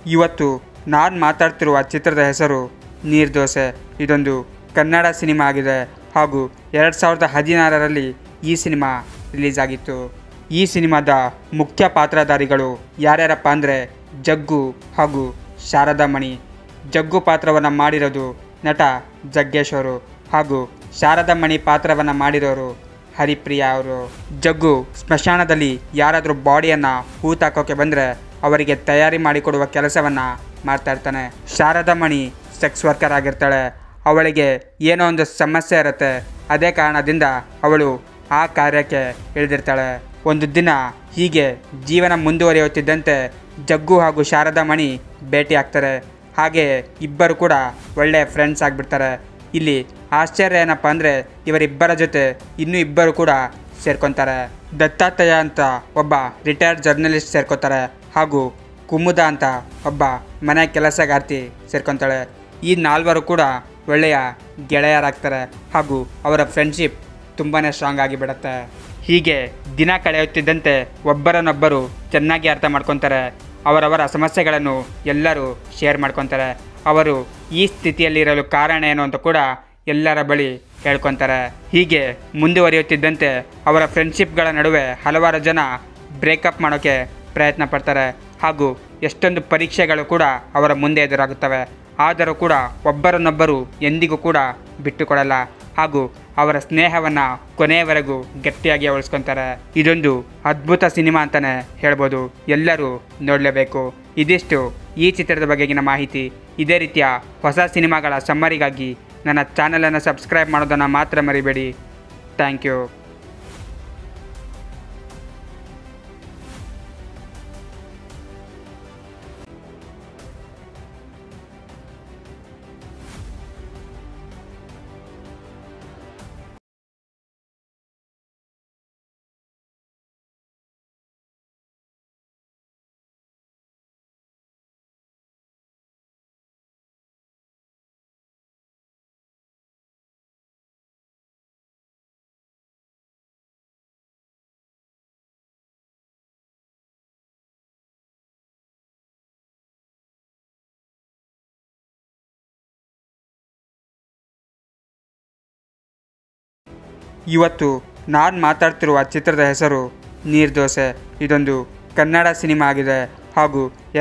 ಇವತ್ತು ನಾನು ಮಾತಾಡ್ತಿರುವ ಚಿತ್ರದ ಹೆಸರು ನೀರ್ದೋಸೆ. ಇದೊಂದು ಕನ್ನಡ ಸಿನಿಮಾ ಆಗಿದೆ ಹಾಗೂ 2016ರಲ್ಲಿ ಈ ಸಿನಿಮಾ ರಿಲೀಸ್ ಆಗಿತ್ತು. ಈ ಸಿನಿಮಾದ ಮುಖ್ಯ ಪಾತ್ರಧಾರಿಗಳು ಯಾರ್ಯಾರಪ್ಪ ಅಂದರೆ ಜಗ್ಗು ಹಾಗೂ ಶಾರದಾ ಮಣಿ. ಜಗ್ಗು ಪಾತ್ರವನ್ನು ಮಾಡಿರೋದು ನಟ ಜಗ್ಗೇಶ್ ಅವರು ಹಾಗೂ ಶಾರದಾ ಮಣಿ ಪಾತ್ರವನ್ನು ಮಾಡಿರೋರು ಹರಿಪ್ರಿಯಾ ಅವರು. ಜಗ್ಗು ಸ್ಮಶಾನದಲ್ಲಿ ಯಾರಾದರೂ ಬಾಡಿಯನ್ನು ಹೂತಾಕೋಕೆ ಬಂದರೆ ಅವರಿಗೆ ತಯಾರಿ ಮಾಡಿಕೊಡುವ ಕೆಲಸವನ್ನು ಮಾಡ್ತಾ ಇರ್ತಾನೆ. ಶಾರದಾ ಮಣಿ ಸೆಕ್ಸ್ ವರ್ಕರ್ ಆಗಿರ್ತಾಳೆ. ಅವಳಿಗೆ ಏನೋ ಒಂದು ಸಮಸ್ಯೆ ಇರುತ್ತೆ. ಅದೇ ಕಾರಣದಿಂದ ಅವಳು ಆ ಕಾರ್ಯಕ್ಕೆ ಇಳಿದಿರ್ತಾಳೆ. ಒಂದು ದಿನ ಹೀಗೆ ಜೀವನ ಮುಂದುವರಿಯುತ್ತಿದ್ದಂತೆ ಜಗ್ಗು ಹಾಗೂ ಶಾರದಾ ಮಣಿ ಭೇಟಿ ಆಗ್ತಾರೆ. ಹಾಗೆ ಇಬ್ಬರು ಕೂಡ ಒಳ್ಳೆಯ ಫ್ರೆಂಡ್ಸ್ ಆಗಿಬಿಡ್ತಾರೆ. ಇಲ್ಲಿ ಆಶ್ಚರ್ಯ ಏನಪ್ಪ ಅಂದರೆ ಇವರಿಬ್ಬರ ಜೊತೆ ಇನ್ನೂ ಇಬ್ಬರು ಕೂಡ ಸೇರ್ಕೊತಾರೆ. ದತ್ತಾತ್ರೇಯ ಅಂತ ಒಬ್ಬ ರಿಟೈರ್ಡ್ ಜರ್ನಲಿಸ್ಟ್ ಸೇರ್ಕೊತಾರೆ ಹಾಗೂ ಕುಮುದ ಅಂತ ಒಬ್ಬ ಮನೆ ಕೆಲಸಗಾರ್ತಿ ಸೇರ್ಕೊತಾಳೆ. ಈ ನಾಲ್ವರು ಕೂಡ ಒಳ್ಳೆಯ ಗೆಳೆಯರಾಗ್ತಾರೆ ಹಾಗೂ ಅವರ ಫ್ರೆಂಡ್ಶಿಪ್ ತುಂಬಾ ಸ್ಟ್ರಾಂಗ್ ಆಗಿಬಿಡುತ್ತೆ. ಹೀಗೆ ದಿನ ಕಳೆಯುತ್ತಿದ್ದಂತೆ ಒಬ್ಬರನ್ನೊಬ್ಬರು ಚೆನ್ನಾಗಿ ಅರ್ಥ ಮಾಡ್ಕೊತಾರೆ. ಅವರವರ ಸಮಸ್ಯೆಗಳನ್ನು ಎಲ್ಲರೂ ಶೇರ್ ಮಾಡ್ಕೊತಾರೆ. ಅವರು ಈ ಸ್ಥಿತಿಯಲ್ಲಿರಲು ಕಾರಣ ಏನು ಅಂತ ಕೂಡ ಎಲ್ಲರ ಬಳಿ ಹೇಳ್ಕೊತಾರೆ. ಹೀಗೆ ಮುಂದುವರಿಯುತ್ತಿದ್ದಂತೆ ಅವರ ಫ್ರೆಂಡ್ಶಿಪ್ಗಳ ನಡುವೆ ಹಲವಾರು ಜನ ಬ್ರೇಕಪ್ ಮಾಡೋಕ್ಕೆ ಪ್ರಯತ್ನ ಪಡ್ತಾರೆ ಹಾಗೂ ಎಷ್ಟೊಂದು ಪರೀಕ್ಷೆಗಳು ಕೂಡ ಅವರ ಮುಂದೆ ಎದುರಾಗುತ್ತವೆ. ಆದರೂ ಕೂಡ ಒಬ್ಬರನ್ನೊಬ್ಬರು ಎಂದಿಗೂ ಕೂಡ ಬಿಟ್ಟುಕೊಡಲ್ಲ ಹಾಗೂ ಅವರ ಸ್ನೇಹವನ್ನು ಕೊನೆಯವರೆಗೂ ಗಟ್ಟಿಯಾಗಿ ಉಳಿಸ್ಕೊತಾರೆ. ಇದೊಂದು ಅದ್ಭುತ ಸಿನಿಮಾ ಅಂತಲೇ ಹೇಳ್ಬೋದು. ಎಲ್ಲರೂ ನೋಡಲೇಬೇಕು. ಇದಿಷ್ಟು ಈ ಚಿತ್ರದ ಬಗೆಗಿನ ಮಾಹಿತಿ. ಇದೇ ರೀತಿಯ ಹೊಸ ಸಿನಿಮಾಗಳ ಸಮ್ಮರಿಗಾಗಿ ನನ್ನ ಚಾನಲನ್ನು ಸಬ್ಸ್ಕ್ರೈಬ್ ಮಾಡೋದನ್ನು ಮಾತ್ರ ಮರಿಬೇಡಿ. Thank you. ಇವತ್ತು ನಾನು ಮಾತಾಡ್ತಿರುವ ಚಿತ್ರದ ಹೆಸರು ನೀರ್ದೋಸೆ. ಇದೊಂದು ಕನ್ನಡ ಸಿನಿಮಾ ಆಗಿದೆ ಹಾಗೂ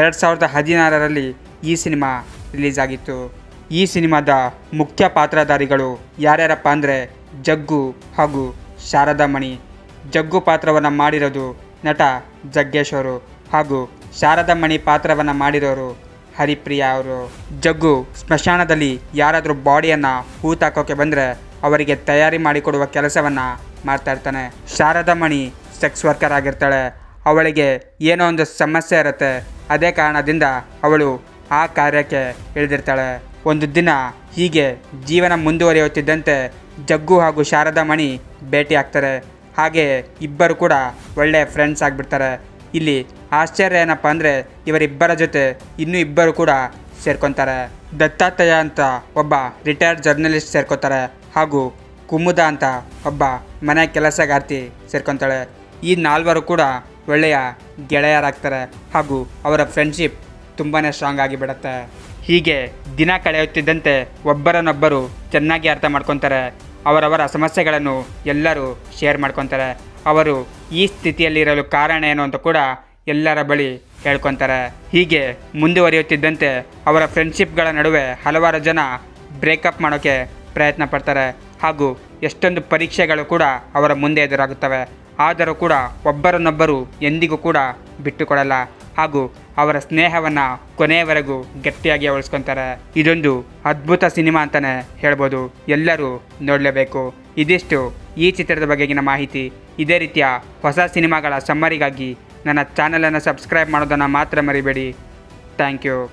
2016ರಲ್ಲಿ ಈ ಸಿನಿಮಾ ರಿಲೀಸ್ ಆಗಿತ್ತು. ಈ ಸಿನಿಮಾದ ಮುಖ್ಯ ಪಾತ್ರಧಾರಿಗಳು ಯಾರ್ಯಾರಪ್ಪ ಅಂದರೆ ಜಗ್ಗು ಹಾಗೂ ಶಾರದಾ ಮಣಿ. ಜಗ್ಗು ಪಾತ್ರವನ್ನು ಮಾಡಿರೋದು ನಟ ಜಗ್ಗೇಶ್ ಅವರು ಹಾಗೂ ಶಾರದಾ ಮಣಿ ಪಾತ್ರವನ್ನು ಮಾಡಿರೋರು ಹರಿಪ್ರಿಯಾ ಅವರು. ಜಗ್ಗು ಸ್ಮಶಾನದಲ್ಲಿ ಯಾರಾದರೂ ಬಾಡಿಯನ್ನು ಹೂತಾಕೋಕೆ ಬಂದರೆ ಅವರಿಗೆ ತಯಾರಿ ಮಾಡಿಕೊಡುವ ಕೆಲಸವನ್ನು ಮಾಡ್ತಾ ಇರ್ತಾನೆ. ಶಾರದಾ ಮಣಿ ಸೆಕ್ಸ್ ವರ್ಕರ್ ಆಗಿರ್ತಾಳೆ. ಅವಳಿಗೆ ಏನೋ ಒಂದು ಸಮಸ್ಯೆ ಇರುತ್ತೆ. ಅದೇ ಕಾರಣದಿಂದ ಅವಳು ಆ ಕಾರ್ಯಕ್ಕೆ ಇಳಿದಿರ್ತಾಳೆ. ಒಂದು ದಿನ ಹೀಗೆ ಜೀವನ ಮುಂದುವರಿಯುತ್ತಿದ್ದಂತೆ ಜಗ್ಗು ಹಾಗೂ ಶಾರದಾ ಮಣಿ ಭೇಟಿ ಆಗ್ತಾರೆ. ಹಾಗೆ ಇಬ್ಬರು ಕೂಡ ಒಳ್ಳೆಯ ಫ್ರೆಂಡ್ಸ್ ಆಗಿಬಿಡ್ತಾರೆ. ಇಲ್ಲಿ ಆಶ್ಚರ್ಯ ಏನಪ್ಪ ಅಂದರೆ ಇವರಿಬ್ಬರ ಜೊತೆ ಇನ್ನೂ ಇಬ್ಬರು ಕೂಡ ಸೇರ್ಕೊತಾರೆ. ದತ್ತಾತ್ರೇಯ ಅಂತ ಒಬ್ಬ ರಿಟೈರ್ಡ್ ಜರ್ನಲಿಸ್ಟ್ ಸೇರ್ಕೊತಾರೆ ಹಾಗೂ ಕುಮುದ ಅಂತ ಒಬ್ಬ ಮನೆ ಕೆಲಸಗಾರ್ತಿ ಸೇರ್ಕೊತಾಳೆ. ಈ ನಾಲ್ವರು ಕೂಡ ಒಳ್ಳೆಯ ಗೆಳೆಯರಾಗ್ತಾರೆ ಹಾಗೂ ಅವರ ಫ್ರೆಂಡ್ಶಿಪ್ ತುಂಬಾ ಸ್ಟ್ರಾಂಗ್ ಆಗಿಬಿಡುತ್ತೆ. ಹೀಗೆ ದಿನ ಕಳೆಯುತ್ತಿದ್ದಂತೆ ಒಬ್ಬರನ್ನೊಬ್ಬರು ಚೆನ್ನಾಗಿ ಅರ್ಥ ಮಾಡ್ಕೊತಾರೆ. ಅವರವರ ಸಮಸ್ಯೆಗಳನ್ನು ಎಲ್ಲರೂ ಶೇರ್ ಮಾಡ್ಕೊತಾರೆ. ಅವರು ಈ ಸ್ಥಿತಿಯಲ್ಲಿರಲು ಕಾರಣ ಏನು ಅಂತ ಕೂಡ ಎಲ್ಲರ ಬಳಿ ಹೇಳ್ಕೊತಾರೆ. ಹೀಗೆ ಮುಂದುವರಿಯುತ್ತಿದ್ದಂತೆ ಅವರ ಫ್ರೆಂಡ್ಶಿಪ್ಗಳ ನಡುವೆ ಹಲವಾರು ಜನ ಬ್ರೇಕಪ್ ಮಾಡೋಕ್ಕೆ ಪ್ರಯತ್ನ ಪಡ್ತಾರೆ ಹಾಗೂ ಎಷ್ಟೊಂದು ಪರೀಕ್ಷೆಗಳು ಕೂಡ ಅವರ ಮುಂದೆ ಎದುರಾಗುತ್ತವೆ. ಆದರೂ ಕೂಡ ಒಬ್ಬರನ್ನೊಬ್ಬರು ಎಂದಿಗೂ ಕೂಡ ಬಿಟ್ಟುಕೊಡಲ್ಲ ಹಾಗೂ ಅವರ ಸ್ನೇಹವನ್ನು ಕೊನೆಯವರೆಗೂ ಗಟ್ಟಿಯಾಗಿ ಉಳಿಸ್ಕೊತಾರೆ. ಇದೊಂದು ಅದ್ಭುತ ಸಿನಿಮಾ ಅಂತಲೇ ಹೇಳ್ಬೋದು. ಎಲ್ಲರೂ ನೋಡಲೇಬೇಕು. ಇದಿಷ್ಟು ಈ ಚಿತ್ರದ ಬಗೆಗಿನ ಮಾಹಿತಿ. ಇದೇ ರೀತಿಯ ಹೊಸ ಸಿನಿಮಾಗಳ ಸಮ್ಮರಿಗಾಗಿ ನನ್ನ ಚಾನಲನ್ನು ಸಬ್ಸ್ಕ್ರೈಬ್ ಮಾಡೋದನ್ನು ಮಾತ್ರ ಮರಿಬೇಡಿ. Thank you.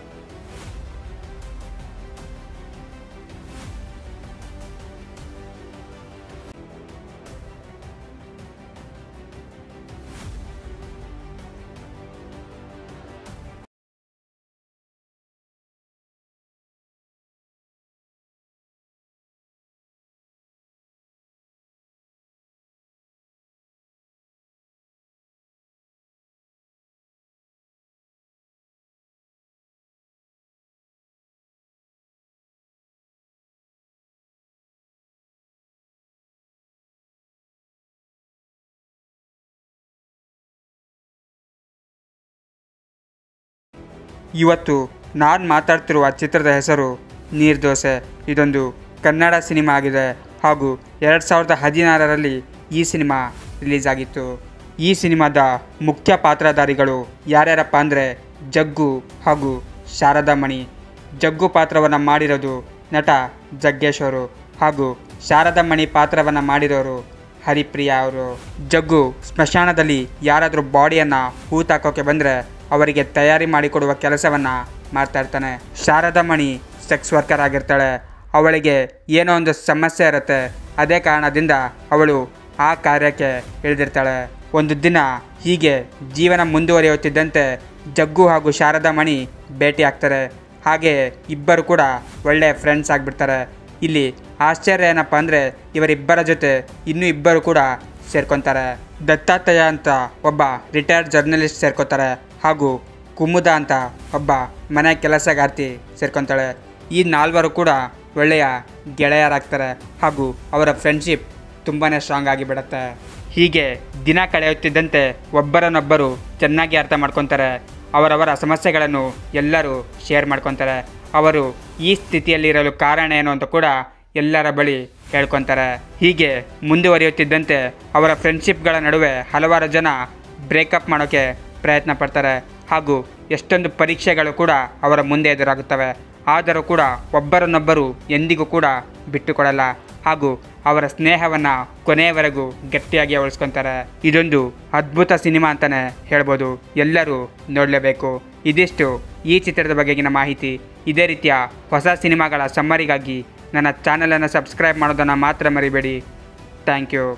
ಇವತ್ತು ನಾನು ಮಾತಾಡ್ತಿರುವ ಚಿತ್ರದ ಹೆಸರು ನೀರ್ದೋಸೆ. ಇದೊಂದು ಕನ್ನಡ ಸಿನಿಮಾ ಆಗಿದೆ ಹಾಗೂ 2016ರಲ್ಲಿ ಈ ಸಿನಿಮಾ ರಿಲೀಸ್ ಆಗಿತ್ತು. ಈ ಸಿನಿಮಾದ ಮುಖ್ಯ ಪಾತ್ರಧಾರಿಗಳು ಯಾರ್ಯಾರಪ್ಪ ಅಂದರೆ ಜಗ್ಗು ಹಾಗೂ ಶಾರದಾ ಮಣಿ. ಜಗ್ಗು ಪಾತ್ರವನ್ನು ಮಾಡಿರೋದು ನಟ ಜಗ್ಗೇಶ್ ಅವರು ಹಾಗೂ ಶಾರದಾ ಮಣಿ ಪಾತ್ರವನ್ನು ಮಾಡಿರೋರು ಹರಿಪ್ರಿಯಾ ಅವರು. ಜಗ್ಗು ಸ್ಮಶಾನದಲ್ಲಿ ಯಾರಾದರೂ ಬಾಡಿಯನ್ನು ಹೂತಾಕೋಕೆ ಬಂದರೆ ಅವರಿಗೆ ತಯಾರಿ ಮಾಡಿಕೊಡುವ ಕೆಲಸವನ್ನು ಮಾಡ್ತಾ ಇರ್ತಾನೆ. ಶಾರದಾ ಮಣಿ ಸೆಕ್ಸ್ ವರ್ಕರ್ ಆಗಿರ್ತಾಳೆ. ಅವಳಿಗೆ ಏನೋ ಒಂದು ಸಮಸ್ಯೆ ಇರುತ್ತೆ. ಅದೇ ಕಾರಣದಿಂದ ಅವಳು ಆ ಕಾರ್ಯಕ್ಕೆ ಇಳಿದಿರ್ತಾಳೆ. ಒಂದು ದಿನ ಹೀಗೆ ಜೀವನ ಮುಂದುವರಿಯುತ್ತಿದ್ದಂತೆ ಜಗ್ಗು ಹಾಗೂ ಶಾರದಾ ಮಣಿ ಭೇಟಿ ಆಗ್ತಾರೆ. ಹಾಗೆ ಇಬ್ಬರು ಕೂಡ ಒಳ್ಳೆಯ ಫ್ರೆಂಡ್ಸ್ ಆಗಿಬಿಡ್ತಾರೆ. ಇಲ್ಲಿ ಆಶ್ಚರ್ಯ ಏನಪ್ಪ ಅಂದರೆ ಇವರಿಬ್ಬರ ಜೊತೆ ಇನ್ನೂ ಇಬ್ಬರು ಕೂಡ ಸೇರ್ಕೊತಾರೆ. ದತ್ತಾತ್ರೇಯ ಅಂತ ಒಬ್ಬ ರಿಟೈರ್ಡ್ ಜರ್ನಲಿಸ್ಟ್ ಸೇರ್ಕೊತಾರೆ ಹಾಗೂ ಕುಮುದ ಅಂತ ಒಬ್ಬ ಮನೆ ಕೆಲಸಗಾರ್ತಿ ಸೇರ್ಕೊತಾಳೆ. ಈ ನಾಲ್ವರು ಕೂಡ ಒಳ್ಳೆಯ ಗೆಳೆಯರಾಗ್ತಾರೆ ಹಾಗೂ ಅವರ ಫ್ರೆಂಡ್ಶಿಪ್ ತುಂಬಾ ಸ್ಟ್ರಾಂಗ್ ಆಗಿಬಿಡುತ್ತೆ. ಹೀಗೆ ದಿನ ಕಳೆಯುತ್ತಿದ್ದಂತೆ ಒಬ್ಬರನ್ನೊಬ್ಬರು ಚೆನ್ನಾಗಿ ಅರ್ಥ ಮಾಡ್ಕೊತಾರೆ. ಅವರವರ ಸಮಸ್ಯೆಗಳನ್ನು ಎಲ್ಲರೂ ಶೇರ್ ಮಾಡ್ಕೊತಾರೆ. ಅವರು ಈ ಸ್ಥಿತಿಯಲ್ಲಿರಲು ಕಾರಣ ಏನು ಅಂತ ಕೂಡ ಎಲ್ಲರ ಬಳಿ ಹೇಳ್ಕೊತಾರೆ. ಹೀಗೆ ಮುಂದುವರಿಯುತ್ತಿದ್ದಂತೆ ಅವರ ಫ್ರೆಂಡ್ಶಿಪ್ಗಳ ನಡುವೆ ಹಲವಾರು ಜನ ಬ್ರೇಕಪ್ ಮಾಡೋಕ್ಕೆ ಪ್ರಯತ್ನ ಪಡ್ತಾರೆ ಹಾಗೂ ಎಷ್ಟೊಂದು ಪರೀಕ್ಷೆಗಳು ಕೂಡ ಅವರ ಮುಂದೆ ಎದುರಾಗುತ್ತವೆ. ಆದರೂ ಕೂಡ ಒಬ್ಬರನ್ನೊಬ್ಬರು ಎಂದಿಗೂ ಕೂಡ ಬಿಟ್ಟುಕೊಡಲ್ಲ ಹಾಗೂ ಅವರ ಸ್ನೇಹವನ್ನು ಕೊನೆಯವರೆಗೂ ಗಟ್ಟಿಯಾಗಿ ಉಳಿಸ್ಕೊತಾರೆ. ಇದೊಂದು ಅದ್ಭುತ ಸಿನಿಮಾ ಅಂತಲೇ ಹೇಳ್ಬೋದು. ಎಲ್ಲರೂ ನೋಡಲೇಬೇಕು. ಇದಿಷ್ಟು ಈ ಚಿತ್ರದ ಬಗೆಗಿನ ಮಾಹಿತಿ. ಇದೇ ರೀತಿಯ ಹೊಸ ಸಿನಿಮಾಗಳ ಸಮ್ಮರಿಗಾಗಿ ನನ್ನ ಚಾನಲನ್ನು ಸಬ್ಸ್ಕ್ರೈಬ್ ಮಾಡೋದನ್ನು ಮಾತ್ರ ಮರಿಬೇಡಿ. Thank you.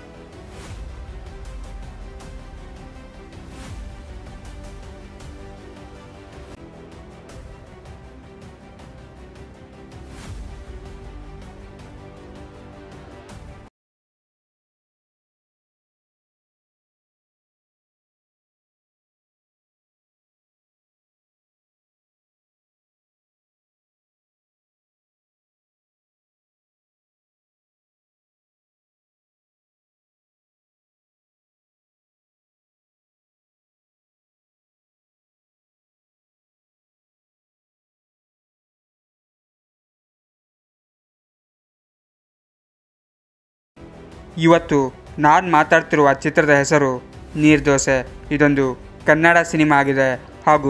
ಇವತ್ತು ನಾನು ಮಾತಾಡ್ತಿರುವ ಚಿತ್ರದ ಹೆಸರು ನೀರ್ದೋಸೆ. ಇದೊಂದು ಕನ್ನಡ ಸಿನಿಮಾ ಆಗಿದೆ ಹಾಗೂ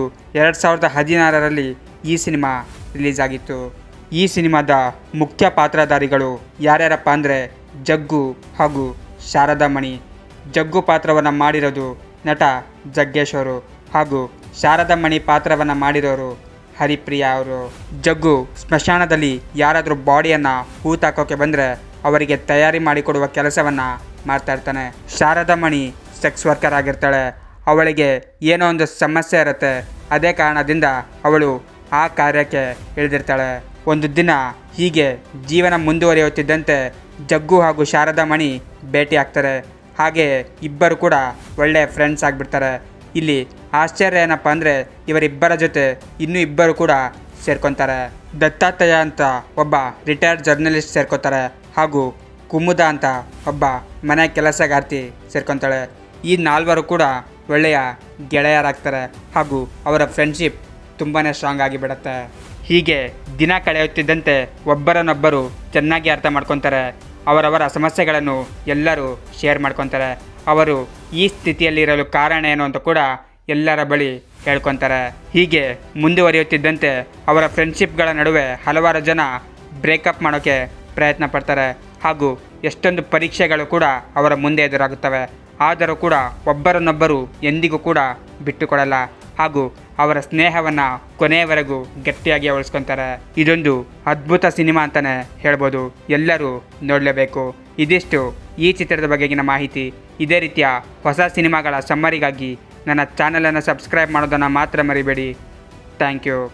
2016ರಲ್ಲಿ ಈ ಸಿನಿಮಾ ರಿಲೀಸ್ ಆಗಿತ್ತು. ಈ ಸಿನಿಮಾದ ಮುಖ್ಯ ಪಾತ್ರಧಾರಿಗಳು ಯಾರ್ಯಾರಪ್ಪ ಅಂದರೆ ಜಗ್ಗು ಹಾಗೂ ಶಾರದಾ ಮಣಿ. ಜಗ್ಗು ಪಾತ್ರವನ್ನು ಮಾಡಿರೋದು ನಟ ಜಗ್ಗೇಶ್ ಅವರು ಹಾಗೂ ಶಾರದಾ ಮಣಿ ಪಾತ್ರವನ್ನು ಮಾಡಿರೋರು ಹರಿಪ್ರಿಯಾ ಅವರು. ಜಗ್ಗು ಸ್ಮಶಾನದಲ್ಲಿ ಯಾರಾದರೂ ಬಾಡಿಯನ್ನು ಹೂತಾಕೋಕೆ ಬಂದರೆ ಅವರಿಗೆ ತಯಾರಿ ಮಾಡಿಕೊಡುವ ಕೆಲಸವನ್ನು ಮಾಡ್ತಾ ಇರ್ತಾನೆ. ಶಾರದಾ ಮಣಿ ಸೆಕ್ಸ್ ವರ್ಕರ್ ಆಗಿರ್ತಾಳೆ. ಅವಳಿಗೆ ಏನೋ ಒಂದು ಸಮಸ್ಯೆ ಇರುತ್ತೆ. ಅದೇ ಕಾರಣದಿಂದ ಅವಳು ಆ ಕಾರ್ಯಕ್ಕೆ ಇಳಿದಿರ್ತಾಳೆ. ಒಂದು ದಿನ ಹೀಗೆ ಜೀವನ ಮುಂದುವರಿಯುತ್ತಿದ್ದಂತೆ ಜಗ್ಗು ಹಾಗೂ ಶಾರದಾ ಮಣಿ ಭೇಟಿ ಆಗ್ತಾರೆ. ಹಾಗೆ ಇಬ್ಬರು ಕೂಡ ಒಳ್ಳೆಯ ಫ್ರೆಂಡ್ಸ್ ಆಗಿಬಿಡ್ತಾರೆ. ಇಲ್ಲಿ ಆಶ್ಚರ್ಯ ಏನಪ್ಪ ಅಂದರೆ ಇವರಿಬ್ಬರ ಜೊತೆ ಇನ್ನೂ ಇಬ್ಬರು ಕೂಡ ಸೇರ್ಕೊತಾರೆ. ದತ್ತಾತ್ರೇಯ ಅಂತ ಒಬ್ಬ ರಿಟೈರ್ಡ್ ಜರ್ನಲಿಸ್ಟ್ ಸೇರ್ಕೊತಾರೆ ಹಾಗೂ ಕುಮುದ ಅಂತ ಒಬ್ಬ ಮನೆ ಕೆಲಸಗಾರ್ತಿ ಸೇರ್ಕೊತಾಳೆ. ಈ ನಾಲ್ವರು ಕೂಡ ಒಳ್ಳೆಯ ಗೆಳೆಯರಾಗ್ತಾರೆ ಹಾಗೂ ಅವರ ಫ್ರೆಂಡ್ಶಿಪ್ ತುಂಬಾ ಸ್ಟ್ರಾಂಗ್ ಆಗಿಬಿಡುತ್ತೆ. ಹೀಗೆ ದಿನ ಕಳೆಯುತ್ತಿದ್ದಂತೆ ಒಬ್ಬರನ್ನೊಬ್ಬರು ಚೆನ್ನಾಗಿ ಅರ್ಥ ಮಾಡ್ಕೊತಾರೆ. ಅವರವರ ಸಮಸ್ಯೆಗಳನ್ನು ಎಲ್ಲರೂ ಶೇರ್ ಮಾಡ್ಕೊತಾರೆ. ಅವರು ಈ ಸ್ಥಿತಿಯಲ್ಲಿರಲು ಕಾರಣ ಏನು ಅಂತ ಕೂಡ ಎಲ್ಲರ ಬಳಿ ಹೇಳ್ಕೊತಾರೆ. ಹೀಗೆ ಮುಂದುವರಿಯುತ್ತಿದ್ದಂತೆ ಅವರ ಫ್ರೆಂಡ್ಶಿಪ್ಗಳ ನಡುವೆ ಹಲವಾರು ಜನ ಬ್ರೇಕಪ್ ಮಾಡೋಕ್ಕೆ ಪ್ರಯತ್ನ ಪಡ್ತಾರೆ ಹಾಗೂ ಎಷ್ಟೊಂದು ಪರೀಕ್ಷೆಗಳು ಕೂಡ ಅವರ ಮುಂದೆ ಎದುರಾಗುತ್ತವೆ. ಆದರೂ ಕೂಡ ಒಬ್ಬರನ್ನೊಬ್ಬರು ಎಂದಿಗೂ ಕೂಡ ಬಿಟ್ಟುಕೊಡಲ್ಲ ಹಾಗೂ ಅವರ ಸ್ನೇಹವನ್ನು ಕೊನೆಯವರೆಗೂ ಗಟ್ಟಿಯಾಗಿ ಉಳಿಸ್ಕೊತಾರೆ. ಇದೊಂದು ಅದ್ಭುತ ಸಿನಿಮಾ ಅಂತಲೇ ಹೇಳ್ಬೋದು. ಎಲ್ಲರೂ ನೋಡಲೇಬೇಕು. ಇದಿಷ್ಟು ಈ ಚಿತ್ರದ ಬಗೆಗಿನ ಮಾಹಿತಿ. ಇದೇ ರೀತಿಯ ಹೊಸ ಸಿನಿಮಾಗಳ ಸಮ್ಮರಿಗಾಗಿ ನನ್ನ ಚಾನಲನ್ನು ಸಬ್ಸ್ಕ್ರೈಬ್ ಮಾಡೋದನ್ನು ಮಾತ್ರ ಮರಿಬೇಡಿ. Thank you.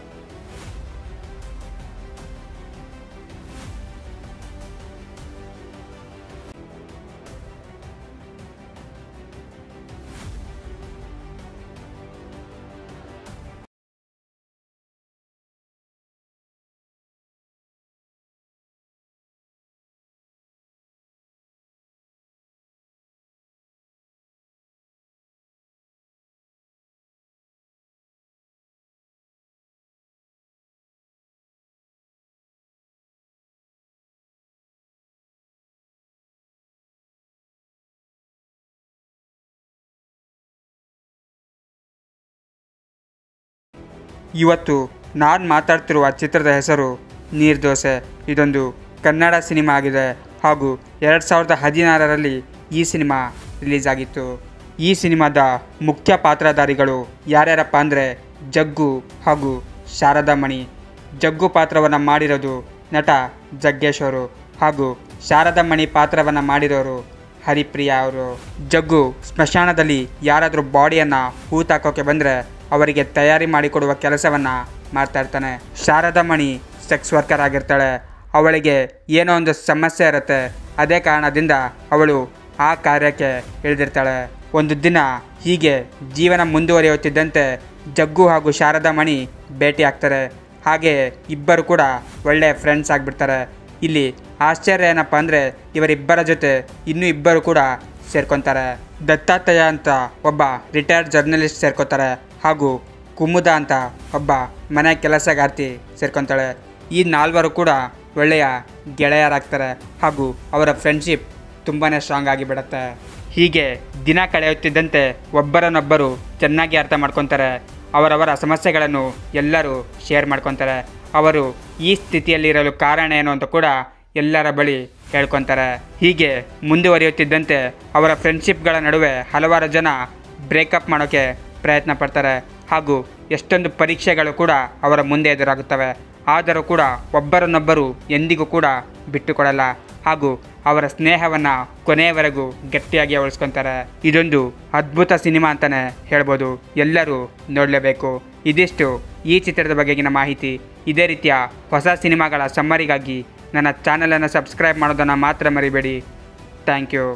ಇವತ್ತು ನಾನು ಮಾತಾಡ್ತಿರುವ ಚಿತ್ರದ ಹೆಸರು ನೀರ್ದೋಸೆ. ಇದೊಂದು ಕನ್ನಡ ಸಿನಿಮಾ ಆಗಿದೆ ಹಾಗೂ 2016ರಲ್ಲಿ ಈ ಸಿನಿಮಾ ರಿಲೀಸ್ ಆಗಿತ್ತು. ಈ ಸಿನಿಮಾದ ಮುಖ್ಯ ಪಾತ್ರಧಾರಿಗಳು ಯಾರ್ಯಾರಪ್ಪ ಅಂದರೆ ಜಗ್ಗು ಹಾಗೂ ಶಾರದಾ ಮಣಿ. ಜಗ್ಗು ಪಾತ್ರವನ್ನು ಮಾಡಿರೋದು ನಟ ಜಗ್ಗೇಶ್ ಅವರು ಹಾಗೂ ಶಾರದಾ ಮಣಿ ಪಾತ್ರವನ್ನು ಮಾಡಿರೋರು ಹರಿಪ್ರಿಯಾ ಅವರು. ಜಗ್ಗು ಸ್ಮಶಾನದಲ್ಲಿ ಯಾರಾದರೂ ಬಾಡಿಯನ್ನು ಹೂತಾಕೋಕೆ ಬಂದರೆ ಅವರಿಗೆ ತಯಾರಿ ಮಾಡಿಕೊಡುವ ಕೆಲಸವನ್ನು ಮಾಡ್ತಾ ಇರ್ತಾನೆ. ಶಾರದಾ ಮಣಿ ಸೆಕ್ಸ್ ವರ್ಕರ್ ಆಗಿರ್ತಾಳೆ. ಅವಳಿಗೆ ಏನೋ ಒಂದು ಸಮಸ್ಯೆ ಇರುತ್ತೆ. ಅದೇ ಕಾರಣದಿಂದ ಅವಳು ಆ ಕಾರ್ಯಕ್ಕೆ ಇಳಿದಿರ್ತಾಳೆ. ಒಂದು ದಿನ ಹೀಗೆ ಜೀವನ ಮುಂದುವರಿಯುತ್ತಿದ್ದಂತೆ ಜಗ್ಗು ಹಾಗೂ ಶಾರದಾ ಮಣಿ ಭೇಟಿ ಆಗ್ತಾರೆ. ಹಾಗೆ ಇಬ್ಬರು ಕೂಡ ಒಳ್ಳೆಯ ಫ್ರೆಂಡ್ಸ್ ಆಗಿಬಿಡ್ತಾರೆ. ಇಲ್ಲಿ ಆಶ್ಚರ್ಯ ಏನಪ್ಪ ಅಂದರೆ ಇವರಿಬ್ಬರ ಜೊತೆ ಇನ್ನೂ ಇಬ್ಬರು ಕೂಡ ಸೇರ್ಕೊತಾರೆ. ದತ್ತಾತ್ರೇಯ ಅಂತ ಒಬ್ಬ ರಿಟೈರ್ಡ್ ಜರ್ನಲಿಸ್ಟ್ ಸೇರ್ಕೊತಾರೆ ಹಾಗೂ ಕುಮುದ ಅಂತ ಒಬ್ಬ ಮನೆ ಕೆಲಸಗಾರ್ತಿ ಸೇರ್ಕೊತಾಳೆ. ಈ ನಾಲ್ವರು ಕೂಡ ಒಳ್ಳೆಯ ಗೆಳೆಯರಾಗ್ತಾರೆ ಹಾಗೂ ಅವರ ಫ್ರೆಂಡ್ಶಿಪ್ ತುಂಬಾ ಸ್ಟ್ರಾಂಗ್ ಆಗಿಬಿಡುತ್ತೆ. ಹೀಗೆ ದಿನ ಕಳೆಯುತ್ತಿದ್ದಂತೆ ಒಬ್ಬರನ್ನೊಬ್ಬರು ಚೆನ್ನಾಗಿ ಅರ್ಥ ಮಾಡ್ಕೊತಾರೆ. ಅವರವರ ಸಮಸ್ಯೆಗಳನ್ನು ಎಲ್ಲರೂ ಶೇರ್ ಮಾಡ್ಕೊತಾರೆ. ಅವರು ಈ ಸ್ಥಿತಿಯಲ್ಲಿರಲು ಕಾರಣ ಏನು ಅಂತ ಕೂಡ ಎಲ್ಲರ ಬಳಿ ಹೇಳ್ಕೊತಾರೆ. ಹೀಗೆ ಮುಂದುವರಿಯುತ್ತಿದ್ದಂತೆ ಅವರ ಫ್ರೆಂಡ್ಶಿಪ್ಗಳ ನಡುವೆ ಹಲವಾರು ಜನ ಬ್ರೇಕಪ್ ಮಾಡೋಕ್ಕೆ ಪ್ರಯತ್ನ ಪಡ್ತಾರೆ ಹಾಗೂ ಎಷ್ಟೊಂದು ಪರೀಕ್ಷೆಗಳು ಕೂಡ ಅವರ ಮುಂದೆ ಎದುರಾಗುತ್ತವೆ. ಆದರೂ ಕೂಡ ಒಬ್ಬರನ್ನೊಬ್ಬರು ಎಂದಿಗೂ ಕೂಡ ಬಿಟ್ಟುಕೊಡಲ್ಲ ಹಾಗೂ ಅವರ ಸ್ನೇಹವನ್ನು ಕೊನೆಯವರೆಗೂ ಗಟ್ಟಿಯಾಗಿ ಉಳಿಸ್ಕೊತಾರೆ. ಇದೊಂದು ಅದ್ಭುತ ಸಿನಿಮಾ ಅಂತಲೇ ಹೇಳ್ಬೋದು. ಎಲ್ಲರೂ ನೋಡಲೇಬೇಕು. ಇದಿಷ್ಟು ಈ ಚಿತ್ರದ ಬಗೆಗಿನ ಮಾಹಿತಿ. ಇದೇ ರೀತಿಯ ಹೊಸ ಸಿನಿಮಾಗಳ ಸಮ್ಮರಿಗಾಗಿ ನನ್ನ ಚಾನಲನ್ನು ಸಬ್ಸ್ಕ್ರೈಬ್ ಮಾಡೋದನ್ನು ಮಾತ್ರ ಮರಿಬೇಡಿ. Thank you.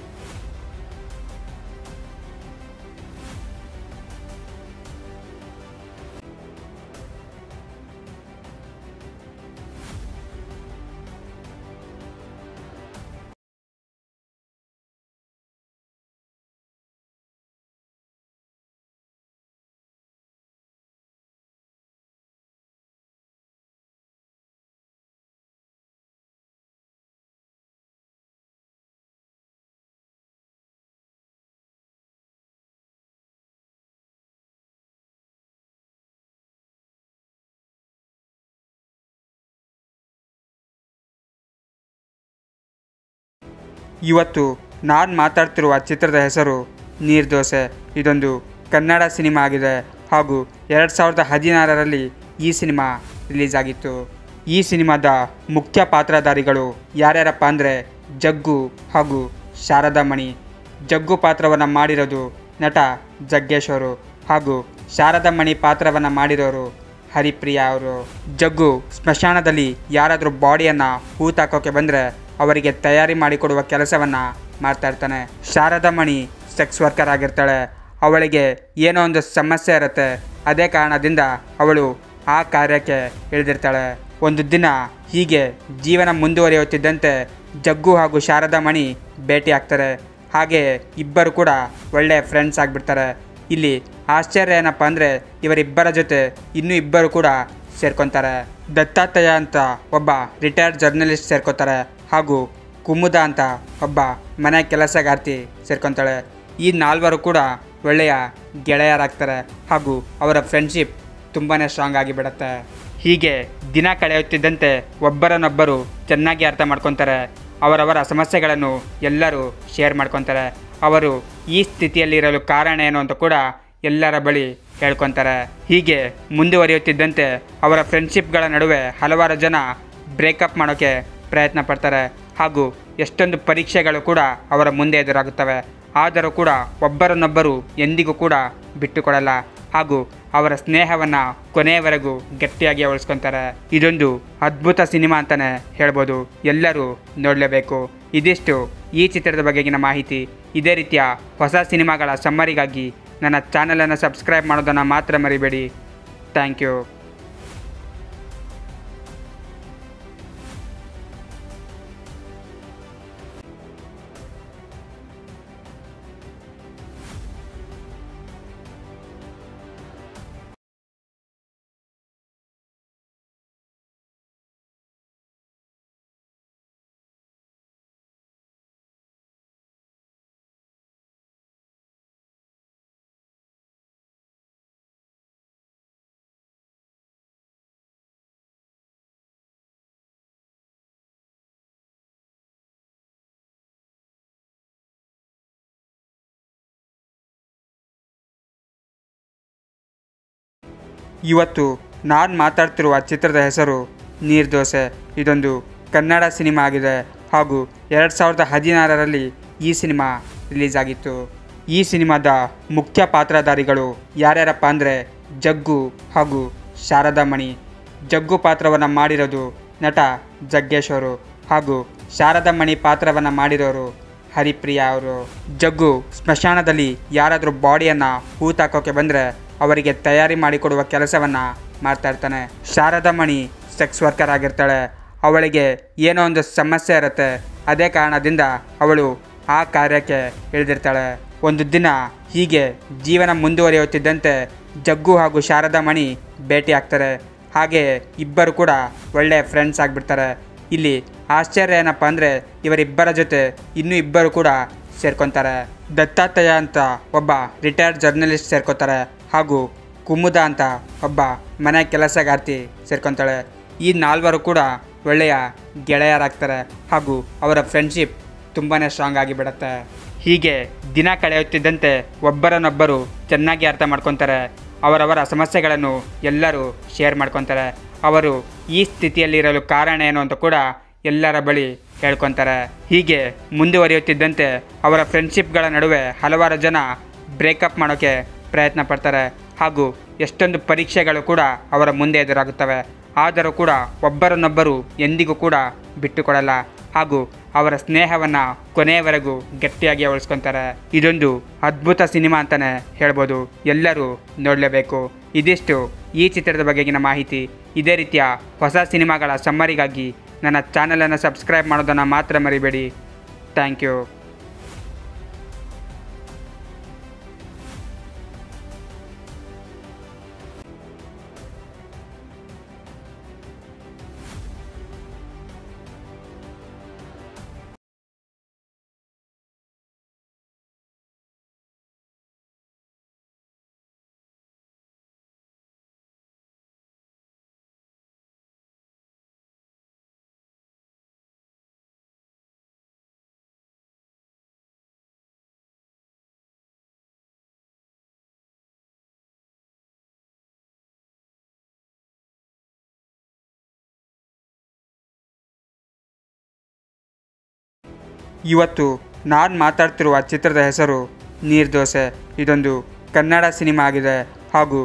ಇವತ್ತು ನಾನು ಮಾತಾಡ್ತಿರುವ ಚಿತ್ರದ ಹೆಸರು ನೀರ್ದೋಸೆ. ಇದೊಂದು ಕನ್ನಡ ಸಿನಿಮಾ ಆಗಿದೆ ಹಾಗೂ 2016ರಲ್ಲಿ ಈ ಸಿನಿಮಾ ರಿಲೀಸ್ ಆಗಿತ್ತು. ಈ ಸಿನಿಮಾದ ಮುಖ್ಯ ಪಾತ್ರಧಾರಿಗಳು ಯಾರ್ಯಾರಪ್ಪ ಅಂದರೆ ಜಗ್ಗು ಹಾಗೂ ಶಾರದಾ ಮಣಿ. ಜಗ್ಗು ಪಾತ್ರವನ್ನು ಮಾಡಿರೋದು ನಟ ಜಗ್ಗೇಶ್ ಅವರು ಹಾಗೂ ಶಾರದಾ ಮಣಿ ಪಾತ್ರವನ್ನು ಮಾಡಿರೋರು ಹರಿಪ್ರಿಯಾ ಅವರು. ಜಗ್ಗು ಸ್ಮಶಾನದಲ್ಲಿ ಯಾರಾದರೂ ಬಾಡಿಯನ್ನು ಹೂತಾಕೋಕೆ ಬಂದರೆ ಅವರಿಗೆ ತಯಾರಿ ಮಾಡಿಕೊಡುವ ಕೆಲಸವನ್ನು ಮಾಡ್ತಾ ಇರ್ತಾನೆ. ಶಾರದಾ ಮಣಿ ಸೆಕ್ಸ್ ವರ್ಕರ್ ಆಗಿರ್ತಾಳೆ. ಅವಳಿಗೆ ಏನೋ ಒಂದು ಸಮಸ್ಯೆ ಇರುತ್ತೆ. ಅದೇ ಕಾರಣದಿಂದ ಅವಳು ಆ ಕಾರ್ಯಕ್ಕೆ ಇಳಿದಿರ್ತಾಳೆ. ಒಂದು ದಿನ ಹೀಗೆ ಜೀವನ ಮುಂದುವರಿಯುತ್ತಿದ್ದಂತೆ ಜಗ್ಗು ಹಾಗೂ ಶಾರದಾ ಮಣಿ ಭೇಟಿ ಆಗ್ತಾರೆ. ಹಾಗೆ ಇಬ್ಬರು ಕೂಡ ಒಳ್ಳೆಯ ಫ್ರೆಂಡ್ಸ್ ಆಗಿಬಿಡ್ತಾರೆ. ಇಲ್ಲಿ ಆಶ್ಚರ್ಯ ಏನಪ್ಪ ಅಂದರೆ ಇವರಿಬ್ಬರ ಜೊತೆ ಇನ್ನೂ ಇಬ್ಬರು ಕೂಡ ಸೇರ್ಕೊತಾರೆ. ದತ್ತಾತ್ರೇಯ ಅಂತ ಒಬ್ಬ ರಿಟೈರ್ಡ್ ಜರ್ನಲಿಸ್ಟ್ ಸೇರ್ಕೊತಾರೆ ಹಾಗೂ ಕುಮುದ ಅಂತ ಒಬ್ಬ ಮನೆ ಕೆಲಸಗಾರ್ತಿ ಸೇರ್ಕೊತಾಳೆ. ಈ ನಾಲ್ವರು ಕೂಡ ಒಳ್ಳೆಯ ಗೆಳೆಯರಾಗ್ತಾರೆ ಹಾಗೂ ಅವರ ಫ್ರೆಂಡ್ಶಿಪ್ ತುಂಬಾ ಸ್ಟ್ರಾಂಗ್ ಆಗಿಬಿಡುತ್ತೆ. ಹೀಗೆ ದಿನ ಕಳೆಯುತ್ತಿದ್ದಂತೆ ಒಬ್ಬರನ್ನೊಬ್ಬರು ಚೆನ್ನಾಗಿ ಅರ್ಥ ಮಾಡ್ಕೊತಾರೆ. ಅವರವರ ಸಮಸ್ಯೆಗಳನ್ನು ಎಲ್ಲರೂ ಶೇರ್ ಮಾಡ್ಕೊತಾರೆ. ಅವರು ಈ ಸ್ಥಿತಿಯಲ್ಲಿರಲು ಕಾರಣ ಏನು ಅಂತ ಕೂಡ ಎಲ್ಲರ ಬಳಿ ಹೇಳ್ಕೊತಾರೆ. ಹೀಗೆ ಮುಂದುವರಿಯುತ್ತಿದ್ದಂತೆ ಅವರ ಫ್ರೆಂಡ್ಶಿಪ್ಗಳ ನಡುವೆ ಹಲವಾರು ಜನ ಬ್ರೇಕಪ್ ಮಾಡೋಕ್ಕೆ ಪ್ರಯತ್ನ ಪಡ್ತಾರೆ ಹಾಗೂ ಎಷ್ಟೊಂದು ಪರೀಕ್ಷೆಗಳು ಕೂಡ ಅವರ ಮುಂದೆ ಎದುರಾಗುತ್ತವೆ. ಆದರೂ ಕೂಡ ಒಬ್ಬರನ್ನೊಬ್ಬರು ಎಂದಿಗೂ ಕೂಡ ಬಿಟ್ಟುಕೊಡಲ್ಲ ಹಾಗೂ ಅವರ ಸ್ನೇಹವನ್ನು ಕೊನೆಯವರೆಗೂ ಗಟ್ಟಿಯಾಗಿ ಉಳಿಸ್ಕೊತಾರೆ. ಇದೊಂದು ಅದ್ಭುತ ಸಿನಿಮಾ ಅಂತಲೇ ಹೇಳ್ಬೋದು. ಎಲ್ಲರೂ ನೋಡಲೇಬೇಕು. ಇದಿಷ್ಟು ಈ ಚಿತ್ರದ ಬಗೆಗಿನ ಮಾಹಿತಿ. ಇದೇ ರೀತಿಯ ಹೊಸ ಸಿನಿಮಾಗಳ ಸಮ್ಮರಿಗಾಗಿ ನನ್ನ ಚಾನಲನ್ನು ಸಬ್ಸ್ಕ್ರೈಬ್ ಮಾಡೋದನ್ನು ಮಾತ್ರ ಮರಿಬೇಡಿ. Thank you. ಇವತ್ತು ನಾನು ಮಾತಾಡ್ತಿರುವ ಚಿತ್ರದ ಹೆಸರು ನೀರ್ದೋಸೆ. ಇದೊಂದು ಕನ್ನಡ ಸಿನಿಮಾ ಆಗಿದೆ ಹಾಗೂ 2016ರಲ್ಲಿ ಈ ಸಿನಿಮಾ ರಿಲೀಸ್ ಆಗಿತ್ತು. ಈ ಸಿನಿಮಾದ ಮುಖ್ಯ ಪಾತ್ರಧಾರಿಗಳು ಯಾರ್ಯಾರಪ್ಪ ಅಂದರೆ ಜಗ್ಗು ಹಾಗೂ ಶಾರದಾ ಮಣಿ. ಜಗ್ಗು ಪಾತ್ರವನ್ನು ಮಾಡಿರೋದು ನಟ ಜಗ್ಗೇಶ್ ಅವರು ಹಾಗೂ ಶಾರದಾ ಮಣಿ ಪಾತ್ರವನ್ನು ಮಾಡಿರೋರು ಹರಿಪ್ರಿಯಾ ಅವರು. ಜಗ್ಗು ಸ್ಮಶಾನದಲ್ಲಿ ಯಾರಾದರೂ ಬಾಡಿಯನ್ನು ಹೂತಾಕೋಕೆ ಬಂದರೆ ಅವರಿಗೆ ತಯಾರಿ ಮಾಡಿಕೊಡುವ ಕೆಲಸವನ್ನು ಮಾಡ್ತಾ ಇರ್ತಾನೆ. ಶಾರದಾ ಮಣಿ ಸೆಕ್ಸ್ ವರ್ಕರ್ ಆಗಿರ್ತಾಳೆ. ಅವಳಿಗೆ ಏನೋ ಒಂದು ಸಮಸ್ಯೆ ಇರುತ್ತೆ. ಅದೇ ಕಾರಣದಿಂದ ಅವಳು ಆ ಕಾರ್ಯಕ್ಕೆ ಇಳಿದಿರ್ತಾಳೆ. ಒಂದು ದಿನ ಹೀಗೆ ಜೀವನ ಮುಂದುವರಿಯುತ್ತಿದ್ದಂತೆ ಜಗ್ಗು ಹಾಗೂ ಶಾರದಾ ಮಣಿ ಭೇಟಿ ಆಗ್ತಾರೆ. ಹಾಗೆ ಇಬ್ಬರು ಕೂಡ ಒಳ್ಳೆಯ ಫ್ರೆಂಡ್ಸ್ ಆಗಿಬಿಡ್ತಾರೆ. ಇಲ್ಲಿ ಆಶ್ಚರ್ಯ ಏನಪ್ಪ ಅಂದರೆ ಇವರಿಬ್ಬರ ಜೊತೆ ಇನ್ನೂ ಇಬ್ಬರು ಕೂಡ ಸೇರ್ಕೊತಾರೆ. ದತ್ತಾತ್ರೇಯ ಅಂತ ಒಬ್ಬ ರಿಟೈರ್ಡ್ ಜರ್ನಲಿಸ್ಟ್ ಸೇರ್ಕೊತಾರೆ ಹಾಗೂ ಕುಮುದ ಅಂತ ಒಬ್ಬ ಮನೆ ಕೆಲಸಗಾರ್ತಿ ಸೇರ್ಕೊತಾಳೆ. ಈ ನಾಲ್ವರು ಕೂಡ ಒಳ್ಳೆಯ ಗೆಳೆಯರಾಗ್ತಾರೆ ಹಾಗೂ ಅವರ ಫ್ರೆಂಡ್ಶಿಪ್ ತುಂಬಾ ಸ್ಟ್ರಾಂಗ್ ಆಗಿಬಿಡುತ್ತೆ. ಹೀಗೆ ದಿನ ಕಳೆಯುತ್ತಿದ್ದಂತೆ ಒಬ್ಬರನ್ನೊಬ್ಬರು ಚೆನ್ನಾಗಿ ಅರ್ಥ ಮಾಡ್ಕೊತಾರೆ. ಅವರವರ ಸಮಸ್ಯೆಗಳನ್ನು ಎಲ್ಲರೂ ಶೇರ್ ಮಾಡ್ಕೊತಾರೆ. ಅವರು ಈ ಸ್ಥಿತಿಯಲ್ಲಿರಲು ಕಾರಣ ಏನು ಅಂತ ಕೂಡ ಎಲ್ಲರ ಬಳಿ ಹೇಳ್ಕೊತಾರೆ. ಹೀಗೆ ಮುಂದುವರಿಯುತ್ತಿದ್ದಂತೆ ಅವರ ಫ್ರೆಂಡ್ಶಿಪ್ಗಳ ನಡುವೆ ಹಲವಾರು ಜನ ಬ್ರೇಕಪ್ ಮಾಡೋಕ್ಕೆ ಪ್ರಯತ್ನ ಪಡ್ತಾರೆ ಹಾಗೂ ಎಷ್ಟೊಂದು ಪರೀಕ್ಷೆಗಳು ಕೂಡ ಅವರ ಮುಂದೆ ಎದುರಾಗುತ್ತವೆ. ಆದರೂ ಕೂಡ ಒಬ್ಬರನ್ನೊಬ್ಬರು ಎಂದಿಗೂ ಕೂಡ ಬಿಟ್ಟುಕೊಡಲ್ಲ ಹಾಗೂ ಅವರ ಸ್ನೇಹವನ್ನು ಕೊನೆಯವರೆಗೂ ಗಟ್ಟಿಯಾಗಿ ಉಳಿಸ್ಕೊತಾರೆ. ಇದೊಂದು ಅದ್ಭುತ ಸಿನಿಮಾ ಅಂತಲೇ ಹೇಳ್ಬೋದು. ಎಲ್ಲರೂ ನೋಡಲೇಬೇಕು. ಇದಿಷ್ಟು ಈ ಚಿತ್ರದ ಬಗೆಗಿನ ಮಾಹಿತಿ. ಇದೇ ರೀತಿಯ ಹೊಸ ಸಿನಿಮಾಗಳ ಸಮ್ಮರಿಗಾಗಿ ನನ್ನ ಚಾನಲನ್ನು ಸಬ್ಸ್ಕ್ರೈಬ್ ಮಾಡೋದನ್ನು ಮಾತ್ರ ಮರಿಬೇಡಿ. Thank you. ಇವತ್ತು ನಾನು ಮಾತಾಡ್ತಿರುವ ಚಿತ್ರದ ಹೆಸರು ನೀರ್ದೋಸೆ. ಇದೊಂದು ಕನ್ನಡ ಸಿನಿಮಾ ಆಗಿದೆ ಹಾಗೂ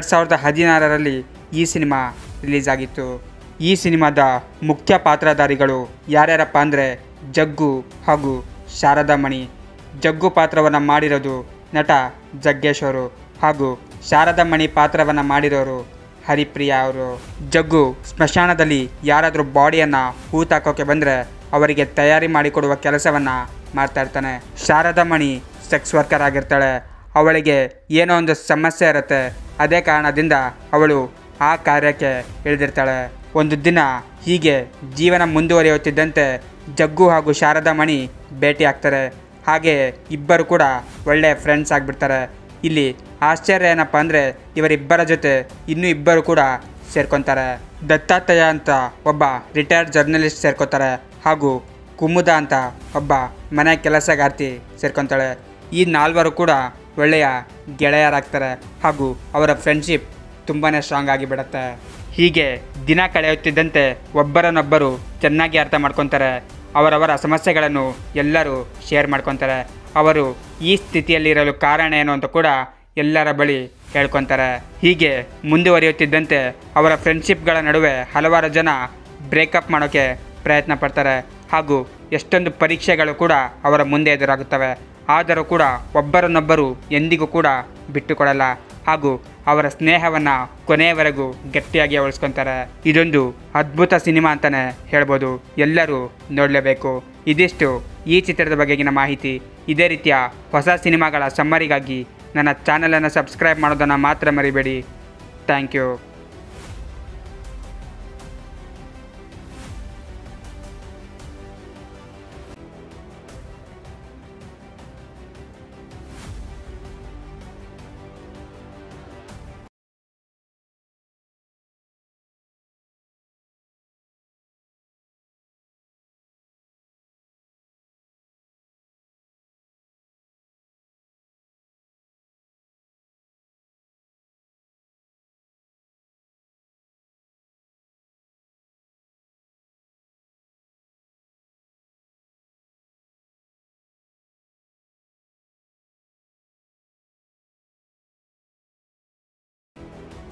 2016ರಲ್ಲಿ ಈ ಸಿನಿಮಾ ರಿಲೀಸ್ ಆಗಿತ್ತು. ಈ ಸಿನಿಮಾದ ಮುಖ್ಯ ಪಾತ್ರಧಾರಿಗಳು ಯಾರ್ಯಾರಪ್ಪ ಅಂದರೆ ಜಗ್ಗು ಹಾಗೂ ಶಾರದಾ ಮಣಿ. ಜಗ್ಗು ಪಾತ್ರವನ್ನು ಮಾಡಿರೋದು ನಟ ಜಗ್ಗೇಶ್ ಅವರು ಹಾಗೂ ಶಾರದಾ ಮಣಿ ಪಾತ್ರವನ್ನು ಮಾಡಿರೋರು ಹರಿಪ್ರಿಯಾ ಅವರು. ಜಗ್ಗು ಸ್ಮಶಾನದಲ್ಲಿ ಯಾರಾದರೂ ಬಾಡಿಯನ್ನು ಹೂತಾಕೋಕೆ ಬಂದರೆ ಅವರಿಗೆ ತಯಾರಿ ಮಾಡಿಕೊಡುವ ಕೆಲಸವನ್ನು ಮಾಡ್ತಾ ಇರ್ತಾನೆ. ಶಾರದಾ ಮಣಿ ಸೆಕ್ಸ್ ವರ್ಕರ್ ಆಗಿರ್ತಾಳೆ. ಅವಳಿಗೆ ಏನೋ ಒಂದು ಸಮಸ್ಯೆ ಇರುತ್ತೆ. ಅದೇ ಕಾರಣದಿಂದ ಅವಳು ಆ ಕಾರ್ಯಕ್ಕೆ ಇಳಿದಿರ್ತಾಳೆ. ಒಂದು ದಿನ ಹೀಗೆ ಜೀವನ ಮುಂದುವರಿಯುತ್ತಿದ್ದಂತೆ ಜಗ್ಗು ಹಾಗೂ ಶಾರದಾ ಮಣಿ ಭೇಟಿ ಆಗ್ತಾರೆ. ಹಾಗೆ ಇಬ್ಬರು ಕೂಡ ಒಳ್ಳೆಯ ಫ್ರೆಂಡ್ಸ್ ಆಗಿಬಿಡ್ತಾರೆ. ಇಲ್ಲಿ ಆಶ್ಚರ್ಯ ಏನಪ್ಪ ಅಂದರೆ ಇವರಿಬ್ಬರ ಜೊತೆ ಇನ್ನೂ ಇಬ್ಬರು ಕೂಡ ಸೇರ್ಕೊತಾರೆ. ದತ್ತಾತ್ರೇಯ ಅಂತ ಒಬ್ಬ ರಿಟೈರ್ಡ್ ಜರ್ನಲಿಸ್ಟ್ ಸೇರ್ಕೊತಾರೆ ಹಾಗೂ ಕುಮುದ ಅಂತ ಒಬ್ಬ ಮನೆ ಕೆಲಸಗಾರ್ತಿ ಸೇರ್ಕೊತಾಳೆ. ಈ ನಾಲ್ವರು ಕೂಡ ಒಳ್ಳೆಯ ಗೆಳೆಯರಾಗ್ತಾರೆ ಹಾಗೂ ಅವರ ಫ್ರೆಂಡ್ಶಿಪ್ ತುಂಬಾ ಸ್ಟ್ರಾಂಗ್ ಆಗಿಬಿಡುತ್ತೆ. ಹೀಗೆ ದಿನ ಕಳೆಯುತ್ತಿದ್ದಂತೆ ಒಬ್ಬರನ್ನೊಬ್ಬರು ಚೆನ್ನಾಗಿ ಅರ್ಥ ಮಾಡ್ಕೊತಾರೆ. ಅವರವರ ಸಮಸ್ಯೆಗಳನ್ನು ಎಲ್ಲರೂ ಶೇರ್ ಮಾಡ್ಕೊತಾರೆ. ಅವರು ಈ ಸ್ಥಿತಿಯಲ್ಲಿರಲು ಕಾರಣ ಏನು ಅಂತ ಕೂಡ ಎಲ್ಲರ ಬಳಿ ಹೇಳ್ಕೊತಾರೆ. ಹೀಗೆ ಮುಂದುವರಿಯುತ್ತಿದ್ದಂತೆ ಅವರ ಫ್ರೆಂಡ್ಶಿಪ್ಗಳ ನಡುವೆ ಹಲವಾರು ಜನ ಬ್ರೇಕಪ್ ಮಾಡೋಕ್ಕೆ ಪ್ರಯತ್ನ ಪಡ್ತಾರೆ ಹಾಗೂ ಎಷ್ಟೊಂದು ಪರೀಕ್ಷೆಗಳು ಕೂಡ ಅವರ ಮುಂದೆ ಎದುರಾಗುತ್ತವೆ. ಆದರೂ ಕೂಡ ಒಬ್ಬರನ್ನೊಬ್ಬರು ಎಂದಿಗೂ ಕೂಡ ಬಿಟ್ಟುಕೊಡಲ್ಲ ಹಾಗೂ ಅವರ ಸ್ನೇಹವನ್ನು ಕೊನೆಯವರೆಗೂ ಗಟ್ಟಿಯಾಗಿ ಉಳಿಸ್ಕೊತಾರೆ. ಇದೊಂದು ಅದ್ಭುತ ಸಿನಿಮಾ ಅಂತಲೇ ಹೇಳ್ಬೋದು. ಎಲ್ಲರೂ ನೋಡಲೇಬೇಕು. ಇದಿಷ್ಟು ಈ ಚಿತ್ರದ ಬಗೆಗಿನ ಮಾಹಿತಿ. ಇದೇ ರೀತಿಯ ಹೊಸ ಸಿನಿಮಾಗಳ ಸಮ್ಮರಿಗಾಗಿ ನನ್ನ ಚಾನಲನ್ನು ಸಬ್ಸ್ಕ್ರೈಬ್ ಮಾಡೋದನ್ನು ಮಾತ್ರ ಮರಿಬೇಡಿ. Thank you.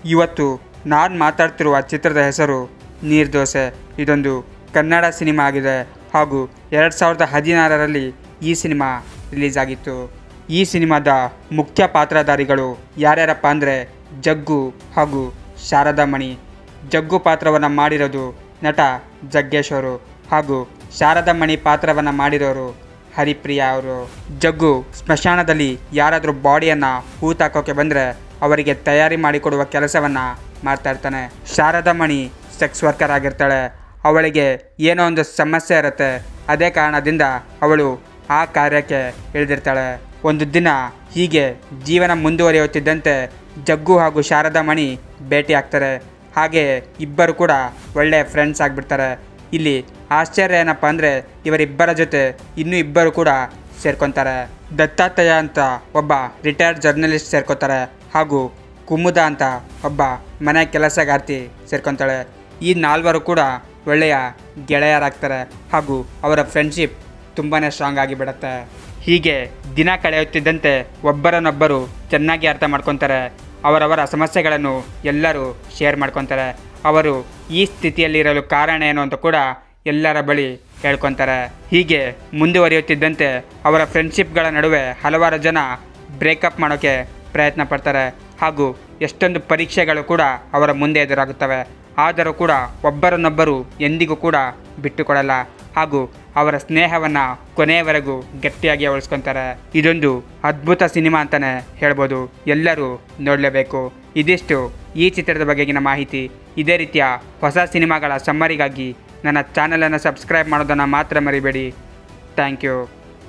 ಇವತ್ತು ನಾನು ಮಾತಾಡ್ತಿರುವ ಚಿತ್ರದ ಹೆಸರು ನೀರ್ದೋಸೆ. ಇದೊಂದು ಕನ್ನಡ ಸಿನಿಮಾ ಆಗಿದೆ ಹಾಗೂ 2016ರಲ್ಲಿ ಈ ಸಿನಿಮಾ ರಿಲೀಸ್ ಆಗಿತ್ತು. ಈ ಸಿನಿಮಾದ ಮುಖ್ಯ ಪಾತ್ರಧಾರಿಗಳು ಯಾರ್ಯಾರಪ್ಪ ಅಂದರೆ ಜಗ್ಗು ಹಾಗೂ ಶಾರದಾ ಮಣಿ. ಜಗ್ಗು ಪಾತ್ರವನ್ನು ಮಾಡಿರೋದು ನಟ ಜಗ್ಗೇಶ್ ಅವರು ಹಾಗೂ ಶಾರದಾ ಮಣಿ ಪಾತ್ರವನ್ನು ಮಾಡಿರೋರು ಹರಿಪ್ರಿಯಾ ಅವರು. ಜಗ್ಗು ಸ್ಮಶಾನದಲ್ಲಿ ಯಾರಾದರೂ ಬಾಡಿಯನ್ನು ಹೂತಾಕೋಕೆ ಬಂದರೆ ಅವರಿಗೆ ತಯಾರಿ ಮಾಡಿಕೊಡುವ ಕೆಲಸವನ್ನು ಮಾಡ್ತಾ ಇರ್ತಾನೆ. ಶಾರದಾ ಮಣಿ ಸೆಕ್ಸ್ ವರ್ಕರ್ ಆಗಿರ್ತಾಳೆ. ಅವಳಿಗೆ ಏನೋ ಒಂದು ಸಮಸ್ಯೆ ಇರುತ್ತೆ. ಅದೇ ಕಾರಣದಿಂದ ಅವಳು ಆ ಕಾರ್ಯಕ್ಕೆ ಇಳಿದಿರ್ತಾಳೆ. ಒಂದು ದಿನ ಹೀಗೆ ಜೀವನ ಮುಂದುವರಿಯುತ್ತಿದ್ದಂತೆ ಜಗ್ಗು ಹಾಗೂ ಶಾರದಾ ಮಣಿ ಭೇಟಿ ಆಗ್ತಾರೆ. ಹಾಗೆ ಇಬ್ಬರು ಕೂಡ ಒಳ್ಳೆಯ ಫ್ರೆಂಡ್ಸ್ ಆಗಿಬಿಡ್ತಾರೆ. ಇಲ್ಲಿ ಆಶ್ಚರ್ಯ ಏನಪ್ಪ ಅಂದರೆ ಇವರಿಬ್ಬರ ಜೊತೆ ಇನ್ನೂ ಇಬ್ಬರು ಕೂಡ ಸೇರ್ಕೊತಾರೆ. ದತ್ತಾತ್ರೇಯ ಅಂತ ಒಬ್ಬ ರಿಟೈರ್ಡ್ ಜರ್ನಲಿಸ್ಟ್ ಸೇರ್ಕೊತಾರೆ ಹಾಗೂ ಕುಮುದ ಅಂತ ಒಬ್ಬ ಮನೆ ಕೆಲಸಗಾರ್ತಿ ಸೇರ್ಕೊತಾಳೆ. ಈ ನಾಲ್ವರು ಕೂಡ ಒಳ್ಳೆಯ ಗೆಳೆಯರಾಗ್ತಾರೆ ಹಾಗೂ ಅವರ ಫ್ರೆಂಡ್ಶಿಪ್ ತುಂಬಾ ಸ್ಟ್ರಾಂಗ್ ಆಗಿಬಿಡುತ್ತೆ. ಹೀಗೆ ದಿನ ಕಳೆಯುತ್ತಿದ್ದಂತೆ ಒಬ್ಬರನ್ನೊಬ್ಬರು ಚೆನ್ನಾಗಿ ಅರ್ಥ ಮಾಡ್ಕೊತಾರೆ. ಅವರವರ ಸಮಸ್ಯೆಗಳನ್ನು ಎಲ್ಲರೂ ಶೇರ್ ಮಾಡ್ಕೊತಾರೆ. ಅವರು ಈ ಸ್ಥಿತಿಯಲ್ಲಿರಲು ಕಾರಣ ಏನು ಅಂತ ಕೂಡ ಎಲ್ಲರ ಬಳಿ ಹೇಳ್ಕೊತಾರೆ. ಹೀಗೆ ಮುಂದುವರಿಯುತ್ತಿದ್ದಂತೆ ಅವರ ಫ್ರೆಂಡ್ಶಿಪ್ಗಳ ನಡುವೆ ಹಲವಾರು ಜನ ಬ್ರೇಕಪ್ ಮಾಡೋಕ್ಕೆ ಪ್ರಯತ್ನ ಪಡ್ತಾರೆ ಹಾಗೂ ಎಷ್ಟೊಂದು ಪರೀಕ್ಷೆಗಳು ಕೂಡ ಅವರ ಮುಂದೆ ಎದುರಾಗುತ್ತವೆ. ಆದರೂ ಕೂಡ ಒಬ್ಬರನ್ನೊಬ್ಬರು ಎಂದಿಗೂ ಕೂಡ ಬಿಟ್ಟುಕೊಡಲ್ಲ ಹಾಗೂ ಅವರ ಸ್ನೇಹವನ್ನು ಕೊನೆಯವರೆಗೂ ಗಟ್ಟಿಯಾಗಿ ಉಳಿಸ್ಕೊತಾರೆ. ಇದೊಂದು ಅದ್ಭುತ ಸಿನಿಮಾ ಅಂತಲೇ ಹೇಳ್ಬೋದು. ಎಲ್ಲರೂ ನೋಡಲೇಬೇಕು. ಇದಿಷ್ಟು ಈ ಚಿತ್ರದ ಬಗೆಗಿನ ಮಾಹಿತಿ. ಇದೇ ರೀತಿಯ ಹೊಸ ಸಿನಿಮಾಗಳ ಸಮ್ಮರಿಗಾಗಿ ನನ್ನ ಚಾನಲನ್ನು ಸಬ್ಸ್ಕ್ರೈಬ್ ಮಾಡೋದನ್ನು ಮಾತ್ರ ಮರಿಬೇಡಿ. Thank you.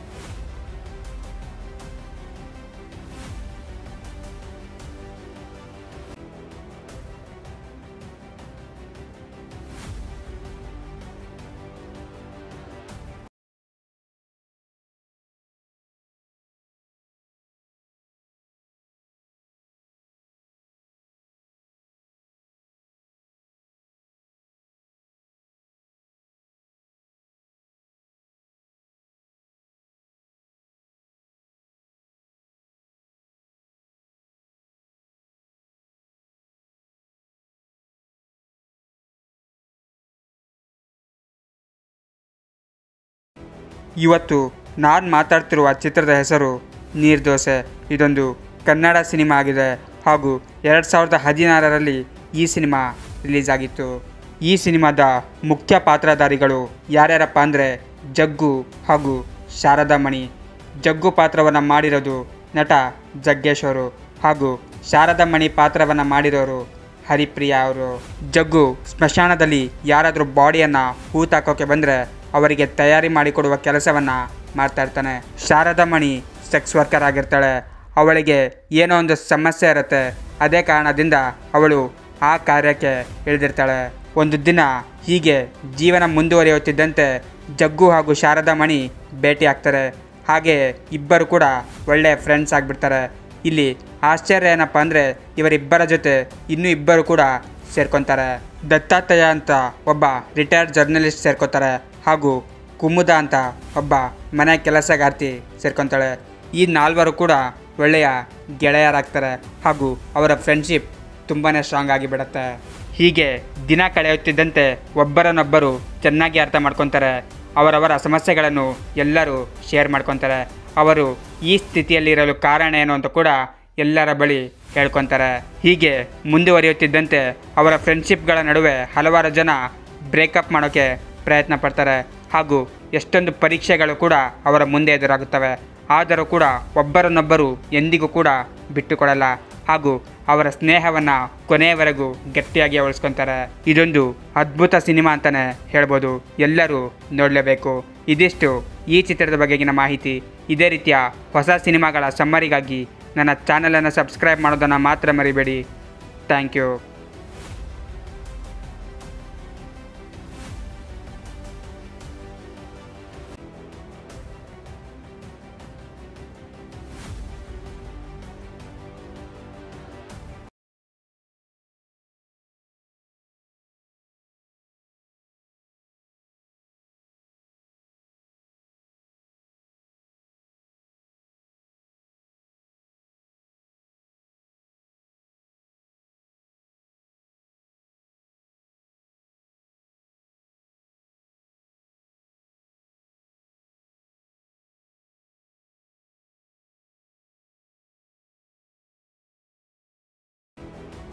ಇವತ್ತು ನಾನು ಮಾತಾಡ್ತಿರುವ ಚಿತ್ರದ ಹೆಸರು ನೀರ್ದೋಸೆ. ಇದೊಂದು ಕನ್ನಡ ಸಿನಿಮಾ ಆಗಿದೆ ಹಾಗೂ 2016ರಲ್ಲಿ ಈ ಸಿನಿಮಾ ರಿಲೀಸ್ ಆಗಿತ್ತು. ಈ ಸಿನಿಮಾದ ಮುಖ್ಯ ಪಾತ್ರಧಾರಿಗಳು ಯಾರ್ಯಾರಪ್ಪ ಅಂದರೆ ಜಗ್ಗು ಹಾಗೂ ಶಾರದಾ ಮಣಿ. ಜಗ್ಗು ಪಾತ್ರವನ್ನು ಮಾಡಿರೋದು ನಟ ಜಗ್ಗೇಶ್ ಅವರು ಹಾಗೂ ಶಾರದಾ ಮಣಿ ಪಾತ್ರವನ್ನು ಮಾಡಿರೋರು ಹರಿಪ್ರಿಯಾ ಅವರು. ಜಗ್ಗು ಸ್ಮಶಾನದಲ್ಲಿ ಯಾರಾದರೂ ಬಾಡಿಯನ್ನು ಹೂತಾಕೋಕೆ ಬಂದರೆ ಅವರಿಗೆ ತಯಾರಿ ಮಾಡಿಕೊಡುವ ಕೆಲಸವನ್ನು ಮಾಡ್ತಾ ಇರ್ತಾನೆ. ಶಾರದಾ ಮಣಿ ಸೆಕ್ಸ್ ವರ್ಕರ್ ಆಗಿರ್ತಾಳೆ. ಅವಳಿಗೆ ಏನೋ ಒಂದು ಸಮಸ್ಯೆ ಇರುತ್ತೆ. ಅದೇ ಕಾರಣದಿಂದ ಅವಳು ಆ ಕಾರ್ಯಕ್ಕೆ ಇಳಿದಿರ್ತಾಳೆ. ಒಂದು ದಿನ ಹೀಗೆ ಜೀವನ ಮುಂದುವರಿಯುತ್ತಿದ್ದಂತೆ ಜಗ್ಗು ಹಾಗೂ ಶಾರದಾ ಮಣಿ ಭೇಟಿ ಆಗ್ತಾರೆ. ಹಾಗೆ ಇಬ್ಬರು ಕೂಡ ಒಳ್ಳೆಯ ಫ್ರೆಂಡ್ಸ್ ಆಗಿಬಿಡ್ತಾರೆ. ಇಲ್ಲಿ ಆಶ್ಚರ್ಯ ಏನಪ್ಪ ಅಂದರೆ ಇವರಿಬ್ಬರ ಜೊತೆ ಇನ್ನೂ ಇಬ್ಬರು ಕೂಡ ಸೇರ್ಕೊತಾರೆ. ದತ್ತಾತ್ರೇಯ ಅಂತ ಒಬ್ಬ ರಿಟೈರ್ಡ್ ಜರ್ನಲಿಸ್ಟ್ ಸೇರ್ಕೊತಾರೆ ಹಾಗೂ ಕುಮುದ ಅಂತ ಒಬ್ಬ ಮನೆ ಕೆಲಸಗಾರ್ತಿ ಸೇರ್ಕೊತಾಳೆ. ಈ ನಾಲ್ವರು ಕೂಡ ಒಳ್ಳೆಯ ಗೆಳೆಯರಾಗ್ತಾರೆ ಹಾಗೂ ಅವರ ಫ್ರೆಂಡ್ಶಿಪ್ ತುಂಬಾ ಸ್ಟ್ರಾಂಗ್ ಆಗಿಬಿಡುತ್ತೆ. ಹೀಗೆ ದಿನ ಕಳೆಯುತ್ತಿದ್ದಂತೆ ಒಬ್ಬರನ್ನೊಬ್ಬರು ಚೆನ್ನಾಗಿ ಅರ್ಥ ಮಾಡ್ಕೊತಾರೆ. ಅವರವರ ಸಮಸ್ಯೆಗಳನ್ನು ಎಲ್ಲರೂ ಶೇರ್ ಮಾಡ್ಕೊತಾರೆ. ಅವರು ಈ ಸ್ಥಿತಿಯಲ್ಲಿರಲು ಕಾರಣ ಏನು ಅಂತ ಕೂಡ ಎಲ್ಲರ ಬಳಿ ಹೇಳ್ಕೊತಾರೆ. ಹೀಗೆ ಮುಂದುವರಿಯುತ್ತಿದ್ದಂತೆ ಅವರ ಫ್ರೆಂಡ್ಶಿಪ್ಗಳ ನಡುವೆ ಹಲವಾರು ಜನ ಬ್ರೇಕಪ್ ಮಾಡೋಕ್ಕೆ ಪ್ರಯತ್ನ ಪಡ್ತಾರೆ ಹಾಗೂ ಎಷ್ಟೊಂದು ಪರೀಕ್ಷೆಗಳು ಕೂಡ ಅವರ ಮುಂದೆ ಎದುರಾಗುತ್ತವೆ. ಆದರೂ ಕೂಡ ಒಬ್ಬರನ್ನೊಬ್ಬರು ಎಂದಿಗೂ ಕೂಡ ಬಿಟ್ಟುಕೊಡಲ್ಲ ಹಾಗೂ ಅವರ ಸ್ನೇಹವನ್ನು ಕೊನೆಯವರೆಗೂ ಗಟ್ಟಿಯಾಗಿ ಉಳಿಸ್ಕೊತಾರೆ. ಇದೊಂದು ಅದ್ಭುತ ಸಿನಿಮಾ ಅಂತಲೇ ಹೇಳ್ಬೋದು. ಎಲ್ಲರೂ ನೋಡಲೇಬೇಕು. ಇದಿಷ್ಟು ಈ ಚಿತ್ರದ ಬಗೆಗಿನ ಮಾಹಿತಿ. ಇದೇ ರೀತಿಯ ಹೊಸ ಸಿನಿಮಾಗಳ ಸಮ್ಮರಿಗಾಗಿ ನನ್ನ ಚಾನಲನ್ನು ಸಬ್ಸ್ಕ್ರೈಬ್ ಮಾಡೋದನ್ನು ಮಾತ್ರ ಮರಿಬೇಡಿ. Thank you.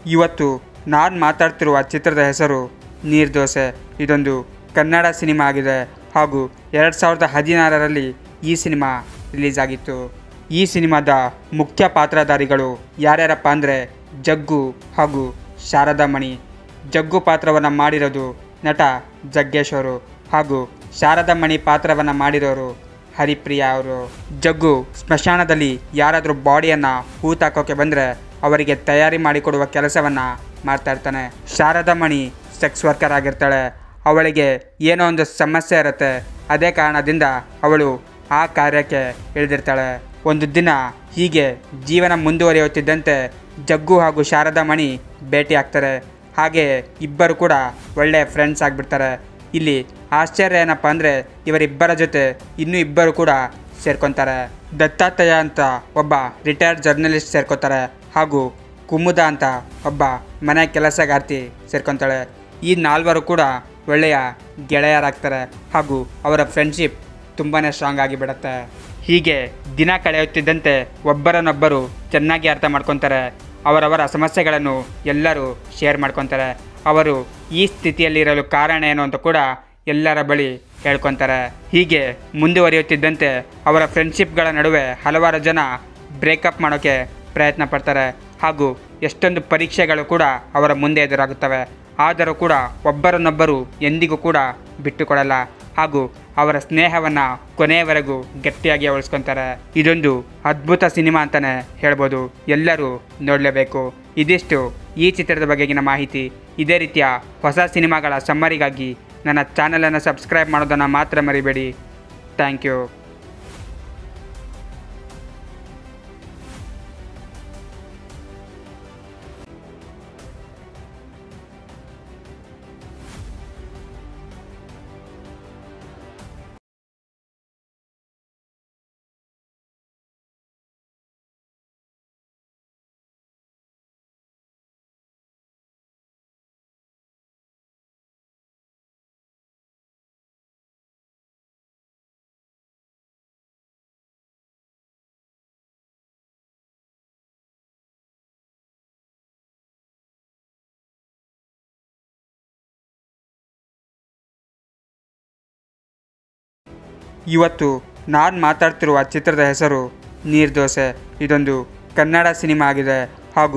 ಇವತ್ತು ನಾನು ಮಾತಾಡ್ತಿರುವ ಚಿತ್ರದ ಹೆಸರು ನೀರ್ದೋಸೆ. ಇದೊಂದು ಕನ್ನಡ ಸಿನಿಮಾ ಆಗಿದೆ ಹಾಗೂ 2016ರಲ್ಲಿ ಈ ಸಿನಿಮಾ ರಿಲೀಸ್ ಆಗಿತ್ತು. ಈ ಸಿನಿಮಾದ ಮುಖ್ಯ ಪಾತ್ರಧಾರಿಗಳು ಯಾರ್ಯಾರಪ್ಪ ಅಂದರೆ ಜಗ್ಗು ಹಾಗೂ ಶಾರದಾ ಮಣಿ. ಜಗ್ಗು ಪಾತ್ರವನ್ನು ಮಾಡಿರೋದು ನಟ ಜಗ್ಗೇಶ್ ಅವರು ಹಾಗೂ ಶಾರದಾ ಮಣಿ ಪಾತ್ರವನ್ನು ಮಾಡಿರೋರು ಹರಿಪ್ರಿಯಾ ಅವರು. ಜಗ್ಗು ಸ್ಮಶಾನದಲ್ಲಿ ಯಾರಾದರೂ ಬಾಡಿಯನ್ನು ಹೂತಾಕೋಕೆ ಬಂದರೆ ಅವರಿಗೆ ತಯಾರಿ ಮಾಡಿಕೊಡುವ ಕೆಲಸವನ್ನು ಮಾಡ್ತಾ ಇರ್ತಾನೆ. ಶಾರದಾ ಮಣಿ ಸೆಕ್ಸ್ ವರ್ಕರ್ ಆಗಿರ್ತಾಳೆ. ಅವಳಿಗೆ ಏನೋ ಒಂದು ಸಮಸ್ಯೆ ಇರುತ್ತೆ. ಅದೇ ಕಾರಣದಿಂದ ಅವಳು ಆ ಕಾರ್ಯಕ್ಕೆ ಇಳಿದಿರ್ತಾಳೆ. ಒಂದು ದಿನ ಹೀಗೆ ಜೀವನ ಮುಂದುವರಿಯುತ್ತಿದ್ದಂತೆ ಜಗ್ಗು ಹಾಗೂ ಶಾರದಾ ಮಣಿ ಭೇಟಿ ಆಗ್ತಾರೆ. ಹಾಗೆ ಇಬ್ಬರು ಕೂಡ ಒಳ್ಳೆಯ ಫ್ರೆಂಡ್ಸ್ ಆಗಿಬಿಡ್ತಾರೆ. ಇಲ್ಲಿ ಆಶ್ಚರ್ಯ ಏನಪ್ಪ ಅಂದರೆ ಇವರಿಬ್ಬರ ಜೊತೆ ಇನ್ನೂ ಇಬ್ಬರು ಕೂಡ ಸೇರ್ಕೊತಾರೆ. ದತ್ತಾತ್ರೇಯ ಅಂತ ಒಬ್ಬ ರಿಟೈರ್ಡ್ ಜರ್ನಲಿಸ್ಟ್ ಸೇರ್ಕೊತಾರೆ ಹಾಗೂ ಕುಮುದ ಅಂತ ಒಬ್ಬ ಮನೆ ಕೆಲಸಗಾರ್ತಿ ಸೇರ್ಕೊತಾಳೆ. ಈ ನಾಲ್ವರು ಕೂಡ ಒಳ್ಳೆಯ ಗೆಳೆಯರಾಗ್ತಾರೆ ಹಾಗೂ ಅವರ ಫ್ರೆಂಡ್ಶಿಪ್ ತುಂಬಾ ಸ್ಟ್ರಾಂಗ್ ಆಗಿಬಿಡುತ್ತೆ. ಹೀಗೆ ದಿನ ಕಳೆಯುತ್ತಿದ್ದಂತೆ ಒಬ್ಬರನ್ನೊಬ್ಬರು ಚೆನ್ನಾಗಿ ಅರ್ಥ ಮಾಡ್ಕೊತಾರೆ. ಅವರವರ ಸಮಸ್ಯೆಗಳನ್ನು ಎಲ್ಲರೂ ಶೇರ್ ಮಾಡ್ಕೊತಾರೆ. ಅವರು ಈ ಸ್ಥಿತಿಯಲ್ಲಿರಲು ಕಾರಣ ಏನು ಅಂತ ಕೂಡ ಎಲ್ಲರ ಬಳಿ ಹೇಳ್ಕೊತಾರೆ. ಹೀಗೆ ಮುಂದುವರಿಯುತ್ತಿದ್ದಂತೆ ಅವರ ಫ್ರೆಂಡ್ಶಿಪ್ಗಳ ನಡುವೆ ಹಲವಾರು ಜನ ಬ್ರೇಕಪ್ ಮಾಡೋಕ್ಕೆ ಪ್ರಯತ್ನ ಪಡ್ತಾರೆ ಹಾಗೂ ಎಷ್ಟೊಂದು ಪರೀಕ್ಷೆಗಳು ಕೂಡ ಅವರ ಮುಂದೆ ಎದುರಾಗುತ್ತವೆ. ಆದರೂ ಕೂಡ ಒಬ್ಬರನ್ನೊಬ್ಬರು ಎಂದಿಗೂ ಕೂಡ ಬಿಟ್ಟುಕೊಡಲ್ಲ ಹಾಗೂ ಅವರ ಸ್ನೇಹವನ್ನು ಕೊನೆಯವರೆಗೂ ಗಟ್ಟಿಯಾಗಿ ಉಳಿಸ್ಕೊತಾರೆ. ಇದೊಂದು ಅದ್ಭುತ ಸಿನಿಮಾ ಅಂತಲೇ ಹೇಳ್ಬೋದು. ಎಲ್ಲರೂ ನೋಡಲೇಬೇಕು. ಇದಿಷ್ಟು ಈ ಚಿತ್ರದ ಬಗೆಗಿನ ಮಾಹಿತಿ. ಇದೇ ರೀತಿಯ ಹೊಸ ಸಿನಿಮಾಗಳ ಸಮ್ಮರಿಗಾಗಿ ನನ್ನ ಚಾನಲನ್ನು ಸಬ್ಸ್ಕ್ರೈಬ್ ಮಾಡೋದನ್ನು ಮಾತ್ರ ಮರಿಬೇಡಿ. Thank you. ಇವತ್ತು ನಾನು ಮಾತಾಡ್ತಿರುವ ಚಿತ್ರದ ಹೆಸರು ನೀರ್ದೋಸೆ. ಇದೊಂದು ಕನ್ನಡ ಸಿನಿಮಾ ಆಗಿದೆ ಹಾಗೂ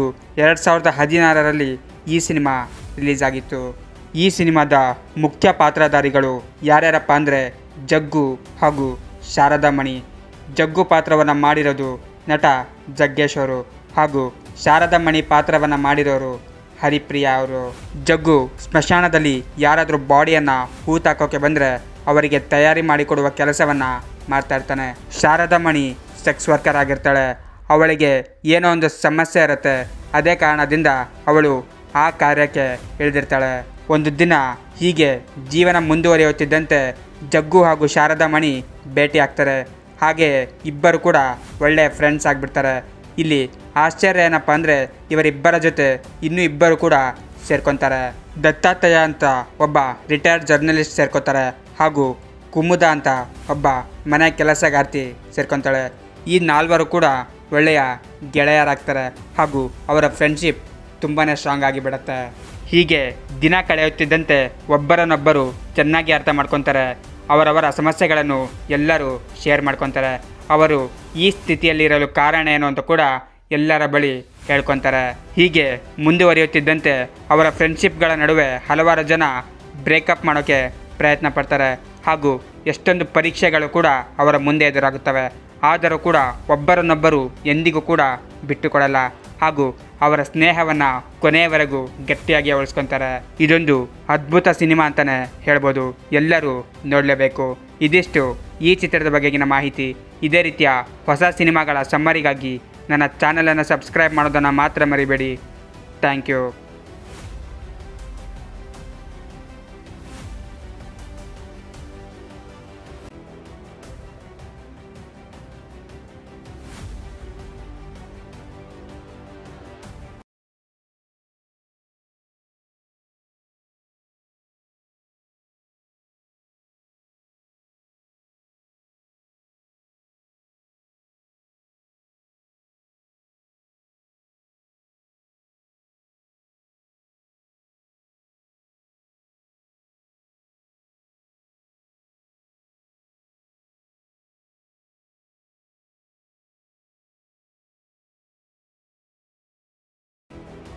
2016ರಲ್ಲಿ ಈ ಸಿನಿಮಾ ರಿಲೀಸ್ ಆಗಿತ್ತು. ಈ ಸಿನಿಮಾದ ಮುಖ್ಯ ಪಾತ್ರಧಾರಿಗಳು ಯಾರ್ಯಾರಪ್ಪ ಅಂದರೆ ಜಗ್ಗು ಹಾಗೂ ಶಾರದಾ ಮಣಿ. ಜಗ್ಗು ಪಾತ್ರವನ್ನು ಮಾಡಿರೋದು ನಟ ಜಗ್ಗೇಶ್ ಅವರು ಹಾಗೂ ಶಾರದಾ ಮಣಿ ಪಾತ್ರವನ್ನು ಮಾಡಿರೋರು ಹರಿಪ್ರಿಯಾ ಅವರು. ಜಗ್ಗು ಸ್ಮಶಾನದಲ್ಲಿ ಯಾರಾದರೂ ಬಾಡಿಯನ್ನು ಹೂತಾಕೋಕೆ ಬಂದರೆ ಅವರಿಗೆ ತಯಾರಿ ಮಾಡಿಕೊಡುವ ಕೆಲಸವನ್ನು ಮಾಡ್ತಾ ಇರ್ತಾನೆ. ಶಾರದಾ ಮಣಿ ಸೆಕ್ಸ್ ವರ್ಕರ್ ಆಗಿರ್ತಾಳೆ. ಅವಳಿಗೆ ಏನೋ ಒಂದು ಸಮಸ್ಯೆ ಇರುತ್ತೆ. ಅದೇ ಕಾರಣದಿಂದ ಅವಳು ಆ ಕಾರ್ಯಕ್ಕೆ ಇಳಿದಿರ್ತಾಳೆ. ಒಂದು ದಿನ ಹೀಗೆ ಜೀವನ ಮುಂದುವರಿಯುತ್ತಿದ್ದಂತೆ ಜಗ್ಗು ಹಾಗೂ ಶಾರದಾ ಮಣಿ ಭೇಟಿ ಆಗ್ತಾರೆ. ಹಾಗೆ ಇಬ್ಬರು ಕೂಡ ಒಳ್ಳೆಯ ಫ್ರೆಂಡ್ಸ್ ಆಗಿಬಿಡ್ತಾರೆ. ಇಲ್ಲಿ ಆಶ್ಚರ್ಯ ಏನಪ್ಪ ಅಂದರೆ ಇವರಿಬ್ಬರ ಜೊತೆ ಇನ್ನೂ ಇಬ್ಬರು ಕೂಡ ಸೇರ್ಕೊತಾರೆ. ದತ್ತಾತ್ರೇಯ ಅಂತ ಒಬ್ಬ ರಿಟೈರ್ಡ್ ಜರ್ನಲಿಸ್ಟ್ ಸೇರ್ಕೊತಾರೆ ಹಾಗೂ ಕುಮುದ ಅಂತ ಒಬ್ಬ ಮನೆ ಕೆಲಸಗಾರ್ತಿ ಸೇರ್ಕೊತಾಳೆ. ಈ ನಾಲ್ವರು ಕೂಡ ಒಳ್ಳೆಯ ಗೆಳೆಯರಾಗ್ತಾರೆ ಹಾಗೂ ಅವರ ಫ್ರೆಂಡ್ಶಿಪ್ ತುಂಬಾ ಸ್ಟ್ರಾಂಗ್ ಆಗಿಬಿಡುತ್ತೆ. ಹೀಗೆ ದಿನ ಕಳೆಯುತ್ತಿದ್ದಂತೆ ಒಬ್ಬರನ್ನೊಬ್ಬರು ಚೆನ್ನಾಗಿ ಅರ್ಥ ಮಾಡ್ಕೊತಾರೆ. ಅವರವರ ಸಮಸ್ಯೆಗಳನ್ನು ಎಲ್ಲರೂ ಶೇರ್ ಮಾಡ್ಕೊತಾರೆ. ಅವರು ಈ ಸ್ಥಿತಿಯಲ್ಲಿರಲು ಕಾರಣ ಏನು ಅಂತ ಕೂಡ ಎಲ್ಲರ ಬಳಿ ಹೇಳ್ಕೊತಾರೆ. ಹೀಗೆ ಮುಂದುವರಿಯುತ್ತಿದ್ದಂತೆ ಅವರ ಫ್ರೆಂಡ್ಶಿಪ್ಗಳ ನಡುವೆ ಹಲವಾರು ಜನ ಬ್ರೇಕಪ್ ಮಾಡೋಕ್ಕೆ ಪ್ರಯತ್ನ ಪಡ್ತಾರೆ ಹಾಗೂ ಎಷ್ಟೊಂದು ಪರೀಕ್ಷೆಗಳು ಕೂಡ ಅವರ ಮುಂದೆ ಎದುರಾಗುತ್ತವೆ. ಆದರೂ ಕೂಡ ಒಬ್ಬರನ್ನೊಬ್ಬರು ಎಂದಿಗೂ ಕೂಡ ಬಿಟ್ಟುಕೊಡಲ್ಲ ಹಾಗೂ ಅವರ ಸ್ನೇಹವನ್ನು ಕೊನೆಯವರೆಗೂ ಗಟ್ಟಿಯಾಗಿ ಉಳಿಸ್ಕೊತಾರೆ. ಇದೊಂದು ಅದ್ಭುತ ಸಿನಿಮಾ ಅಂತಲೇ ಹೇಳ್ಬೋದು. ಎಲ್ಲರೂ ನೋಡಲೇಬೇಕು. ಇದಿಷ್ಟು ಈ ಚಿತ್ರದ ಬಗೆಗಿನ ಮಾಹಿತಿ. ಇದೇ ರೀತಿಯ ಹೊಸ ಸಿನಿಮಾಗಳ ಸಮ್ಮರಿಗಾಗಿ ನನ್ನ ಚಾನಲನ್ನು ಸಬ್ಸ್ಕ್ರೈಬ್ ಮಾಡೋದನ್ನು ಮಾತ್ರ ಮರಿಬೇಡಿ. Thank you.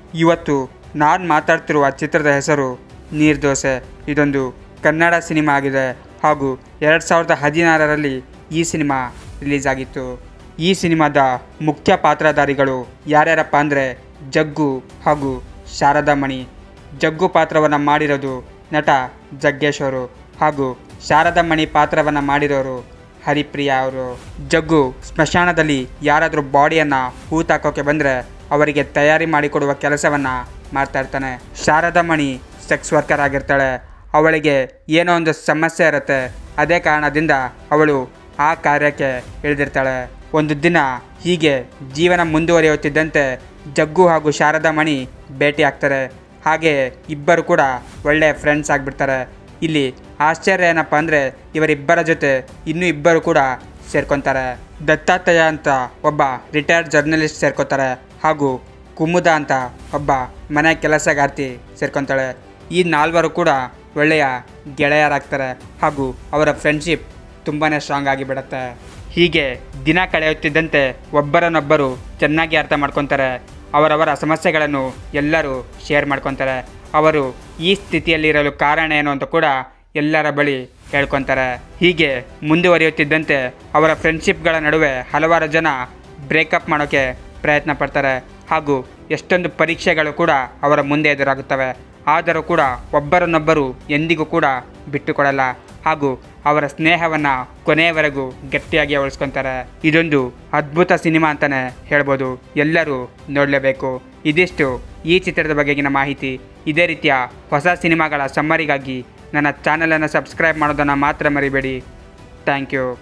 ಇವತ್ತು ನಾನು ಮಾತಾಡ್ತಿರುವ ಚಿತ್ರದ ಹೆಸರು ನೀರ್ದೋಸೆ. ಇದೊಂದು ಕನ್ನಡ ಸಿನಿಮಾ ಆಗಿದೆ ಹಾಗೂ 2016ರಲ್ಲಿ ಈ ಸಿನಿಮಾ ರಿಲೀಸ್ ಆಗಿತ್ತು. ಈ ಸಿನಿಮಾದ ಮುಖ್ಯ ಪಾತ್ರಧಾರಿಗಳು ಯಾರ್ಯಾರಪ್ಪ ಅಂದರೆ ಜಗ್ಗು ಹಾಗೂ ಶಾರದಾ ಮಣಿ. ಜಗ್ಗು ಪಾತ್ರವನ್ನು ಮಾಡಿರೋದು ನಟ ಜಗ್ಗೇಶ್ ಅವರು ಹಾಗೂ ಶಾರದಾ ಮಣಿ ಪಾತ್ರವನ್ನು ಮಾಡಿರೋರು ಹರಿಪ್ರಿಯಾ ಅವರು. ಜಗ್ಗು ಸ್ಮಶಾನದಲ್ಲಿ ಯಾರಾದರೂ ಬಾಡಿಯನ್ನು ಹೂತಾಕೋಕೆ ಬಂದರೆ ಅವರಿಗೆ ತಯಾರಿ ಮಾಡಿಕೊಡುವ ಕೆಲಸವನ್ನು ಮಾಡ್ತಾ ಇರ್ತಾನೆ. ಶಾರದಾ ಮಣಿ ಸೆಕ್ಸ್ ವರ್ಕರ್ ಆಗಿರ್ತಾಳೆ. ಅವಳಿಗೆ ಏನೋ ಒಂದು ಸಮಸ್ಯೆ ಇರುತ್ತೆ. ಅದೇ ಕಾರಣದಿಂದ ಅವಳು ಆ ಕಾರ್ಯಕ್ಕೆ ಇಳಿದಿರ್ತಾಳೆ. ಒಂದು ದಿನ ಹೀಗೆ ಜೀವನ ಮುಂದುವರಿಯುತ್ತಿದ್ದಂತೆ ಜಗ್ಗು ಹಾಗೂ ಶಾರದಾ ಮಣಿ ಭೇಟಿ ಆಗ್ತಾರೆ. ಹಾಗೆ ಇಬ್ಬರು ಕೂಡ ಒಳ್ಳೆಯ ಫ್ರೆಂಡ್ಸ್ ಆಗಿಬಿಡ್ತಾರೆ. ಇಲ್ಲಿ ಆಶ್ಚರ್ಯ ಏನಪ್ಪ ಅಂದರೆ ಇವರಿಬ್ಬರ ಜೊತೆ ಇನ್ನೂ ಇಬ್ಬರು ಕೂಡ ಸೇರ್ಕೊತಾರೆ. ದತ್ತಾತ್ರೇಯ ಅಂತ ಒಬ್ಬ ರಿಟೈರ್ಡ್ ಜರ್ನಲಿಸ್ಟ್ ಸೇರ್ಕೊತಾರೆ ಹಾಗೂ ಕುಮುದ ಅಂತ ಒಬ್ಬ ಮನೆ ಕೆಲಸಗಾರ್ತಿ ಸೇರ್ಕೊತಾಳೆ. ಈ ನಾಲ್ವರು ಕೂಡ ಒಳ್ಳೆಯ ಗೆಳೆಯರಾಗ್ತಾರೆ ಹಾಗೂ ಅವರ ಫ್ರೆಂಡ್ಶಿಪ್ ತುಂಬಾ ಸ್ಟ್ರಾಂಗ್ ಆಗಿಬಿಡುತ್ತೆ. ಹೀಗೆ ದಿನ ಕಳೆಯುತ್ತಿದ್ದಂತೆ ಒಬ್ಬರನ್ನೊಬ್ಬರು ಚೆನ್ನಾಗಿ ಅರ್ಥ ಮಾಡ್ಕೊತಾರೆ. ಅವರವರ ಸಮಸ್ಯೆಗಳನ್ನು ಎಲ್ಲರೂ ಶೇರ್ ಮಾಡ್ಕೊತಾರೆ. ಅವರು ಈ ಸ್ಥಿತಿಯಲ್ಲಿರಲು ಕಾರಣ ಏನು ಅಂತ ಕೂಡ ಎಲ್ಲರ ಬಳಿ ಹೇಳ್ಕೊತಾರೆ. ಹೀಗೆ ಮುಂದುವರಿಯುತ್ತಿದ್ದಂತೆ ಅವರ ಫ್ರೆಂಡ್ಶಿಪ್ಗಳ ನಡುವೆ ಹಲವಾರು ಜನ ಬ್ರೇಕಪ್ ಮಾಡೋಕ್ಕೆ ಪ್ರಯತ್ನ ಪಡ್ತಾರೆ ಹಾಗೂ ಎಷ್ಟೊಂದು ಪರೀಕ್ಷೆಗಳು ಕೂಡ ಅವರ ಮುಂದೆ ಎದುರಾಗುತ್ತವೆ. ಆದರೂ ಕೂಡ ಒಬ್ಬರನ್ನೊಬ್ಬರು ಎಂದಿಗೂ ಕೂಡ ಬಿಟ್ಟುಕೊಡಲ್ಲ ಹಾಗೂ ಅವರ ಸ್ನೇಹವನ್ನು ಕೊನೆಯವರೆಗೂ ಗಟ್ಟಿಯಾಗಿ ಉಳಿಸ್ಕೊತಾರೆ. ಇದೊಂದು ಅದ್ಭುತ ಸಿನಿಮಾ ಅಂತಲೇ ಹೇಳ್ಬೋದು. ಎಲ್ಲರೂ ನೋಡಲೇಬೇಕು. ಇದಿಷ್ಟು ಈ ಚಿತ್ರದ ಬಗೆಗಿನ ಮಾಹಿತಿ. ಇದೇ ರೀತಿಯ ಹೊಸ ಸಿನಿಮಾಗಳ ಸಮ್ಮರಿಗಾಗಿ ನನ್ನ ಚಾನಲನ್ನು ಸಬ್ಸ್ಕ್ರೈಬ್ ಮಾಡೋದನ್ನು ಮಾತ್ರ ಮರಿಬೇಡಿ. Thank you.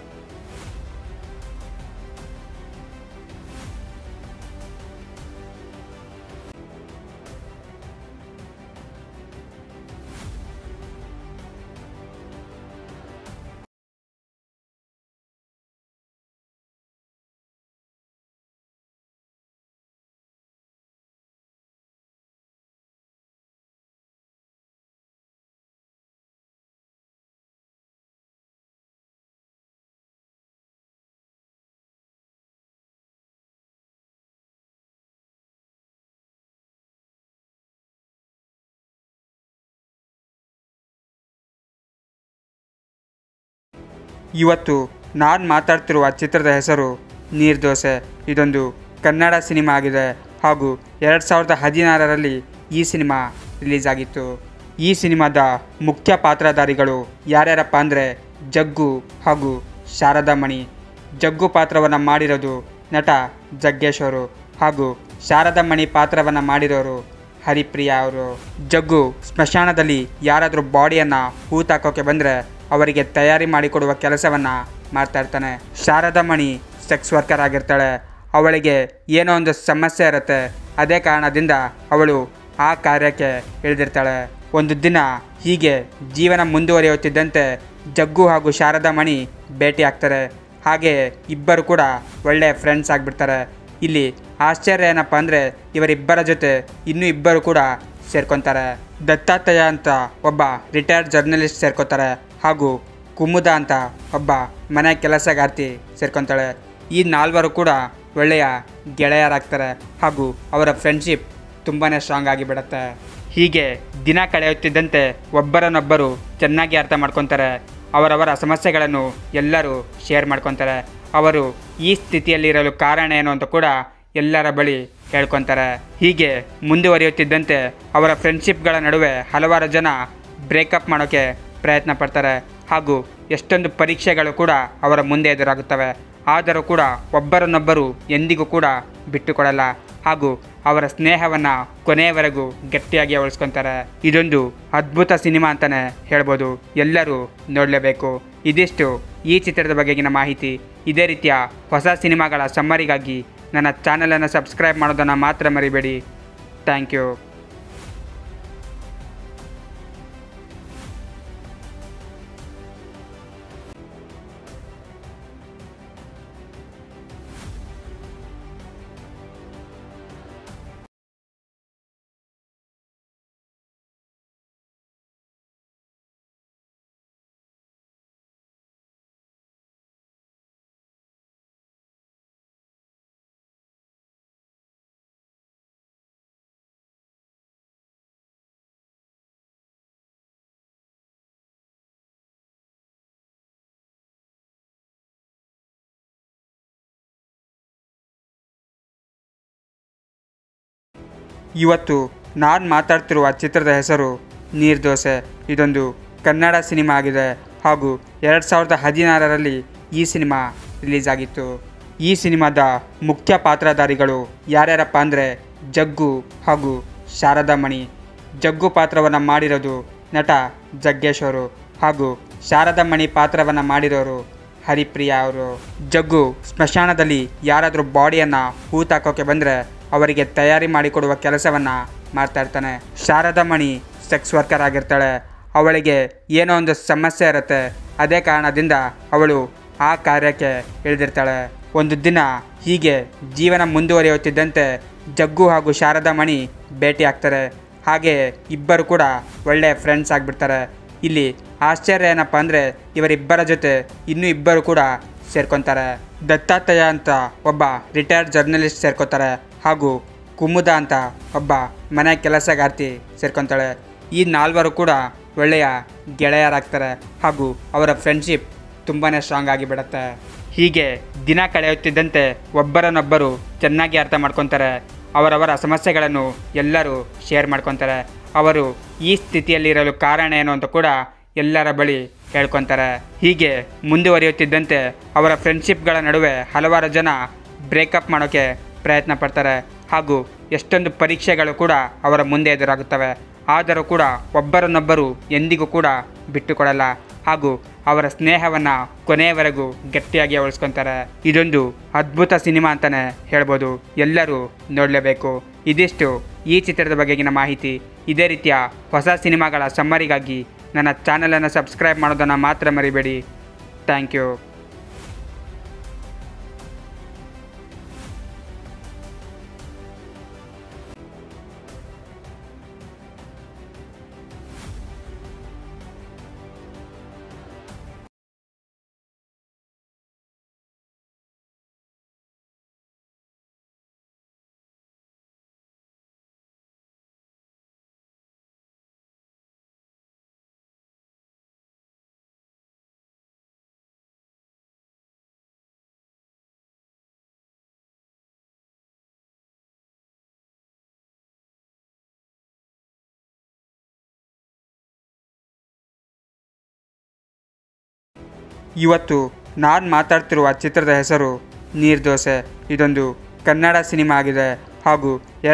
ಇವತ್ತು ನಾನು ಮಾತಾಡ್ತಿರುವ ಚಿತ್ರದ ಹೆಸರು ನೀರ್ದೋಸೆ. ಇದೊಂದು ಕನ್ನಡ ಸಿನಿಮಾ ಆಗಿದೆ ಹಾಗೂ 2016ರಲ್ಲಿ ಈ ಸಿನಿಮಾ ರಿಲೀಸ್ ಆಗಿತ್ತು. ಈ ಸಿನಿಮಾದ ಮುಖ್ಯ ಪಾತ್ರಧಾರಿಗಳು ಯಾರ್ಯಾರಪ್ಪ ಅಂದರೆ ಜಗ್ಗು ಹಾಗೂ ಶಾರದಾ ಮಣಿ. ಜಗ್ಗು ಪಾತ್ರವನ್ನು ಮಾಡಿರೋದು ನಟ ಜಗ್ಗೇಶ್ ಅವರು ಹಾಗೂ ಶಾರದಾ ಮಣಿ ಪಾತ್ರವನ್ನು ಮಾಡಿರೋರು ಹರಿಪ್ರಿಯಾ ಅವರು. ಜಗ್ಗು ಸ್ಮಶಾನದಲ್ಲಿ ಯಾರಾದರೂ ಬಾಡಿಯನ್ನು ಹೂತಾಕೋಕೆ ಬಂದರೆ ಅವರಿಗೆ ತಯಾರಿ ಮಾಡಿಕೊಡುವ ಕೆಲಸವನ್ನು ಮಾಡ್ತಾ ಇರ್ತಾನೆ. ಶಾರದಾ ಮಣಿ ಸೆಕ್ಸ್ ವರ್ಕರ್ ಆಗಿರ್ತಾಳೆ. ಅವಳಿಗೆ ಏನೋ ಒಂದು ಸಮಸ್ಯೆ ಇರುತ್ತೆ. ಅದೇ ಕಾರಣದಿಂದ ಅವಳು ಆ ಕಾರ್ಯಕ್ಕೆ ಇಳಿದಿರ್ತಾಳೆ. ಒಂದು ದಿನ ಹೀಗೆ ಜೀವನ ಮುಂದುವರಿಯುತ್ತಿದ್ದಂತೆ ಜಗ್ಗು ಹಾಗೂ ಶಾರದಾ ಮಣಿ ಭೇಟಿ ಆಗ್ತಾರೆ. ಹಾಗೆ ಇಬ್ಬರು ಕೂಡ ಒಳ್ಳೆಯ ಫ್ರೆಂಡ್ಸ್ ಆಗಿಬಿಡ್ತಾರೆ. ಇಲ್ಲಿ ಆಶ್ಚರ್ಯ ಏನಪ್ಪ ಅಂದರೆ ಇವರಿಬ್ಬರ ಜೊತೆ ಇನ್ನೂ ಇಬ್ಬರು ಕೂಡ ಸೇರ್ಕೊತಾರೆ. ದತ್ತಾತ್ರೇಯ ಅಂತ ಒಬ್ಬ ರಿಟೈರ್ಡ್ ಜರ್ನಲಿಸ್ಟ್ ಸೇರ್ಕೊತಾರೆ ಹಾಗೂ ಕುಮುದ ಅಂತ ಒಬ್ಬ ಮನೆ ಕೆಲಸಗಾರ್ತಿ ಸೇರ್ಕೊತಾಳೆ. ಈ ನಾಲ್ವರು ಕೂಡ ಒಳ್ಳೆಯ ಗೆಳೆಯರಾಗ್ತಾರೆ ಹಾಗೂ ಅವರ ಫ್ರೆಂಡ್ಶಿಪ್ ತುಂಬಾ ಸ್ಟ್ರಾಂಗ್ ಆಗಿಬಿಡುತ್ತೆ. ಹೀಗೆ ದಿನ ಕಳೆಯುತ್ತಿದ್ದಂತೆ ಒಬ್ಬರನ್ನೊಬ್ಬರು ಚೆನ್ನಾಗಿ ಅರ್ಥ ಮಾಡ್ಕೊತಾರೆ. ಅವರವರ ಸಮಸ್ಯೆಗಳನ್ನು ಎಲ್ಲರೂ ಶೇರ್ ಮಾಡ್ಕೊತಾರೆ. ಅವರು ಈ ಸ್ಥಿತಿಯಲ್ಲಿರಲು ಕಾರಣ ಏನು ಅಂತ ಕೂಡ ಎಲ್ಲರ ಬಳಿ ಹೇಳ್ಕೊತಾರೆ. ಹೀಗೆ ಮುಂದುವರಿಯುತ್ತಿದ್ದಂತೆ ಅವರ ಫ್ರೆಂಡ್ಶಿಪ್ಗಳ ನಡುವೆ ಹಲವಾರು ಜನ ಬ್ರೇಕಪ್ ಮಾಡೋಕ್ಕೆ ಪ್ರಯತ್ನ ಪಡ್ತಾರೆ ಹಾಗೂ ಎಷ್ಟೊಂದು ಪರೀಕ್ಷೆಗಳು ಕೂಡ ಅವರ ಮುಂದೆ ಎದುರಾಗುತ್ತವೆ. ಆದರೂ ಕೂಡ ಒಬ್ಬರನ್ನೊಬ್ಬರು ಎಂದಿಗೂ ಕೂಡ ಬಿಟ್ಟುಕೊಡಲ್ಲ ಹಾಗೂ ಅವರ ಸ್ನೇಹವನ್ನು ಕೊನೆಯವರೆಗೂ ಗಟ್ಟಿಯಾಗಿ ಉಳಿಸ್ಕೊತಾರೆ. ಇದೊಂದು ಅದ್ಭುತ ಸಿನಿಮಾ ಅಂತಲೇ ಹೇಳ್ಬೋದು. ಎಲ್ಲರೂ ನೋಡಲೇಬೇಕು. ಇದಿಷ್ಟು ಈ ಚಿತ್ರದ ಬಗೆಗಿನ ಮಾಹಿತಿ. ಇದೇ ರೀತಿಯ ಹೊಸ ಸಿನಿಮಾಗಳ ಸಮ್ಮರಿಗಾಗಿ ನನ್ನ ಚಾನಲನ್ನು ಸಬ್ಸ್ಕ್ರೈಬ್ ಮಾಡೋದನ್ನು ಮಾತ್ರ ಮರಿಬೇಡಿ. Thank you. ಇವತ್ತು ನಾನು ಮಾತಾಡ್ತಿರುವ ಚಿತ್ರದ ಹೆಸರು ನೀರ್ದೋಸೆ. ಇದೊಂದು ಕನ್ನಡ ಸಿನಿಮಾ ಆಗಿದೆ ಹಾಗೂ 2016ರಲ್ಲಿ ಈ ಸಿನಿಮಾ ರಿಲೀಸ್ ಆಗಿತ್ತು. ಈ ಸಿನಿಮಾದ ಮುಖ್ಯ ಪಾತ್ರಧಾರಿಗಳು ಯಾರ್ಯಾರಪ್ಪ ಅಂದರೆ ಜಗ್ಗು ಹಾಗೂ ಶಾರದಾ ಮಣಿ. ಜಗ್ಗು ಪಾತ್ರವನ್ನು ಮಾಡಿರೋದು ನಟ ಜಗ್ಗೇಶ್ ಅವರು ಹಾಗೂ ಶಾರದಾ ಮಣಿ ಪಾತ್ರವನ್ನು ಮಾಡಿರೋರು ಹರಿಪ್ರಿಯಾ ಅವರು. ಜಗ್ಗು ಸ್ಮಶಾನದಲ್ಲಿ ಯಾರಾದರೂ ಬಾಡಿಯನ್ನು ಹೂತಾಕೋಕೆ ಬಂದರೆ ಅವರಿಗೆ ತಯಾರಿ ಮಾಡಿಕೊಡುವ ಕೆಲಸವನ್ನು ಮಾಡ್ತಾ ಇರ್ತಾನೆ. ಶಾರದಾ ಮಣಿ ಸೆಕ್ಸ್ ವರ್ಕರ್ ಆಗಿರ್ತಾಳೆ. ಅವಳಿಗೆ ಏನೋ ಒಂದು ಸಮಸ್ಯೆ ಇರುತ್ತೆ. ಅದೇ ಕಾರಣದಿಂದ ಅವಳು ಆ ಕಾರ್ಯಕ್ಕೆ ಇಳಿದಿರ್ತಾಳೆ. ಒಂದು ದಿನ ಹೀಗೆ ಜೀವನ ಮುಂದುವರಿಯುತ್ತಿದ್ದಂತೆ ಜಗ್ಗು ಹಾಗೂ ಶಾರದಾ ಮಣಿ ಭೇಟಿ ಆಗ್ತಾರೆ. ಹಾಗೆ ಇಬ್ಬರು ಕೂಡ ಒಳ್ಳೆಯ ಫ್ರೆಂಡ್ಸ್ ಆಗಿಬಿಡ್ತಾರೆ. ಇಲ್ಲಿ ಆಶ್ಚರ್ಯ ಏನಪ್ಪ ಅಂದರೆ ಇವರಿಬ್ಬರ ಜೊತೆ ಇನ್ನೂ ಇಬ್ಬರು ಕೂಡ ಸೇರ್ಕೊತಾರೆ. ದತ್ತಾತ್ರೇಯ ಅಂತ ಒಬ್ಬ ರಿಟೈರ್ಡ್ ಜರ್ನಲಿಸ್ಟ್ ಸೇರ್ಕೊತಾರೆ ಹಾಗೂ ಕುಮುದ ಅಂತ ಒಬ್ಬ ಮನೆ ಕೆಲಸಗಾರ್ತಿ ಸೇರ್ಕೊತಾಳೆ. ಈ ನಾಲ್ವರು ಕೂಡ ಒಳ್ಳೆಯ ಗೆಳೆಯರಾಗ್ತಾರೆ ಹಾಗೂ ಅವರ ಫ್ರೆಂಡ್ಶಿಪ್ ತುಂಬಾ ಸ್ಟ್ರಾಂಗ್ ಆಗಿಬಿಡುತ್ತೆ. ಹೀಗೆ ದಿನ ಕಳೆಯುತ್ತಿದ್ದಂತೆ ಒಬ್ಬರನ್ನೊಬ್ಬರು ಚೆನ್ನಾಗಿ ಅರ್ಥ ಮಾಡ್ಕೊತಾರೆ. ಅವರವರ ಸಮಸ್ಯೆಗಳನ್ನು ಎಲ್ಲರೂ ಶೇರ್ ಮಾಡ್ಕೊತಾರೆ. ಅವರು ಈ ಸ್ಥಿತಿಯಲ್ಲಿರಲು ಕಾರಣ ಏನು ಅಂತ ಕೂಡ ಎಲ್ಲರ ಬಳಿ ಹೇಳ್ಕೊತಾರೆ. ಹೀಗೆ ಮುಂದುವರಿಯುತ್ತಿದ್ದಂತೆ ಅವರ ಫ್ರೆಂಡ್ಶಿಪ್ಗಳ ನಡುವೆ ಹಲವಾರು ಜನ ಬ್ರೇಕಪ್ ಮಾಡೋಕ್ಕೆ ಪ್ರಯತ್ನ ಪಡ್ತಾರೆ ಹಾಗೂ ಎಷ್ಟೊಂದು ಪರೀಕ್ಷೆಗಳು ಕೂಡ ಅವರ ಮುಂದೆ ಎದುರಾಗುತ್ತವೆ. ಆದರೂ ಕೂಡ ಒಬ್ಬರನ್ನೊಬ್ಬರು ಎಂದಿಗೂ ಕೂಡ ಬಿಟ್ಟುಕೊಡಲ್ಲ ಹಾಗೂ ಅವರ ಸ್ನೇಹವನ್ನು ಕೊನೆಯವರೆಗೂ ಗಟ್ಟಿಯಾಗಿ ಉಳಿಸ್ಕೊತಾರೆ. ಇದೊಂದು ಅದ್ಭುತ ಸಿನಿಮಾ ಅಂತಲೇ ಹೇಳ್ಬೋದು. ಎಲ್ಲರೂ ನೋಡಲೇಬೇಕು. ಇದಿಷ್ಟು ಈ ಚಿತ್ರದ ಬಗೆಗಿನ ಮಾಹಿತಿ. ಇದೇ ರೀತಿಯ ಹೊಸ ಸಿನಿಮಾಗಳ ಸಮ್ಮರಿಗಾಗಿ ನನ್ನ ಚಾನಲನ್ನು ಸಬ್ಸ್ಕ್ರೈಬ್ ಮಾಡೋದನ್ನು ಮಾತ್ರ ಮರಿಬೇಡಿ. Thank you. ಇವತ್ತು ನಾನು ಮಾತಾಡ್ತಿರುವ ಚಿತ್ರದ ಹೆಸರು ನೀರ್ದೋಸೆ. ಇದೊಂದು ಕನ್ನಡ ಸಿನಿಮಾ ಆಗಿದೆ ಹಾಗೂ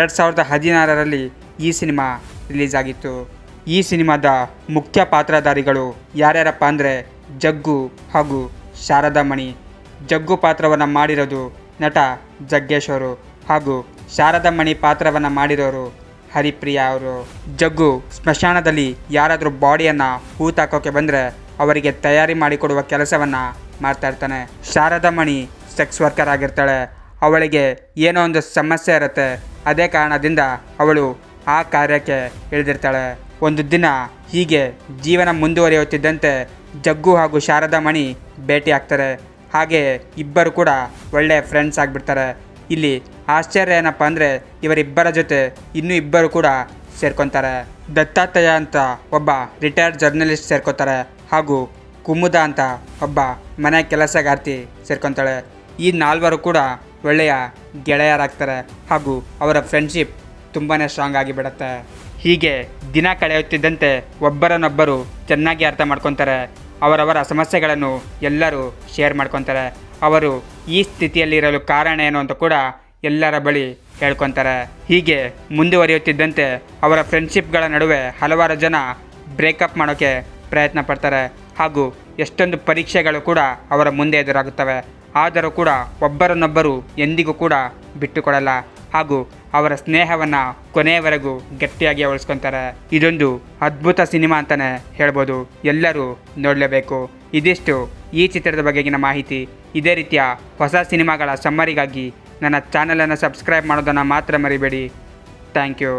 2016ರಲ್ಲಿ ಈ ಸಿನಿಮಾ ರಿಲೀಸ್ ಆಗಿತ್ತು. ಈ ಸಿನಿಮಾದ ಮುಖ್ಯ ಪಾತ್ರಧಾರಿಗಳು ಯಾರ್ಯಾರಪ್ಪ ಅಂದರೆ ಜಗ್ಗು ಹಾಗೂ ಶಾರದಾ ಮಣಿ. ಜಗ್ಗು ಪಾತ್ರವನ್ನು ಮಾಡಿರೋದು ನಟ ಜಗ್ಗೇಶ್ ಅವರು ಹಾಗೂ ಶಾರದಾ ಮಣಿ ಪಾತ್ರವನ್ನು ಮಾಡಿರೋರು ಹರಿಪ್ರಿಯಾ ಅವರು. ಜಗ್ಗು ಸ್ಮಶಾನದಲ್ಲಿ ಯಾರಾದರೂ ಬಾಡಿಯನ್ನು ಹೂತಾಕೋಕೆ ಬಂದರೆ ಅವರಿಗೆ ತಯಾರಿ ಮಾಡಿಕೊಡುವ ಕೆಲಸವನ್ನು ಮಾಡ್ತಾ ಇರ್ತಾನೆ. ಶಾರದಾ ಮಣಿ ಸೆಕ್ಸ್ ವರ್ಕರ್ ಆಗಿರ್ತಾಳೆ. ಅವಳಿಗೆ ಏನೋ ಒಂದು ಸಮಸ್ಯೆ ಇರುತ್ತೆ. ಅದೇ ಕಾರಣದಿಂದ ಅವಳು ಆ ಕಾರ್ಯಕ್ಕೆ ಇಳಿದಿರ್ತಾಳೆ. ಒಂದು ದಿನ ಹೀಗೆ ಜೀವನ ಮುಂದುವರಿಯುತ್ತಿದ್ದಂತೆ ಜಗ್ಗು ಹಾಗೂ ಶಾರದಾ ಮಣಿ ಭೇಟಿ ಆಗ್ತಾರೆ. ಹಾಗೆ ಇಬ್ಬರು ಕೂಡ ಒಳ್ಳೆಯ ಫ್ರೆಂಡ್ಸ್ ಆಗಿಬಿಡ್ತಾರೆ. ಇಲ್ಲಿ ಆಶ್ಚರ್ಯ ಏನಪ್ಪ ಅಂದರೆ ಇವರಿಬ್ಬರ ಜೊತೆ ಇನ್ನೂ ಇಬ್ಬರು ಕೂಡ ಸೇರ್ಕೊತಾರೆ. ದತ್ತಾತ್ರೇಯ ಅಂತ ಒಬ್ಬ ರಿಟೈರ್ಡ್ ಜರ್ನಲಿಸ್ಟ್ ಸೇರ್ಕೊತಾರೆ ಹಾಗೂ ಕುಮುದ ಅಂತ ಒಬ್ಬ ಮನೆ ಕೆಲಸಗಾರ್ತಿ ಸೇರ್ಕೊತಾಳೆ. ಈ ನಾಲ್ವರು ಕೂಡ ಒಳ್ಳೆಯ ಗೆಳೆಯರಾಗ್ತಾರೆ ಹಾಗೂ ಅವರ ಫ್ರೆಂಡ್ಶಿಪ್ ತುಂಬಾ ಸ್ಟ್ರಾಂಗ್ ಆಗಿಬಿಡುತ್ತೆ. ಹೀಗೆ ದಿನ ಕಳೆಯುತ್ತಿದ್ದಂತೆ ಒಬ್ಬರನ್ನೊಬ್ಬರು ಚೆನ್ನಾಗಿ ಅರ್ಥ ಮಾಡ್ಕೊತಾರೆ. ಅವರವರ ಸಮಸ್ಯೆಗಳನ್ನು ಎಲ್ಲರೂ ಶೇರ್ ಮಾಡ್ಕೊತಾರೆ. ಅವರು ಈ ಸ್ಥಿತಿಯಲ್ಲಿರಲು ಕಾರಣ ಏನು ಅಂತ ಕೂಡ ಎಲ್ಲರ ಬಳಿ ಹೇಳ್ಕೊತಾರೆ. ಹೀಗೆ ಮುಂದುವರಿಯುತ್ತಿದ್ದಂತೆ ಅವರ ಫ್ರೆಂಡ್ಶಿಪ್ಗಳ ನಡುವೆ ಹಲವಾರು ಜನ ಬ್ರೇಕಪ್ ಮಾಡೋಕ್ಕೆ ಪ್ರಯತ್ನ ಪಡ್ತಾರೆ ಹಾಗೂ ಎಷ್ಟೊಂದು ಪರೀಕ್ಷೆಗಳು ಕೂಡ ಅವರ ಮುಂದೆ ಎದುರಾಗುತ್ತವೆ. ಆದರೂ ಕೂಡ ಒಬ್ಬರನ್ನೊಬ್ಬರು ಎಂದಿಗೂ ಕೂಡ ಬಿಟ್ಟುಕೊಡಲ್ಲ ಹಾಗೂ ಅವರ ಸ್ನೇಹವನ್ನು ಕೊನೆಯವರೆಗೂ ಗಟ್ಟಿಯಾಗಿ ಉಳಿಸ್ಕೊತಾರೆ. ಇದೊಂದು ಅದ್ಭುತ ಸಿನಿಮಾ ಅಂತಲೇ ಹೇಳ್ಬೋದು. ಎಲ್ಲರೂ ನೋಡಲೇಬೇಕು. ಇದಿಷ್ಟು ಈ ಚಿತ್ರದ ಬಗೆಗಿನ ಮಾಹಿತಿ. ಇದೇ ರೀತಿಯ ಹೊಸ ಸಿನಿಮಾಗಳ ಸಮ್ಮರಿಗಾಗಿ ನನ್ನ ಚಾನಲನ್ನು ಸಬ್ಸ್ಕ್ರೈಬ್ ಮಾಡೋದನ್ನು ಮಾತ್ರ ಮರಿಬೇಡಿ. Thank you.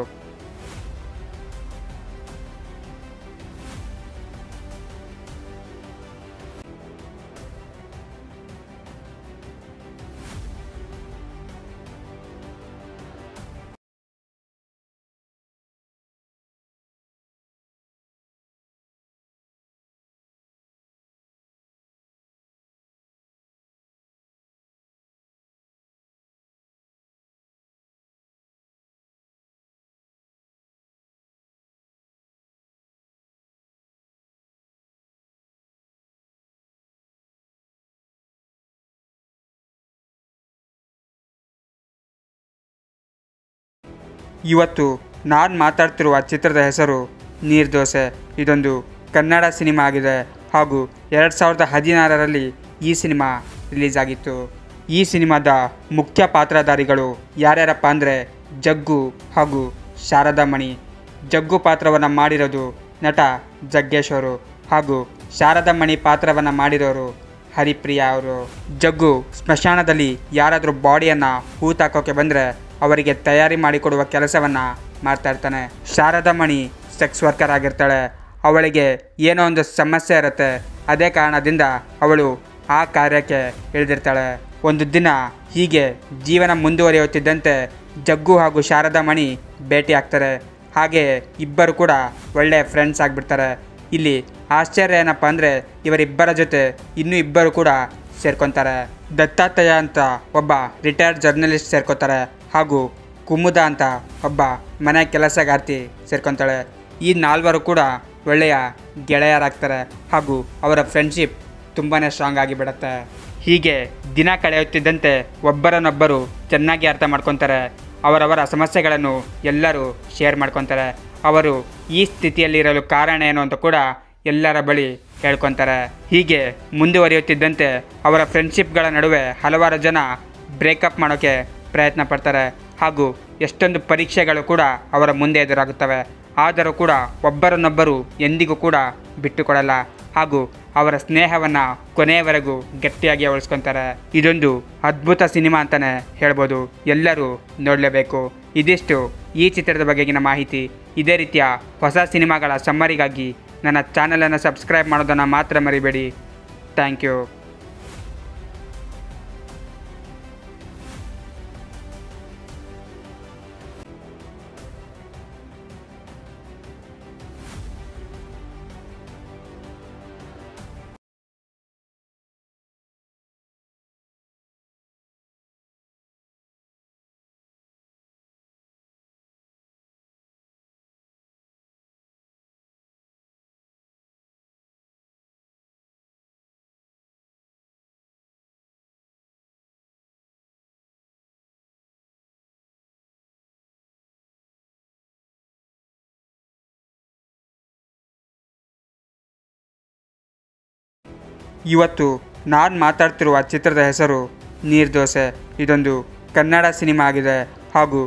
ಇವತ್ತು ನಾನು ಮಾತಾಡ್ತಿರುವ ಚಿತ್ರದ ಹೆಸರು ನೀರ್ದೋಸೆ. ಇದೊಂದು ಕನ್ನಡ ಸಿನಿಮಾ ಆಗಿದೆ ಹಾಗೂ 2016ರಲ್ಲಿ ಈ ಸಿನಿಮಾ ರಿಲೀಸ್ ಆಗಿತ್ತು. ಈ ಸಿನಿಮಾದ ಮುಖ್ಯ ಪಾತ್ರಧಾರಿಗಳು ಯಾರ್ಯಾರಪ್ಪ ಅಂದರೆ ಜಗ್ಗು ಹಾಗೂ ಶಾರದಾ ಮಣಿ. ಜಗ್ಗು ಪಾತ್ರವನ್ನು ಮಾಡಿರೋದು ನಟ ಜಗ್ಗೇಶ್ ಅವರು ಹಾಗೂ ಶಾರದಾ ಮಣಿ ಪಾತ್ರವನ್ನು ಮಾಡಿರೋರು ಹರಿಪ್ರಿಯಾ ಅವರು. ಜಗ್ಗು ಸ್ಮಶಾನದಲ್ಲಿ ಯಾರಾದರೂ ಬಾಡಿಯನ್ನು ಹೂತಾಕೋಕೆ ಬಂದರೆ ಅವರಿಗೆ ತಯಾರಿ ಮಾಡಿಕೊಡುವ ಕೆಲಸವನ್ನು ಮಾಡ್ತಾ ಇರ್ತಾನೆ. ಶಾರದಾ ಮಣಿ ಸೆಕ್ಸ್ ವರ್ಕರ್ ಆಗಿರ್ತಾಳೆ. ಅವಳಿಗೆ ಏನೋ ಒಂದು ಸಮಸ್ಯೆ ಇರುತ್ತೆ. ಅದೇ ಕಾರಣದಿಂದ ಅವಳು ಆ ಕಾರ್ಯಕ್ಕೆ ಇಳಿದಿರ್ತಾಳೆ. ಒಂದು ದಿನ ಹೀಗೆ ಜೀವನ ಮುಂದುವರಿಯುತ್ತಿದ್ದಂತೆ ಜಗ್ಗು ಹಾಗೂ ಶಾರದಾ ಮಣಿ ಭೇಟಿ ಆಗ್ತಾರೆ. ಹಾಗೆ ಇಬ್ಬರು ಕೂಡ ಒಳ್ಳೆಯ ಫ್ರೆಂಡ್ಸ್ ಆಗಿಬಿಡ್ತಾರೆ. ಇಲ್ಲಿ ಆಶ್ಚರ್ಯ ಏನಪ್ಪ ಅಂದರೆ ಇವರಿಬ್ಬರ ಜೊತೆ ಇನ್ನೂ ಇಬ್ಬರು ಕೂಡ ಸೇರ್ಕೊತಾರೆ. ದತ್ತಾತ್ರೇಯ ಅಂತ ಒಬ್ಬ ರಿಟೈರ್ಡ್ ಜರ್ನಲಿಸ್ಟ್ ಸೇರ್ಕೊತಾರೆ ಹಾಗೂ ಕುಮುದ ಅಂತ ಒಬ್ಬ ಮನೆ ಕೆಲಸಗಾರ್ತಿ ಸೇರ್ಕೊತಾಳೆ. ಈ ನಾಲ್ವರು ಕೂಡ ಒಳ್ಳೆಯ ಗೆಳೆಯರಾಗ್ತಾರೆ ಹಾಗೂ ಅವರ ಫ್ರೆಂಡ್ಶಿಪ್ ತುಂಬಾ ಸ್ಟ್ರಾಂಗ್ ಆಗಿಬಿಡುತ್ತೆ. ಹೀಗೆ ದಿನ ಕಳೆಯುತ್ತಿದ್ದಂತೆ ಒಬ್ಬರನ್ನೊಬ್ಬರು ಚೆನ್ನಾಗಿ ಅರ್ಥ ಮಾಡ್ಕೊತಾರೆ. ಅವರವರ ಸಮಸ್ಯೆಗಳನ್ನು ಎಲ್ಲರೂ ಶೇರ್ ಮಾಡ್ಕೊತಾರೆ. ಅವರು ಈ ಸ್ಥಿತಿಯಲ್ಲಿರಲು ಕಾರಣ ಏನು ಅಂತ ಕೂಡ ಎಲ್ಲರ ಬಳಿ ಹೇಳ್ಕೊತಾರೆ. ಹೀಗೆ ಮುಂದುವರಿಯುತ್ತಿದ್ದಂತೆ ಅವರ ಫ್ರೆಂಡ್ಶಿಪ್ಗಳ ನಡುವೆ ಹಲವಾರು ಜನ ಬ್ರೇಕಪ್ ಮಾಡೋಕ್ಕೆ ಪ್ರಯತ್ನ ಪಡ್ತಾರೆ ಹಾಗೂ ಎಷ್ಟೊಂದು ಪರೀಕ್ಷೆಗಳು ಕೂಡ ಅವರ ಮುಂದೆ ಎದುರಾಗುತ್ತವೆ. ಆದರೂ ಕೂಡ ಒಬ್ಬರನ್ನೊಬ್ಬರು ಎಂದಿಗೂ ಕೂಡ ಬಿಟ್ಟುಕೊಡಲ್ಲ ಹಾಗೂ ಅವರ ಸ್ನೇಹವನ್ನು ಕೊನೆಯವರೆಗೂ ಗಟ್ಟಿಯಾಗಿ ಉಳಿಸ್ಕೊತಾರೆ. ಇದೊಂದು ಅದ್ಭುತ ಸಿನಿಮಾ ಅಂತಲೇ ಹೇಳ್ಬೋದು. ಎಲ್ಲರೂ ನೋಡಲೇಬೇಕು. ಇದಿಷ್ಟು ಈ ಚಿತ್ರದ ಬಗೆಗಿನ ಮಾಹಿತಿ. ಇದೇ ರೀತಿಯ ಹೊಸ ಸಿನಿಮಾಗಳ ಸಮ್ಮರಿಗಾಗಿ ನನ್ನ ಚಾನಲನ್ನು ಸಬ್ಸ್ಕ್ರೈಬ್ ಮಾಡೋದನ್ನು ಮಾತ್ರ ಮರಿಬೇಡಿ. Thank you. ಇವತ್ತು ನಾನು ಮಾತಾಡ್ತಿರುವ ಚಿತ್ರದ ಹೆಸರು ನೀರ್ದೋಸೆ. ಇದೊಂದು ಕನ್ನಡ ಸಿನಿಮಾ ಆಗಿದೆ ಹಾಗೂ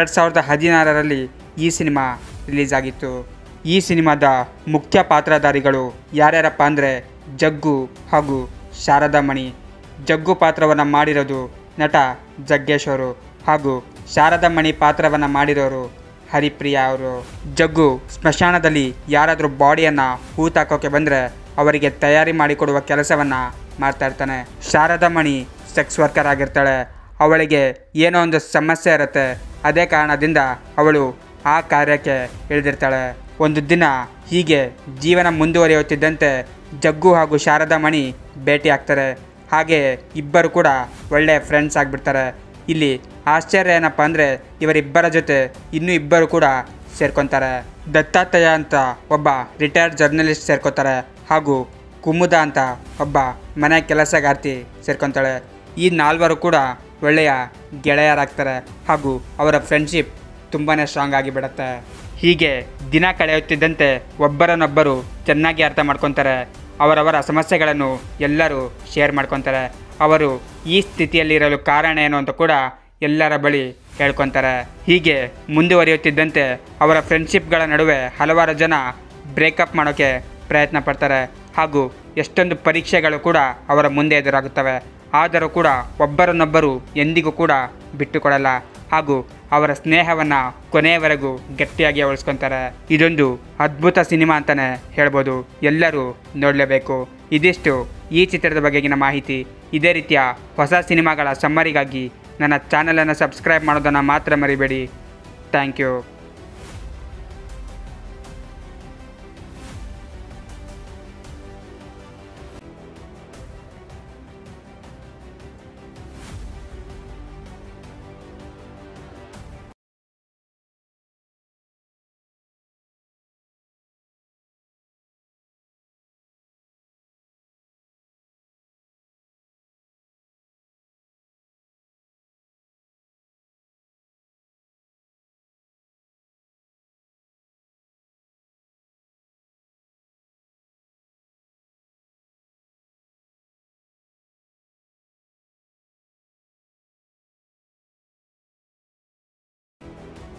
2016ರಲ್ಲಿ ಈ ಸಿನಿಮಾ ರಿಲೀಸ್ ಆಗಿತ್ತು. ಈ ಸಿನಿಮಾದ ಮುಖ್ಯ ಪಾತ್ರಧಾರಿಗಳು ಯಾರ್ಯಾರಪ್ಪ ಅಂದರೆ ಜಗ್ಗು ಹಾಗೂ ಶಾರದಾ ಮಣಿ. ಜಗ್ಗು ಪಾತ್ರವನ್ನು ಮಾಡಿರೋದು ನಟ ಜಗ್ಗೇಶ್ ಅವರು ಹಾಗೂ ಶಾರದಾ ಮಣಿ ಪಾತ್ರವನ್ನು ಮಾಡಿರೋರು ಹರಿಪ್ರಿಯಾ ಅವರು. ಜಗ್ಗು ಸ್ಮಶಾನದಲ್ಲಿ ಯಾರಾದರೂ ಬಾಡಿಯನ್ನು ಹೂತಾಕೋಕೆ ಬಂದರೆ ಅವರಿಗೆ ತಯಾರಿ ಮಾಡಿಕೊಡುವ ಕೆಲಸವನ್ನು ಮಾಡ್ತಾ ಇರ್ತಾನೆ. ಶಾರದಾ ಮಣಿ ಸೆಕ್ಸ್ ವರ್ಕರ್ ಆಗಿರ್ತಾಳೆ. ಅವಳಿಗೆ ಏನೋ ಒಂದು ಸಮಸ್ಯೆ ಇರುತ್ತೆ. ಅದೇ ಕಾರಣದಿಂದ ಅವಳು ಆ ಕಾರ್ಯಕ್ಕೆ ಇಳಿದಿರ್ತಾಳೆ. ಒಂದು ದಿನ ಹೀಗೆ ಜೀವನ ಮುಂದುವರಿಯುತ್ತಿದ್ದಂತೆ ಜಗ್ಗು ಹಾಗೂ ಶಾರದಾ ಮಣಿ ಭೇಟಿ ಆಗ್ತಾರೆ. ಹಾಗೆ ಇಬ್ಬರು ಕೂಡ ಒಳ್ಳೆಯ ಫ್ರೆಂಡ್ಸ್ ಆಗಿಬಿಡ್ತಾರೆ. ಇಲ್ಲಿ ಆಶ್ಚರ್ಯ ಏನಪ್ಪ ಅಂದರೆ ಇವರಿಬ್ಬರ ಜೊತೆ ಇನ್ನೂ ಇಬ್ಬರು ಕೂಡ ಸೇರ್ಕೊತಾರೆ. ದತ್ತಾತ್ರೇಯ ಅಂತ ಒಬ್ಬ ರಿಟೈರ್ಡ್ ಜರ್ನಲಿಸ್ಟ್ ಸೇರ್ಕೊತಾರೆ ಹಾಗೂ ಕುಮುದ ಅಂತ ಒಬ್ಬ ಮನೆ ಕೆಲಸಗಾರ್ತಿ ಸೇರ್ಕೊತಾಳೆ. ಈ ನಾಲ್ವರು ಕೂಡ ಒಳ್ಳೆಯ ಗೆಳೆಯರಾಗ್ತಾರೆ ಹಾಗೂ ಅವರ ಫ್ರೆಂಡ್ಶಿಪ್ ತುಂಬಾ ಸ್ಟ್ರಾಂಗ್ ಆಗಿಬಿಡುತ್ತೆ. ಹೀಗೆ ದಿನ ಕಳೆಯುತ್ತಿದ್ದಂತೆ ಒಬ್ಬರನ್ನೊಬ್ಬರು ಚೆನ್ನಾಗಿ ಅರ್ಥ ಮಾಡ್ಕೊತಾರೆ. ಅವರವರ ಸಮಸ್ಯೆಗಳನ್ನು ಎಲ್ಲರೂ ಶೇರ್ ಮಾಡ್ಕೊತಾರೆ. ಅವರು ಈ ಸ್ಥಿತಿಯಲ್ಲಿರಲು ಕಾರಣ ಏನು ಅಂತ ಕೂಡ ಎಲ್ಲರ ಬಳಿ ಹೇಳ್ಕೊತಾರೆ. ಹೀಗೆ ಮುಂದುವರಿಯುತ್ತಿದ್ದಂತೆ ಅವರ ಫ್ರೆಂಡ್ಶಿಪ್ಗಳ ನಡುವೆ ಹಲವಾರು ಜನ ಬ್ರೇಕಪ್ ಮಾಡೋಕ್ಕೆ ಪ್ರಯತ್ನ ಪಡ್ತಾರೆ ಹಾಗೂ ಎಷ್ಟೊಂದು ಪರೀಕ್ಷೆಗಳು ಕೂಡ ಅವರ ಮುಂದೆ ಎದುರಾಗುತ್ತವೆ. ಆದರೂ ಕೂಡ ಒಬ್ಬರನ್ನೊಬ್ಬರು ಎಂದಿಗೂ ಕೂಡ ಬಿಟ್ಟುಕೊಡಲ್ಲ ಹಾಗೂ ಅವರ ಸ್ನೇಹವನ್ನು ಕೊನೆಯವರೆಗೂ ಗಟ್ಟಿಯಾಗಿ ಉಳಿಸ್ಕೊತಾರೆ. ಇದೊಂದು ಅದ್ಭುತ ಸಿನಿಮಾ ಅಂತಲೇ ಹೇಳ್ಬೋದು. ಎಲ್ಲರೂ ನೋಡಲೇಬೇಕು. ಇದಿಷ್ಟು ಈ ಚಿತ್ರದ ಬಗೆಗಿನ ಮಾಹಿತಿ. ಇದೇ ರೀತಿಯ ಹೊಸ ಸಿನಿಮಾಗಳ ಸಮ್ಮರಿಗಾಗಿ ನನ್ನ ಚಾನಲನ್ನು ಸಬ್ಸ್ಕ್ರೈಬ್ ಮಾಡೋದನ್ನು ಮಾತ್ರ ಮರಿಬೇಡಿ. Thank you.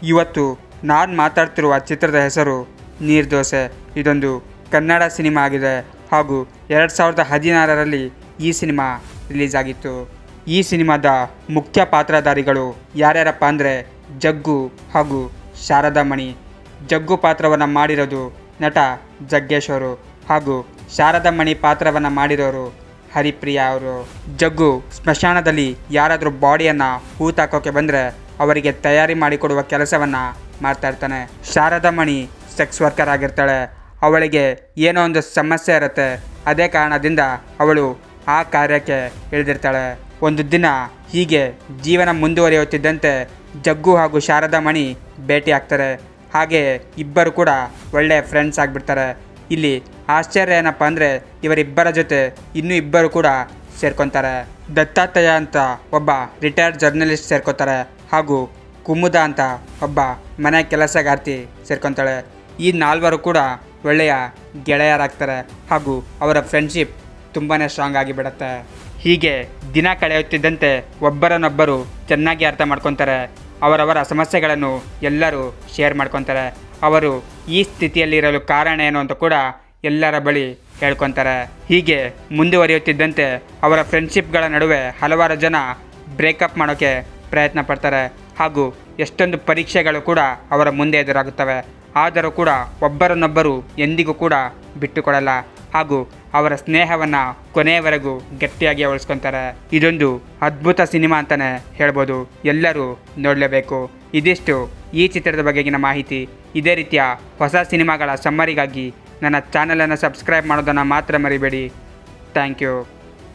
ಇವತ್ತು ನಾನು ಮಾತಾಡ್ತಿರುವ ಚಿತ್ರದ ಹೆಸರು ನೀರ್ದೋಸೆ. ಇದೊಂದು ಕನ್ನಡ ಸಿನಿಮಾ ಆಗಿದೆ ಹಾಗೂ 2016ರಲ್ಲಿ ಈ ಸಿನಿಮಾ ರಿಲೀಸ್ ಆಗಿತ್ತು. ಈ ಸಿನಿಮಾದ ಮುಖ್ಯ ಪಾತ್ರಧಾರಿಗಳು ಯಾರ್ಯಾರಪ್ಪ ಅಂದರೆ ಜಗ್ಗು ಹಾಗೂ ಶಾರದಾ ಮಣಿ. ಜಗ್ಗು ಪಾತ್ರವನ್ನು ಮಾಡಿರೋದು ನಟ ಜಗ್ಗೇಶ್ ಅವರು ಹಾಗೂ ಶಾರದಾ ಮಣಿ ಪಾತ್ರವನ್ನು ಮಾಡಿರೋರು ಹರಿಪ್ರಿಯಾ ಅವರು. ಜಗ್ಗು ಸ್ಮಶಾನದಲ್ಲಿ ಯಾರಾದರೂ ಬಾಡಿಯನ್ನು ಹೂತಾಕೋಕೆ ಬಂದರೆ ಅವರಿಗೆ ತಯಾರಿ ಮಾಡಿಕೊಡುವ ಕೆಲಸವನ್ನು ಮಾಡ್ತಾ ಇರ್ತಾನೆ. ಶಾರದಾ ಮಣಿ ಸೆಕ್ಸ್ ವರ್ಕರ್ ಆಗಿರ್ತಾಳೆ. ಅವಳಿಗೆ ಏನೋ ಒಂದು ಸಮಸ್ಯೆ ಇರುತ್ತೆ. ಅದೇ ಕಾರಣದಿಂದ ಅವಳು ಆ ಕಾರ್ಯಕ್ಕೆ ಇಳಿದಿರ್ತಾಳೆ. ಒಂದು ದಿನ ಹೀಗೆ ಜೀವನ ಮುಂದುವರಿಯುತ್ತಿದ್ದಂತೆ ಜಗ್ಗು ಹಾಗೂ ಶಾರದಾ ಮಣಿ ಭೇಟಿ ಆಗ್ತಾರೆ. ಹಾಗೆ ಇಬ್ಬರು ಕೂಡ ಒಳ್ಳೆಯ ಫ್ರೆಂಡ್ಸ್ ಆಗಿಬಿಡ್ತಾರೆ. ಇಲ್ಲಿ ಆಶ್ಚರ್ಯ ಏನಪ್ಪ ಅಂದರೆ ಇವರಿಬ್ಬರ ಜೊತೆ ಇನ್ನೂ ಇಬ್ಬರು ಕೂಡ ಸೇರ್ಕೊತಾರೆ. ದತ್ತಾತ್ರೇಯ ಅಂತ ಒಬ್ಬ ರಿಟೈರ್ಡ್ ಜರ್ನಲಿಸ್ಟ್ ಸೇರ್ಕೊತಾರೆ ಹಾಗೂ ಕುಮುದ ಅಂತ ಒಬ್ಬ ಮನೆ ಕೆಲಸಗಾರ್ತಿ ಸೇರ್ಕೊತಾಳೆ. ಈ ನಾಲ್ವರು ಕೂಡ ಒಳ್ಳೆಯ ಗೆಳೆಯರಾಗ್ತಾರೆ ಹಾಗೂ ಅವರ ಫ್ರೆಂಡ್ಶಿಪ್ ತುಂಬಾ ಸ್ಟ್ರಾಂಗ್ ಆಗಿಬಿಡುತ್ತೆ. ಹೀಗೆ ದಿನ ಕಳೆಯುತ್ತಿದ್ದಂತೆ ಒಬ್ಬರನ್ನೊಬ್ಬರು ಚೆನ್ನಾಗಿ ಅರ್ಥ ಮಾಡ್ಕೊತಾರೆ. ಅವರವರ ಸಮಸ್ಯೆಗಳನ್ನು ಎಲ್ಲರೂ ಶೇರ್ ಮಾಡ್ಕೊತಾರೆ. ಅವರು ಈ ಸ್ಥಿತಿಯಲ್ಲಿರಲು ಕಾರಣ ಏನು ಅಂತ ಕೂಡ ಎಲ್ಲರ ಬಳಿ ಹೇಳ್ಕೊತಾರೆ. ಹೀಗೆ ಮುಂದುವರಿಯುತ್ತಿದ್ದಂತೆ ಅವರ ಫ್ರೆಂಡ್ಶಿಪ್ಗಳ ನಡುವೆ ಹಲವಾರು ಜನ ಬ್ರೇಕಪ್ ಮಾಡೋಕ್ಕೆ ಪ್ರಯತ್ನ ಪಡ್ತಾರೆ ಹಾಗೂ ಎಷ್ಟೊಂದು ಪರೀಕ್ಷೆಗಳು ಕೂಡ ಅವರ ಮುಂದೆ ಎದುರಾಗುತ್ತವೆ. ಆದರೂ ಕೂಡ ಒಬ್ಬರನ್ನೊಬ್ಬರು ಎಂದಿಗೂ ಕೂಡ ಬಿಟ್ಟುಕೊಡಲ್ಲ ಹಾಗೂ ಅವರ ಸ್ನೇಹವನ್ನು ಕೊನೆಯವರೆಗೂ ಗಟ್ಟಿಯಾಗಿ ಉಳಿಸ್ಕೊತಾರೆ. ಇದೊಂದು ಅದ್ಭುತ ಸಿನಿಮಾ ಅಂತಲೇ ಹೇಳ್ಬೋದು. ಎಲ್ಲರೂ ನೋಡಲೇಬೇಕು. ಇದಿಷ್ಟು ಈ ಚಿತ್ರದ ಬಗೆಗಿನ ಮಾಹಿತಿ. ಇದೇ ರೀತಿಯ ಹೊಸ ಸಿನಿಮಾಗಳ ಸಮ್ಮರಿಗಾಗಿ ನನ್ನ ಚಾನಲನ್ನು ಸಬ್ಸ್ಕ್ರೈಬ್ ಮಾಡೋದನ್ನು ಮಾತ್ರ ಮರಿಬೇಡಿ. Thank you.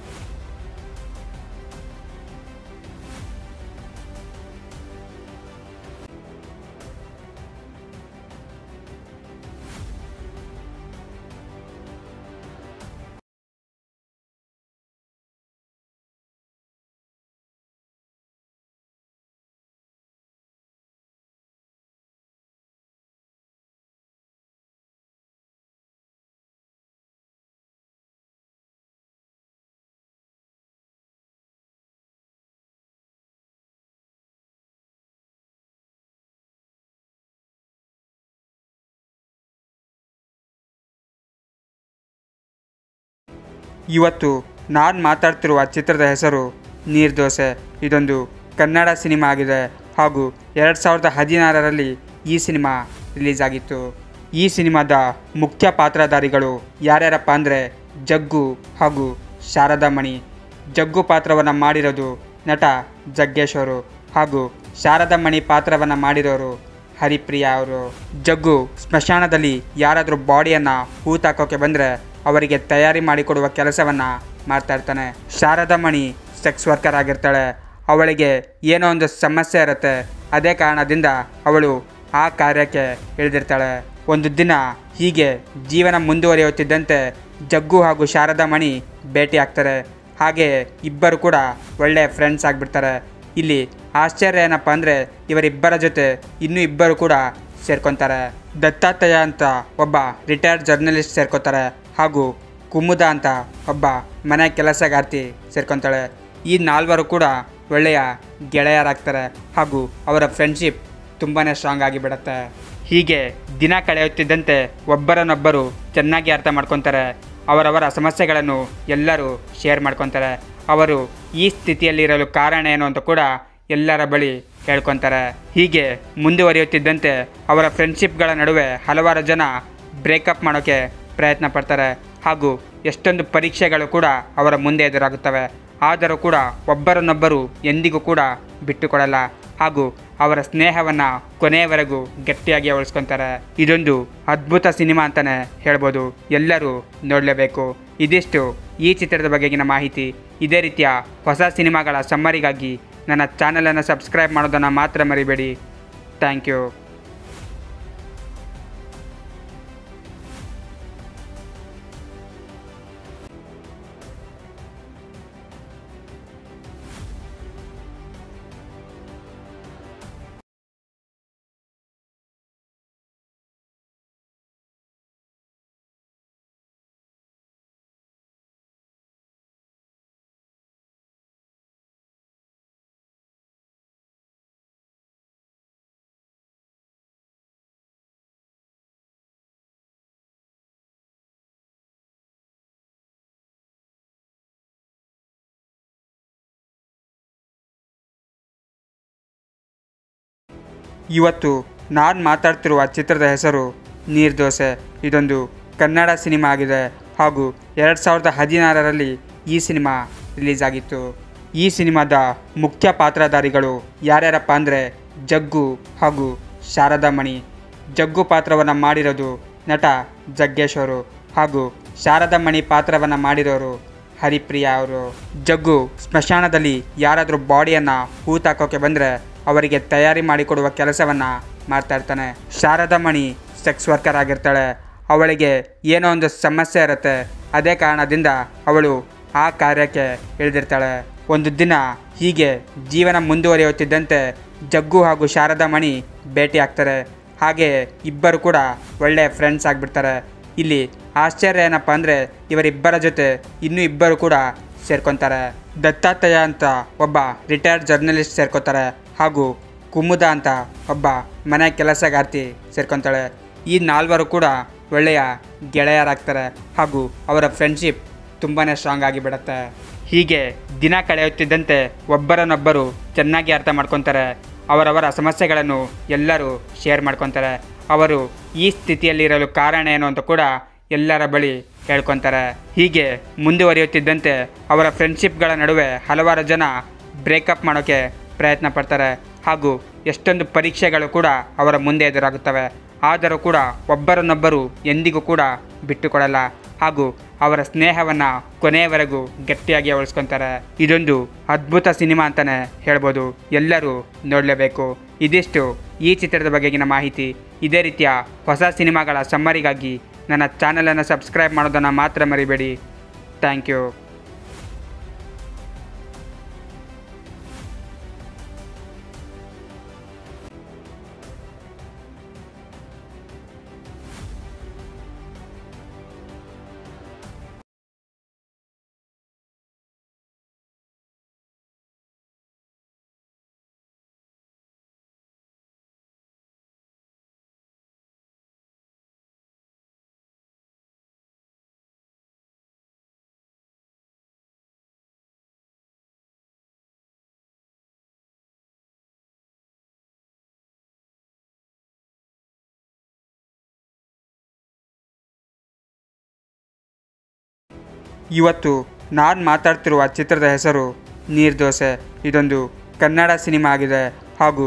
ಇವತ್ತು ನಾನು ಮಾತಾಡ್ತಿರುವ ಚಿತ್ರದ ಹೆಸರು ನೀರ್ದೋಸೆ. ಇದೊಂದು ಕನ್ನಡ ಸಿನಿಮಾ ಆಗಿದೆ ಹಾಗೂ 2016ರಲ್ಲಿ ಈ ಸಿನಿಮಾ ರಿಲೀಸ್ ಆಗಿತ್ತು. ಈ ಸಿನಿಮಾದ ಮುಖ್ಯ ಪಾತ್ರಧಾರಿಗಳು ಯಾರ್ಯಾರಪ್ಪ ಅಂದರೆ ಜಗ್ಗು ಹಾಗೂ ಶಾರದಾ ಮಣಿ. ಜಗ್ಗು ಪಾತ್ರವನ್ನು ಮಾಡಿರೋದು ನಟ ಜಗ್ಗೇಶ್ ಅವರು ಹಾಗೂ ಶಾರದಾ ಮಣಿ ಪಾತ್ರವನ್ನು ಮಾಡಿರೋರು ಹರಿಪ್ರಿಯಾ ಅವರು. ಜಗ್ಗು ಸ್ಮಶಾನದಲ್ಲಿ ಯಾರಾದರೂ ಬಾಡಿಯನ್ನು ಹೂತಾಕೋಕೆ ಬಂದರೆ ಅವರಿಗೆ ತಯಾರಿ ಮಾಡಿಕೊಡುವ ಕೆಲಸವನ್ನು ಮಾಡ್ತಾ ಇರ್ತಾನೆ. ಶಾರದಾ ಮಣಿ ಸೆಕ್ಸ್ ವರ್ಕರ್ ಆಗಿರ್ತಾಳೆ. ಅವಳಿಗೆ ಏನೋ ಒಂದು ಸಮಸ್ಯೆ ಇರುತ್ತೆ. ಅದೇ ಕಾರಣದಿಂದ ಅವಳು ಆ ಕಾರ್ಯಕ್ಕೆ ಇಳಿದಿರ್ತಾಳೆ. ಒಂದು ದಿನ ಹೀಗೆ ಜೀವನ ಮುಂದುವರಿಯುತ್ತಿದ್ದಂತೆ ಜಗ್ಗು ಹಾಗೂ ಶಾರದಾ ಮಣಿ ಭೇಟಿ ಆಗ್ತಾರೆ. ಹಾಗೆ ಇಬ್ಬರು ಕೂಡ ಒಳ್ಳೆಯ ಫ್ರೆಂಡ್ಸ್ ಆಗಿಬಿಡ್ತಾರೆ. ಇಲ್ಲಿ ಆಶ್ಚರ್ಯ ಏನಪ್ಪ ಅಂದರೆ ಇವರಿಬ್ಬರ ಜೊತೆ ಇನ್ನೂ ಇಬ್ಬರು ಕೂಡ ಸೇರ್ಕೊತಾರೆ. ದತ್ತಾತ್ರೇಯ ಅಂತ ಒಬ್ಬ ರಿಟೈರ್ಡ್ ಜರ್ನಲಿಸ್ಟ್ ಸೇರ್ಕೊತಾರೆ ಹಾಗೂ ಕುಮುದ ಅಂತ ಒಬ್ಬ ಮನೆ ಕೆಲಸಗಾರ್ತಿ ಸೇರ್ಕೊತಾಳೆ. ಈ ನಾಲ್ವರು ಕೂಡ ಒಳ್ಳೆಯ ಗೆಳೆಯರಾಗ್ತಾರೆ ಹಾಗೂ ಅವರ ಫ್ರೆಂಡ್ಶಿಪ್ ತುಂಬಾ ಸ್ಟ್ರಾಂಗ್ ಆಗಿಬಿಡುತ್ತೆ. ಹೀಗೆ ದಿನ ಕಳೆಯುತ್ತಿದ್ದಂತೆ ಒಬ್ಬರನ್ನೊಬ್ಬರು ಚೆನ್ನಾಗಿ ಅರ್ಥ ಮಾಡ್ಕೊತಾರೆ. ಅವರವರ ಸಮಸ್ಯೆಗಳನ್ನು ಎಲ್ಲರೂ ಶೇರ್ ಮಾಡ್ಕೊತಾರೆ. ಅವರು ಈ ಸ್ಥಿತಿಯಲ್ಲಿರಲು ಕಾರಣ ಏನು ಅಂತ ಕೂಡ ಎಲ್ಲರ ಬಳಿ ಹೇಳ್ಕೊತಾರೆ. ಹೀಗೆ ಮುಂದುವರಿಯುತ್ತಿದ್ದಂತೆ ಅವರ ಫ್ರೆಂಡ್ಶಿಪ್ಗಳ ನಡುವೆ ಹಲವಾರು ಜನ ಬ್ರೇಕಪ್ ಮಾಡೋಕ್ಕೆ ಪ್ರಯತ್ನ ಪಡ್ತಾರೆ ಹಾಗೂ ಎಷ್ಟೊಂದು ಪರೀಕ್ಷೆಗಳು ಕೂಡ ಅವರ ಮುಂದೆ ಎದುರಾಗುತ್ತವೆ. ಆದರೂ ಕೂಡ ಒಬ್ಬರನ್ನೊಬ್ಬರು ಎಂದಿಗೂ ಕೂಡ ಬಿಟ್ಟುಕೊಡಲ್ಲ ಹಾಗೂ ಅವರ ಸ್ನೇಹವನ್ನು ಕೊನೆಯವರೆಗೂ ಗಟ್ಟಿಯಾಗಿ ಉಳಿಸ್ಕೊತಾರೆ. ಇದೊಂದು ಅದ್ಭುತ ಸಿನಿಮಾ ಅಂತಲೇ ಹೇಳ್ಬೋದು. ಎಲ್ಲರೂ ನೋಡಲೇಬೇಕು. ಇದಿಷ್ಟು ಈ ಚಿತ್ರದ ಬಗೆಗಿನ ಮಾಹಿತಿ. ಇದೇ ರೀತಿಯ ಹೊಸ ಸಿನಿಮಾಗಳ ಸಮ್ಮರಿಗಾಗಿ ನನ್ನ ಚಾನಲನ್ನು ಸಬ್ಸ್ಕ್ರೈಬ್ ಮಾಡೋದನ್ನು ಮಾತ್ರ ಮರಿಬೇಡಿ. Thank you. ಇವತ್ತು ನಾನು ಮಾತಾಡ್ತಿರುವ ಚಿತ್ರದ ಹೆಸರು ನೀರ್ದೋಸೆ. ಇದೊಂದು ಕನ್ನಡ ಸಿನಿಮಾ ಆಗಿದೆ ಹಾಗೂ 2016ರಲ್ಲಿ ಈ ಸಿನಿಮಾ ರಿಲೀಸ್ ಆಗಿತ್ತು. ಈ ಸಿನಿಮಾದ ಮುಖ್ಯ ಪಾತ್ರಧಾರಿಗಳು ಯಾರ್ಯಾರಪ್ಪ ಅಂದರೆ ಜಗ್ಗು ಹಾಗೂ ಶಾರದಾ ಮಣಿ. ಜಗ್ಗು ಪಾತ್ರವನ್ನು ಮಾಡಿರೋದು ನಟ ಜಗ್ಗೇಶ್ ಅವರು ಹಾಗೂ ಶಾರದಾ ಮಣಿ ಪಾತ್ರವನ್ನು ಮಾಡಿರೋರು ಹರಿಪ್ರಿಯಾ ಅವರು. ಜಗ್ಗು ಸ್ಮಶಾನದಲ್ಲಿ ಯಾರಾದರೂ ಬಾಡಿಯನ್ನು ಹೂತಾಕೋಕೆ ಬಂದರೆ ಅವರಿಗೆ ತಯಾರಿ ಮಾಡಿಕೊಡುವ ಕೆಲಸವನ್ನು ಮಾಡ್ತಾ ಇರ್ತಾನೆ. ಶಾರದಾ ಮಣಿ ಸೆಕ್ಸ್ ವರ್ಕರ್ ಆಗಿರ್ತಾಳೆ. ಅವಳಿಗೆ ಏನೋ ಒಂದು ಸಮಸ್ಯೆ ಇರುತ್ತೆ. ಅದೇ ಕಾರಣದಿಂದ ಅವಳು ಆ ಕಾರ್ಯಕ್ಕೆ ಇಳಿದಿರ್ತಾಳೆ. ಒಂದು ದಿನ ಹೀಗೆ ಜೀವನ ಮುಂದುವರಿಯುತ್ತಿದ್ದಂತೆ ಜಗ್ಗು ಹಾಗೂ ಶಾರದಾ ಮಣಿ ಭೇಟಿ ಆಗ್ತಾರೆ. ಹಾಗೆ ಇಬ್ಬರು ಕೂಡ ಒಳ್ಳೆಯ ಫ್ರೆಂಡ್ಸ್ ಆಗಿಬಿಡ್ತಾರೆ. ಇಲ್ಲಿ ಆಶ್ಚರ್ಯ ಏನಪ್ಪ ಅಂದರೆ ಇವರಿಬ್ಬರ ಜೊತೆ ಇನ್ನೂ ಇಬ್ಬರು ಕೂಡ ಸೇರ್ಕೊತಾರೆ. ದತ್ತಾತ್ರೇಯ ಅಂತ ಒಬ್ಬ ರಿಟೈರ್ಡ್ ಜರ್ನಲಿಸ್ಟ್ ಸೇರ್ಕೊತಾರೆ ಹಾಗೂ ಕುಮುದ ಅಂತ ಒಬ್ಬ ಮನೆ ಕೆಲಸಗಾರ್ತಿ ಸೇರ್ಕೊತಾಳೆ. ಈ ನಾಲ್ವರು ಕೂಡ ಒಳ್ಳೆಯ ಗೆಳೆಯರಾಗ್ತಾರೆ ಹಾಗೂ ಅವರ ಫ್ರೆಂಡ್ಶಿಪ್ ತುಂಬಾ ಸ್ಟ್ರಾಂಗ್ ಆಗಿಬಿಡುತ್ತೆ. ಹೀಗೆ ದಿನ ಕಳೆಯುತ್ತಿದ್ದಂತೆ ಒಬ್ಬರನ್ನೊಬ್ಬರು ಚೆನ್ನಾಗಿ ಅರ್ಥ ಮಾಡ್ಕೊತಾರೆ. ಅವರವರ ಸಮಸ್ಯೆಗಳನ್ನು ಎಲ್ಲರೂ ಶೇರ್ ಮಾಡ್ಕೊತಾರೆ. ಅವರು ಈ ಸ್ಥಿತಿಯಲ್ಲಿರಲು ಕಾರಣ ಏನು ಅಂತ ಕೂಡ ಎಲ್ಲರ ಬಳಿ ಹೇಳ್ಕೊತಾರೆ. ಹೀಗೆ ಮುಂದುವರಿಯುತ್ತಿದ್ದಂತೆ ಅವರ ಫ್ರೆಂಡ್ಶಿಪ್ಗಳ ನಡುವೆ ಹಲವಾರು ಜನ ಬ್ರೇಕಪ್ ಮಾಡೋಕ್ಕೆ ಪ್ರಯತ್ನ ಪಡ್ತಾರೆ ಹಾಗೂ ಎಷ್ಟೊಂದು ಪರೀಕ್ಷೆಗಳು ಕೂಡ ಅವರ ಮುಂದೆ ಎದುರಾಗುತ್ತವೆ. ಆದರೂ ಕೂಡ ಒಬ್ಬರನ್ನೊಬ್ಬರು ಎಂದಿಗೂ ಕೂಡ ಬಿಟ್ಟುಕೊಡಲ್ಲ ಹಾಗೂ ಅವರ ಸ್ನೇಹವನ್ನು ಕೊನೆಯವರೆಗೂ ಗಟ್ಟಿಯಾಗಿ ಉಳಿಸ್ಕೊತಾರೆ. ಇದೊಂದು ಅದ್ಭುತ ಸಿನಿಮಾ ಅಂತಲೇ ಹೇಳ್ಬೋದು. ಎಲ್ಲರೂ ನೋಡಲೇಬೇಕು. ಇದಿಷ್ಟು ಈ ಚಿತ್ರದ ಬಗೆಗಿನ ಮಾಹಿತಿ. ಇದೇ ರೀತಿಯ ಹೊಸ ಸಿನಿಮಾಗಳ ಸಮ್ಮರಿಗಾಗಿ ನನ್ನ ಚಾನಲನ್ನು ಸಬ್ಸ್ಕ್ರೈಬ್ ಮಾಡೋದನ್ನು ಮಾತ್ರ ಮರಿಬೇಡಿ. Thank you. ಇವತ್ತು ನಾನು ಮಾತಾಡ್ತಿರುವ ಚಿತ್ರದ ಹೆಸರು ನೀರ್ದೋಸೆ. ಇದೊಂದು ಕನ್ನಡ ಸಿನಿಮಾ ಆಗಿದೆ ಹಾಗೂ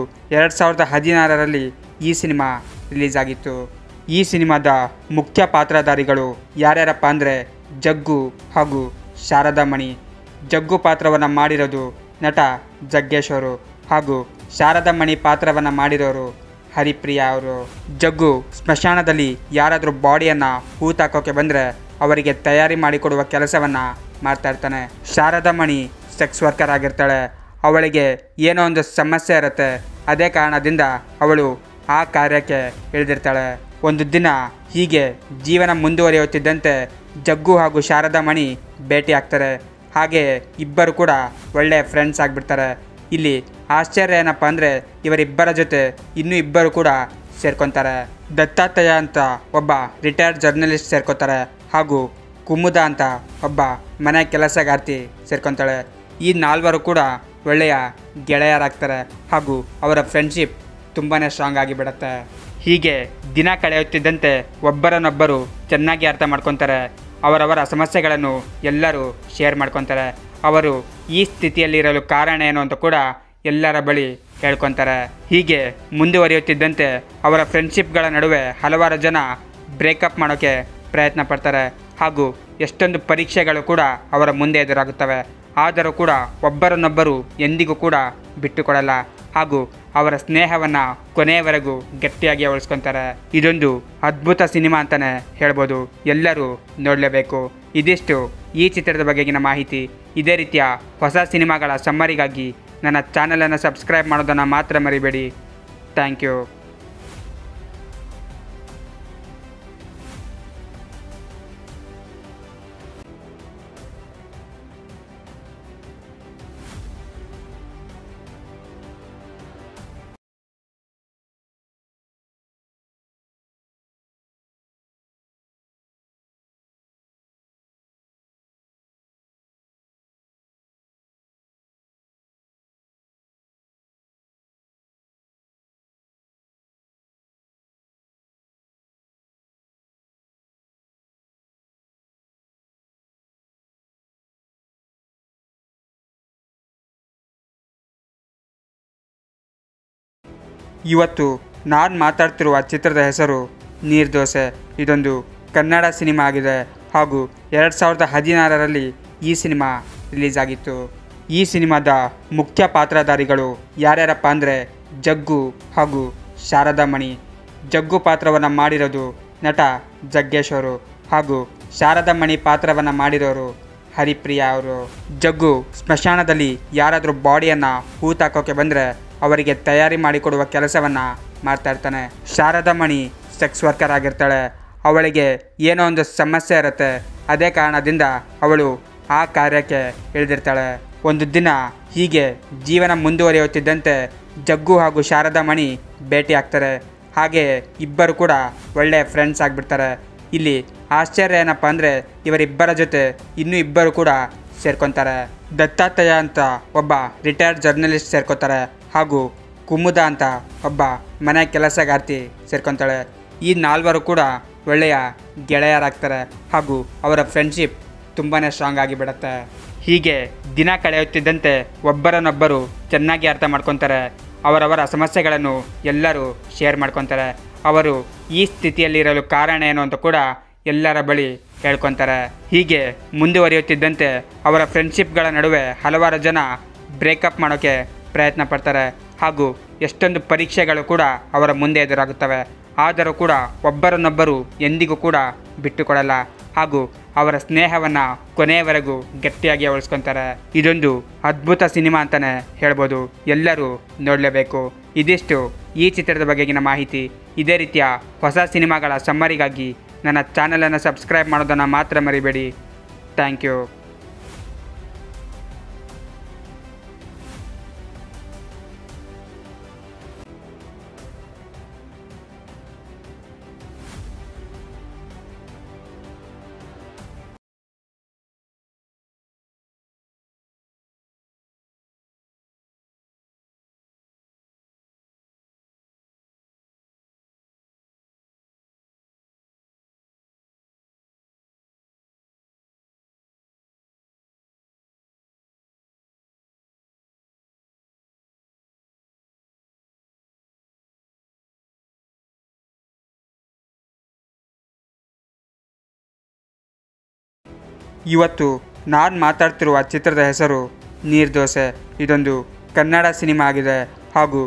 2016ರಲ್ಲಿ ಈ ಸಿನಿಮಾ ರಿಲೀಸ್ ಆಗಿತ್ತು. ಈ ಸಿನಿಮಾದ ಮುಖ್ಯ ಪಾತ್ರಧಾರಿಗಳು ಯಾರ್ಯಾರಪ್ಪ ಅಂದರೆ ಜಗ್ಗು ಹಾಗೂ ಶಾರದಾ ಮಣಿ. ಜಗ್ಗು ಪಾತ್ರವನ್ನು ಮಾಡಿರೋದು ನಟ ಜಗ್ಗೇಶ್ ಅವರು ಹಾಗೂ ಶಾರದಾ ಮಣಿ ಪಾತ್ರವನ್ನು ಮಾಡಿರೋರು ಹರಿಪ್ರಿಯಾ ಅವರು. ಜಗ್ಗು ಸ್ಮಶಾನದಲ್ಲಿ ಯಾರಾದರೂ ಬಾಡಿಯನ್ನು ಹೂತಾಕೋಕೆ ಬಂದರೆ ಅವರಿಗೆ ತಯಾರಿ ಮಾಡಿಕೊಡುವ ಕೆಲಸವನ್ನು ಮಾಡ್ತಾ ಇರ್ತಾನೆ. ಶಾರದಾ ಮಣಿ ಸೆಕ್ಸ್ ವರ್ಕರ್ ಆಗಿರ್ತಾಳೆ. ಅವಳಿಗೆ ಏನೋ ಒಂದು ಸಮಸ್ಯೆ ಇರುತ್ತೆ. ಅದೇ ಕಾರಣದಿಂದ ಅವಳು ಆ ಕಾರ್ಯಕ್ಕೆ ಇಳಿದಿರ್ತಾಳೆ. ಒಂದು ದಿನ ಹೀಗೆ ಜೀವನ ಮುಂದುವರಿಯುತ್ತಿದ್ದಂತೆ ಜಗ್ಗು ಹಾಗೂ ಶಾರದಾ ಮಣಿ ಭೇಟಿ ಆಗ್ತಾರೆ. ಹಾಗೆ ಇಬ್ಬರು ಕೂಡ ಒಳ್ಳೆಯ ಫ್ರೆಂಡ್ಸ್ ಆಗಿಬಿಡ್ತಾರೆ. ಇಲ್ಲಿ ಆಶ್ಚರ್ಯ ಏನಪ್ಪ ಅಂದರೆ ಇವರಿಬ್ಬರ ಜೊತೆ ಇನ್ನೂ ಇಬ್ಬರು ಕೂಡ ಸೇರ್ಕೊತಾರೆ. ದತ್ತಾತ್ರೇಯ ಅಂತ ಒಬ್ಬ ರಿಟೈರ್ಡ್ ಜರ್ನಲಿಸ್ಟ್ ಸೇರ್ಕೊತಾರೆ ಹಾಗೂ ಕುಮುದ ಅಂತ ಒಬ್ಬ ಮನೆ ಕೆಲಸಗಾರ್ತಿ ಸೇರ್ಕೊತಾಳೆ. ಈ ನಾಲ್ವರು ಕೂಡ ಒಳ್ಳೆಯ ಗೆಳೆಯರಾಗ್ತಾರೆ ಹಾಗೂ ಅವರ ಫ್ರೆಂಡ್ಶಿಪ್ ತುಂಬಾ ಸ್ಟ್ರಾಂಗ್ ಆಗಿಬಿಡುತ್ತೆ. ಹೀಗೆ ದಿನ ಕಳೆಯುತ್ತಿದ್ದಂತೆ ಒಬ್ಬರನ್ನೊಬ್ಬರು ಚೆನ್ನಾಗಿ ಅರ್ಥ ಮಾಡ್ಕೊತಾರೆ. ಅವರವರ ಸಮಸ್ಯೆಗಳನ್ನು ಎಲ್ಲರೂ ಶೇರ್ ಮಾಡ್ಕೊತಾರೆ. ಅವರು ಈ ಸ್ಥಿತಿಯಲ್ಲಿರಲು ಕಾರಣ ಏನು ಅಂತ ಕೂಡ ಎಲ್ಲರ ಬಳಿ ಹೇಳ್ಕೊತಾರೆ. ಹೀಗೆ ಮುಂದುವರಿಯುತ್ತಿದ್ದಂತೆ ಅವರ ಫ್ರೆಂಡ್ಶಿಪ್ಗಳ ನಡುವೆ ಹಲವಾರು ಜನ ಬ್ರೇಕಪ್ ಮಾಡೋಕ್ಕೆ ಪ್ರಯತ್ನ ಪಡ್ತಾರೆ ಹಾಗೂ ಎಷ್ಟೊಂದು ಪರೀಕ್ಷೆಗಳು ಕೂಡ ಅವರ ಮುಂದೆ ಎದುರಾಗುತ್ತವೆ. ಆದರೂ ಕೂಡ ಒಬ್ಬರನ್ನೊಬ್ಬರು ಎಂದಿಗೂ ಕೂಡ ಬಿಟ್ಟುಕೊಡಲ್ಲ ಹಾಗೂ ಅವರ ಸ್ನೇಹವನ್ನು ಕೊನೆಯವರೆಗೂ ಗಟ್ಟಿಯಾಗಿ ಉಳಿಸ್ಕೊತಾರೆ. ಇದೊಂದು ಅದ್ಭುತ ಸಿನಿಮಾ ಅಂತಲೇ ಹೇಳ್ಬೋದು. ಎಲ್ಲರೂ ನೋಡಲೇಬೇಕು. ಇದಿಷ್ಟು ಈ ಚಿತ್ರದ ಬಗೆಗಿನ ಮಾಹಿತಿ. ಇದೇ ರೀತಿಯ ಹೊಸ ಸಿನಿಮಾಗಳ ಸಮ್ಮರಿಗಾಗಿ ನನ್ನ ಚಾನಲನ್ನು ಸಬ್ಸ್ಕ್ರೈಬ್ ಮಾಡೋದನ್ನು ಮಾತ್ರ ಮರಿಬೇಡಿ. Thank you. ಇವತ್ತು ನಾನು ಮಾತಾಡ್ತಿರುವ ಚಿತ್ರದ ಹೆಸರು ನೀರ್ದೋಸೆ. ಇದೊಂದು ಕನ್ನಡ ಸಿನಿಮಾ ಆಗಿದೆ ಹಾಗೂ 2016ರಲ್ಲಿ ಈ ಸಿನಿಮಾ ರಿಲೀಸ್ ಆಗಿತ್ತು. ಈ ಸಿನಿಮಾದ ಮುಖ್ಯ ಪಾತ್ರಧಾರಿಗಳು ಯಾರ್ಯಾರಪ್ಪ ಅಂದರೆ ಜಗ್ಗು ಹಾಗೂ ಶಾರದಾ ಮಣಿ. ಜಗ್ಗು ಪಾತ್ರವನ್ನು ಮಾಡಿರೋದು ನಟ ಜಗ್ಗೇಶ್ ಅವರು ಹಾಗೂ ಶಾರದಾ ಮಣಿ ಪಾತ್ರವನ್ನು ಮಾಡಿರೋರು ಹರಿಪ್ರಿಯಾ ಅವರು. ಜಗ್ಗು ಸ್ಮಶಾನದಲ್ಲಿ ಯಾರಾದರೂ ಬಾಡಿಯನ್ನು ಹೂತಾಕೋಕೆ ಬಂದರೆ ಅವರಿಗೆ ತಯಾರಿ ಮಾಡಿಕೊಡುವ ಕೆಲಸವನ್ನು ಮಾಡ್ತಾ ಇರ್ತಾನೆ. ಶಾರದಾ ಮಣಿ ಸೆಕ್ಸ್ ವರ್ಕರ್ ಆಗಿರ್ತಾಳೆ. ಅವಳಿಗೆ ಏನೋ ಒಂದು ಸಮಸ್ಯೆ ಇರುತ್ತೆ. ಅದೇ ಕಾರಣದಿಂದ ಅವಳು ಆ ಕಾರ್ಯಕ್ಕೆ ಇಳಿದಿರ್ತಾಳೆ. ಒಂದು ದಿನ ಹೀಗೆ ಜೀವನ ಮುಂದುವರಿಯುತ್ತಿದ್ದಂತೆ ಜಗ್ಗು ಹಾಗೂ ಶಾರದಾ ಮಣಿ ಭೇಟಿ ಆಗ್ತಾರೆ. ಹಾಗೆ ಇಬ್ಬರು ಕೂಡ ಒಳ್ಳೆಯ ಫ್ರೆಂಡ್ಸ್ ಆಗಿಬಿಡ್ತಾರೆ. ಇಲ್ಲಿ ಆಶ್ಚರ್ಯ ಏನಪ್ಪ ಅಂದರೆ ಇವರಿಬ್ಬರ ಜೊತೆ ಇನ್ನೂ ಇಬ್ಬರು ಕೂಡ ಸೇರ್ಕೊತಾರೆ. ದತ್ತಾತ್ರೇಯ ಅಂತ ಒಬ್ಬ ರಿಟೈರ್ಡ್ ಜರ್ನಲಿಸ್ಟ್ ಸೇರ್ಕೊತಾರೆ ಹಾಗೂ ಕುಮುದ ಅಂತ ಒಬ್ಬ ಮನೆ ಕೆಲಸಗಾರ್ತಿ ಸೇರ್ಕೊತಾಳೆ. ಈ ನಾಲ್ವರು ಕೂಡ ಒಳ್ಳೆಯ ಗೆಳೆಯರಾಗ್ತಾರೆ ಹಾಗೂ ಅವರ ಫ್ರೆಂಡ್ಶಿಪ್ ತುಂಬಾ ಸ್ಟ್ರಾಂಗ್ ಆಗಿಬಿಡುತ್ತೆ. ಹೀಗೆ ದಿನ ಕಳೆಯುತ್ತಿದ್ದಂತೆ ಒಬ್ಬರನ್ನೊಬ್ಬರು ಚೆನ್ನಾಗಿ ಅರ್ಥ ಮಾಡ್ಕೊತಾರೆ. ಅವರವರ ಸಮಸ್ಯೆಗಳನ್ನು ಎಲ್ಲರೂ ಶೇರ್ ಮಾಡ್ಕೊತಾರೆ. ಅವರು ಈ ಸ್ಥಿತಿಯಲ್ಲಿರಲು ಕಾರಣ ಏನು ಅಂತ ಕೂಡ ಎಲ್ಲರ ಬಳಿ ಹೇಳ್ಕೊತಾರೆ. ಹೀಗೆ ಮುಂದುವರಿಯುತ್ತಿದ್ದಂತೆ ಅವರ ಫ್ರೆಂಡ್ಶಿಪ್ಗಳ ನಡುವೆ ಹಲವಾರು ಜನ ಬ್ರೇಕಪ್ ಮಾಡೋಕ್ಕೆ ಪ್ರಯತ್ನ ಪಡ್ತಾರೆ ಹಾಗೂ ಎಷ್ಟೊಂದು ಪರೀಕ್ಷೆಗಳು ಕೂಡ ಅವರ ಮುಂದೆ ಎದುರಾಗುತ್ತವೆ. ಆದರೂ ಕೂಡ ಒಬ್ಬರನ್ನೊಬ್ಬರು ಎಂದಿಗೂ ಕೂಡ ಬಿಟ್ಟುಕೊಡಲ್ಲ ಹಾಗೂ ಅವರ ಸ್ನೇಹವನ್ನು ಕೊನೆಯವರೆಗೂ ಗಟ್ಟಿಯಾಗಿ ಉಳಿಸ್ಕೊತಾರೆ. ಇದೊಂದು ಅದ್ಭುತ ಸಿನಿಮಾ ಅಂತಲೇ ಹೇಳ್ಬೋದು. ಎಲ್ಲರೂ ನೋಡಲೇಬೇಕು. ಇದಿಷ್ಟು ಈ ಚಿತ್ರದ ಬಗೆಗಿನ ಮಾಹಿತಿ. ಇದೇ ರೀತಿಯ ಹೊಸ ಸಿನಿಮಾಗಳ ಸಮ್ಮರಿಗಾಗಿ ನನ್ನ ಚಾನಲನ್ನು ಸಬ್ಸ್ಕ್ರೈಬ್ ಮಾಡೋದನ್ನು ಮಾತ್ರ ಮರಿಬೇಡಿ. Thank you. ಇವತ್ತು ನಾನು ಮಾತಾಡ್ತಿರುವ ಚಿತ್ರದ ಹೆಸರು ನೀರ್ದೋಸೆ. ಇದೊಂದು ಕನ್ನಡ ಸಿನಿಮಾ ಆಗಿದೆ ಹಾಗೂ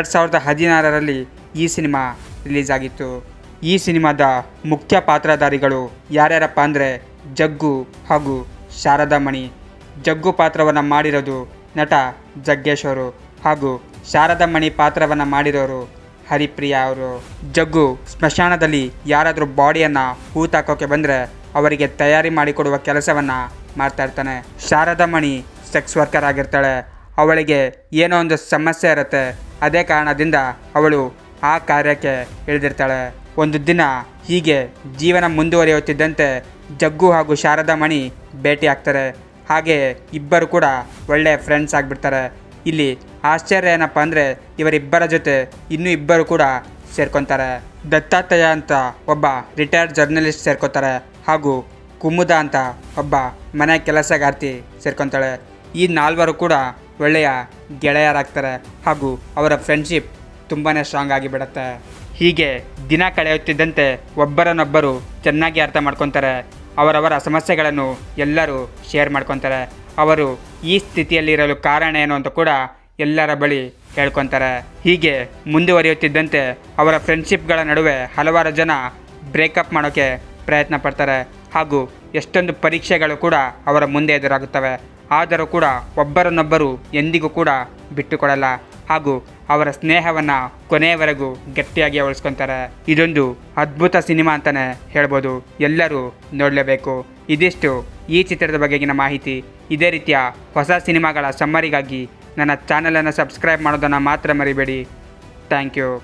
2016ರಲ್ಲಿ ಈ ಸಿನಿಮಾ ರಿಲೀಸ್ ಆಗಿತ್ತು. ಈ ಸಿನಿಮಾದ ಮುಖ್ಯ ಪಾತ್ರಧಾರಿಗಳು ಯಾರ್ಯಾರಪ್ಪ ಅಂದರೆ ಜಗ್ಗು ಹಾಗೂ ಶಾರದಾ ಮಣಿ. ಜಗ್ಗು ಪಾತ್ರವನ್ನು ಮಾಡಿರೋದು ನಟ ಜಗ್ಗೇಶ್ ಅವರು ಹಾಗೂ ಶಾರದಾ ಮಣಿ ಪಾತ್ರವನ್ನು ಮಾಡಿರೋರು ಹರಿಪ್ರಿಯಾ ಅವರು. ಜಗ್ಗು ಸ್ಮಶಾನದಲ್ಲಿ ಯಾರಾದರೂ ಬಾಡಿಯನ್ನು ಹೂತಾಕೋಕೆ ಬಂದರೆ ಅವರಿಗೆ ತಯಾರಿ ಮಾಡಿಕೊಡುವ ಕೆಲಸವನ್ನು ಮಾಡ್ತಾ ಇರ್ತಾನೆ. ಶಾರದಾ ಮಣಿ ಸೆಕ್ಸ್ ವರ್ಕರ್ ಆಗಿರ್ತಾಳೆ. ಅವಳಿಗೆ ಏನೋ ಒಂದು ಸಮಸ್ಯೆ ಇರುತ್ತೆ. ಅದೇ ಕಾರಣದಿಂದ ಅವಳು ಆ ಕಾರ್ಯಕ್ಕೆ ಇಳಿದಿರ್ತಾಳೆ. ಒಂದು ದಿನ ಹೀಗೆ ಜೀವನ ಮುಂದುವರಿಯುತ್ತಿದ್ದಂತೆ ಜಗ್ಗು ಹಾಗೂ ಶಾರದಾ ಮಣಿ ಭೇಟಿ ಆಗ್ತಾರೆ. ಹಾಗೆ ಇಬ್ಬರು ಕೂಡ ಒಳ್ಳೆಯ ಫ್ರೆಂಡ್ಸ್ ಆಗಿಬಿಡ್ತಾರೆ. ಇಲ್ಲಿ ಆಶ್ಚರ್ಯ ಏನಪ್ಪ ಅಂದರೆ ಇವರಿಬ್ಬರ ಜೊತೆ ಇನ್ನೂ ಇಬ್ಬರು ಕೂಡ ಸೇರ್ಕೊತಾರೆ. ದತ್ತಾತ್ರೇಯ ಅಂತ ಒಬ್ಬ ರಿಟೈರ್ಡ್ ಜರ್ನಲಿಸ್ಟ್ ಸೇರ್ಕೊತಾರೆ ಹಾಗೂ ಕುಮುದ ಅಂತ ಒಬ್ಬ ಮನೆ ಕೆಲಸಗಾರ್ತಿ ಸೇರ್ಕೊತಾಳೆ. ಈ ನಾಲ್ವರು ಕೂಡ ಒಳ್ಳೆಯ ಗೆಳೆಯರಾಗ್ತಾರೆ ಹಾಗೂ ಅವರ ಫ್ರೆಂಡ್ಶಿಪ್ ತುಂಬಾ ಸ್ಟ್ರಾಂಗ್ ಆಗಿಬಿಡುತ್ತೆ. ಹೀಗೆ ದಿನ ಕಳೆಯುತ್ತಿದ್ದಂತೆ ಒಬ್ಬರನ್ನೊಬ್ಬರು ಚೆನ್ನಾಗಿ ಅರ್ಥ ಮಾಡ್ಕೊತಾರೆ. ಅವರವರ ಸಮಸ್ಯೆಗಳನ್ನು ಎಲ್ಲರೂ ಶೇರ್ ಮಾಡ್ಕೊತಾರೆ. ಅವರು ಈ ಸ್ಥಿತಿಯಲ್ಲಿರಲು ಕಾರಣ ಏನು ಅಂತ ಕೂಡ ಎಲ್ಲರ ಬಳಿ ಹೇಳ್ಕೊತಾರೆ. ಹೀಗೆ ಮುಂದುವರಿಯುತ್ತಿದ್ದಂತೆ ಅವರ ಫ್ರೆಂಡ್ಶಿಪ್ಗಳ ನಡುವೆ ಹಲವಾರು ಜನ ಬ್ರೇಕಪ್ ಮಾಡೋಕ್ಕೆ ಪ್ರಯತ್ನ ಪಡ್ತಾರೆ ಹಾಗೂ ಎಷ್ಟೊಂದು ಪರೀಕ್ಷೆಗಳು ಕೂಡ ಅವರ ಮುಂದೆ ಎದುರಾಗುತ್ತವೆ. ಆದರೂ ಕೂಡ ಒಬ್ಬರನ್ನೊಬ್ಬರು ಎಂದಿಗೂ ಕೂಡ ಬಿಟ್ಟುಕೊಡಲ್ಲ ಹಾಗೂ ಅವರ ಸ್ನೇಹವನ್ನು ಕೊನೆಯವರೆಗೂ ಗಟ್ಟಿಯಾಗಿ ಉಳಿಸ್ಕೊತಾರೆ. ಇದೊಂದು ಅದ್ಭುತ ಸಿನಿಮಾ ಅಂತಲೇ ಹೇಳ್ಬೋದು. ಎಲ್ಲರೂ ನೋಡಲೇಬೇಕು. ಇದಿಷ್ಟು ಈ ಚಿತ್ರದ ಬಗೆಗಿನ ಮಾಹಿತಿ. ಇದೇ ರೀತಿಯ ಹೊಸ ಸಿನಿಮಾಗಳ ಸಮ್ಮರಿಗಾಗಿ ನನ್ನ ಚಾನಲನ್ನು ಸಬ್ಸ್ಕ್ರೈಬ್ ಮಾಡೋದನ್ನು ಮಾತ್ರ ಮರಿಬೇಡಿ. Thank you.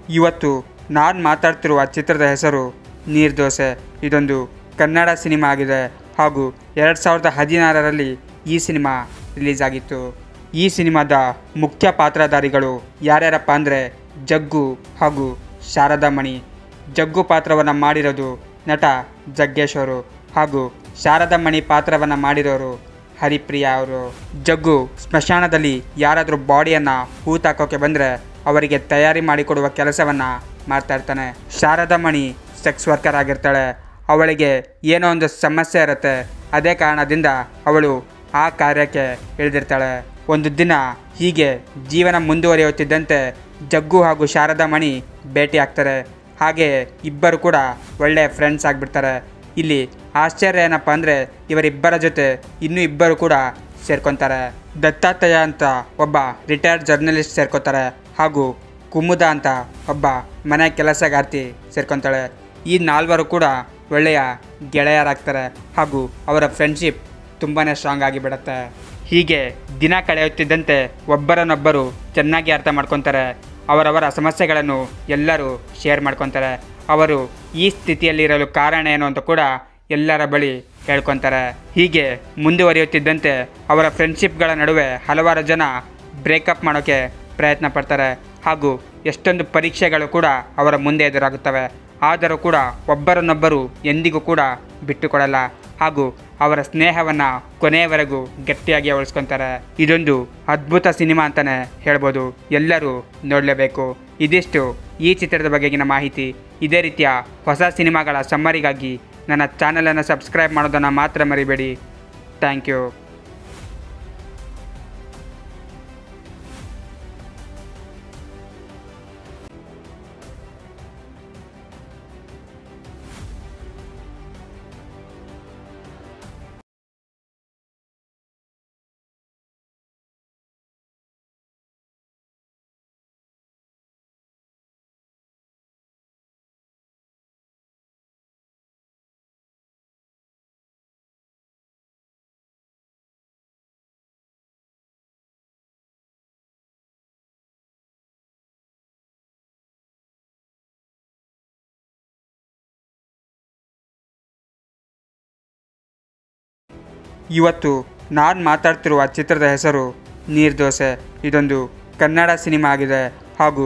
ಇವತ್ತು ನಾನು ಮಾತಾಡ್ತಿರುವ ಚಿತ್ರದ ಹೆಸರು ನೀರ್ದೋಸೆ. ಇದೊಂದು ಕನ್ನಡ ಸಿನಿಮಾ ಆಗಿದೆ ಹಾಗೂ 2016ರಲ್ಲಿ ಈ ಸಿನಿಮಾ ರಿಲೀಸ್ ಆಗಿತ್ತು. ಈ ಸಿನಿಮಾದ ಮುಖ್ಯ ಪಾತ್ರಧಾರಿಗಳು ಯಾರ್ಯಾರಪ್ಪ ಅಂದರೆ ಜಗ್ಗು ಹಾಗೂ ಶಾರದಾ ಮಣಿ. ಜಗ್ಗು ಪಾತ್ರವನ್ನು ಮಾಡಿರೋದು ನಟ ಜಗ್ಗೇಶ್ ಅವರು ಹಾಗೂ ಶಾರದಾ ಮಣಿ ಪಾತ್ರವನ್ನು ಮಾಡಿರೋರು ಹರಿಪ್ರಿಯಾ ಅವರು. ಜಗ್ಗು ಸ್ಮಶಾನದಲ್ಲಿ ಯಾರಾದರೂ ಬಾಡಿಯನ್ನು ಹೂತಾಕೋಕೆ ಬಂದರೆ ಅವರಿಗೆ ತಯಾರಿ ಮಾಡಿಕೊಡುವ ಕೆಲಸವನ್ನು ಮಾಡ್ತಾ ಇರ್ತಾನೆ. ಶಾರದಾ ಮಣಿ ಸೆಕ್ಸ್ ವರ್ಕರ್ ಆಗಿರ್ತಾಳೆ. ಅವಳಿಗೆ ಏನೋ ಒಂದು ಸಮಸ್ಯೆ ಇರುತ್ತೆ. ಅದೇ ಕಾರಣದಿಂದ ಅವಳು ಆ ಕಾರ್ಯಕ್ಕೆ ಇಳಿದಿರ್ತಾಳೆ. ಒಂದು ದಿನ ಹೀಗೆ ಜೀವನ ಮುಂದುವರಿಯುತ್ತಿದ್ದಂತೆ ಜಗ್ಗು ಹಾಗೂ ಶಾರದಾ ಮಣಿ ಭೇಟಿ ಆಗ್ತಾರೆ. ಹಾಗೆ ಇಬ್ಬರು ಕೂಡ ಒಳ್ಳೆಯ ಫ್ರೆಂಡ್ಸ್ ಆಗಿಬಿಡ್ತಾರೆ. ಇಲ್ಲಿ ಆಶ್ಚರ್ಯ ಏನಪ್ಪ ಅಂದರೆ ಇವರಿಬ್ಬರ ಜೊತೆ ಇನ್ನೂ ಇಬ್ಬರು ಕೂಡ ಸೇರ್ಕೊತಾರೆ. ದತ್ತಾತ್ರೇಯ ಅಂತ ಒಬ್ಬ ರಿಟೈರ್ಡ್ ಜರ್ನಲಿಸ್ಟ್ ಸೇರ್ಕೊತಾರೆ ಹಾಗೂ ಕುಮುದ ಅಂತ ಒಬ್ಬ ಮನೆ ಕೆಲಸಗಾರ್ತಿ ಸೇರ್ಕೊತಾಳೆ. ಈ ನಾಲ್ವರು ಕೂಡ ಒಳ್ಳೆಯ ಗೆಳೆಯರಾಗ್ತಾರೆ ಹಾಗೂ ಅವರ ಫ್ರೆಂಡ್ಶಿಪ್ ತುಂಬಾ ಸ್ಟ್ರಾಂಗ್ ಆಗಿಬಿಡುತ್ತೆ. ಹೀಗೆ ದಿನ ಕಳೆಯುತ್ತಿದ್ದಂತೆ ಒಬ್ಬರನ್ನೊಬ್ಬರು ಚೆನ್ನಾಗಿ ಅರ್ಥ ಮಾಡ್ಕೊತಾರೆ. ಅವರವರ ಸಮಸ್ಯೆಗಳನ್ನು ಎಲ್ಲರೂ ಶೇರ್ ಮಾಡ್ಕೊತಾರೆ. ಅವರು ಈ ಸ್ಥಿತಿಯಲ್ಲಿರಲು ಕಾರಣ ಏನು ಅಂತ ಕೂಡ ಎಲ್ಲರ ಬಳಿ ಹೇಳ್ಕೊತಾರೆ. ಹೀಗೆ ಮುಂದುವರಿಯುತ್ತಿದ್ದಂತೆ ಅವರ ಫ್ರೆಂಡ್ಶಿಪ್ಗಳ ನಡುವೆ ಹಲವಾರು ಜನ ಬ್ರೇಕಪ್ ಮಾಡೋಕ್ಕೆ ಪ್ರಯತ್ನ ಪಡ್ತಾರೆ ಹಾಗೂ ಎಷ್ಟೊಂದು ಪರೀಕ್ಷೆಗಳು ಕೂಡ ಅವರ ಮುಂದೆ ಎದುರಾಗುತ್ತವೆ. ಆದರೂ ಕೂಡ ಒಬ್ಬರನ್ನೊಬ್ಬರು ಎಂದಿಗೂ ಕೂಡ ಬಿಟ್ಟುಕೊಡಲ್ಲ ಹಾಗೂ ಅವರ ಸ್ನೇಹವನ್ನು ಕೊನೆಯವರೆಗೂ ಗಟ್ಟಿಯಾಗಿ ಉಳಿಸ್ಕೊತಾರೆ. ಇದೊಂದು ಅದ್ಭುತ ಸಿನಿಮಾ ಅಂತಲೇ ಹೇಳ್ಬೋದು. ಎಲ್ಲರೂ ನೋಡಲೇಬೇಕು. ಇದಿಷ್ಟು ಈ ಚಿತ್ರದ ಬಗೆಗಿನ ಮಾಹಿತಿ. ಇದೇ ರೀತಿಯ ಹೊಸ ಸಿನಿಮಾಗಳ ಸಮ್ಮರಿಗಾಗಿ ನನ್ನ ಚಾನಲನ್ನು ಸಬ್ಸ್ಕ್ರೈಬ್ ಮಾಡೋದನ್ನು ಮಾತ್ರ ಮರಿಬೇಡಿ. Thank you. ಇವತ್ತು ನಾನು ಮಾತಾಡ್ತಿರುವ ಚಿತ್ರದ ಹೆಸರು ನೀರ್ದೋಸೆ. ಇದೊಂದು ಕನ್ನಡ ಸಿನಿಮಾ ಆಗಿದೆ ಹಾಗೂ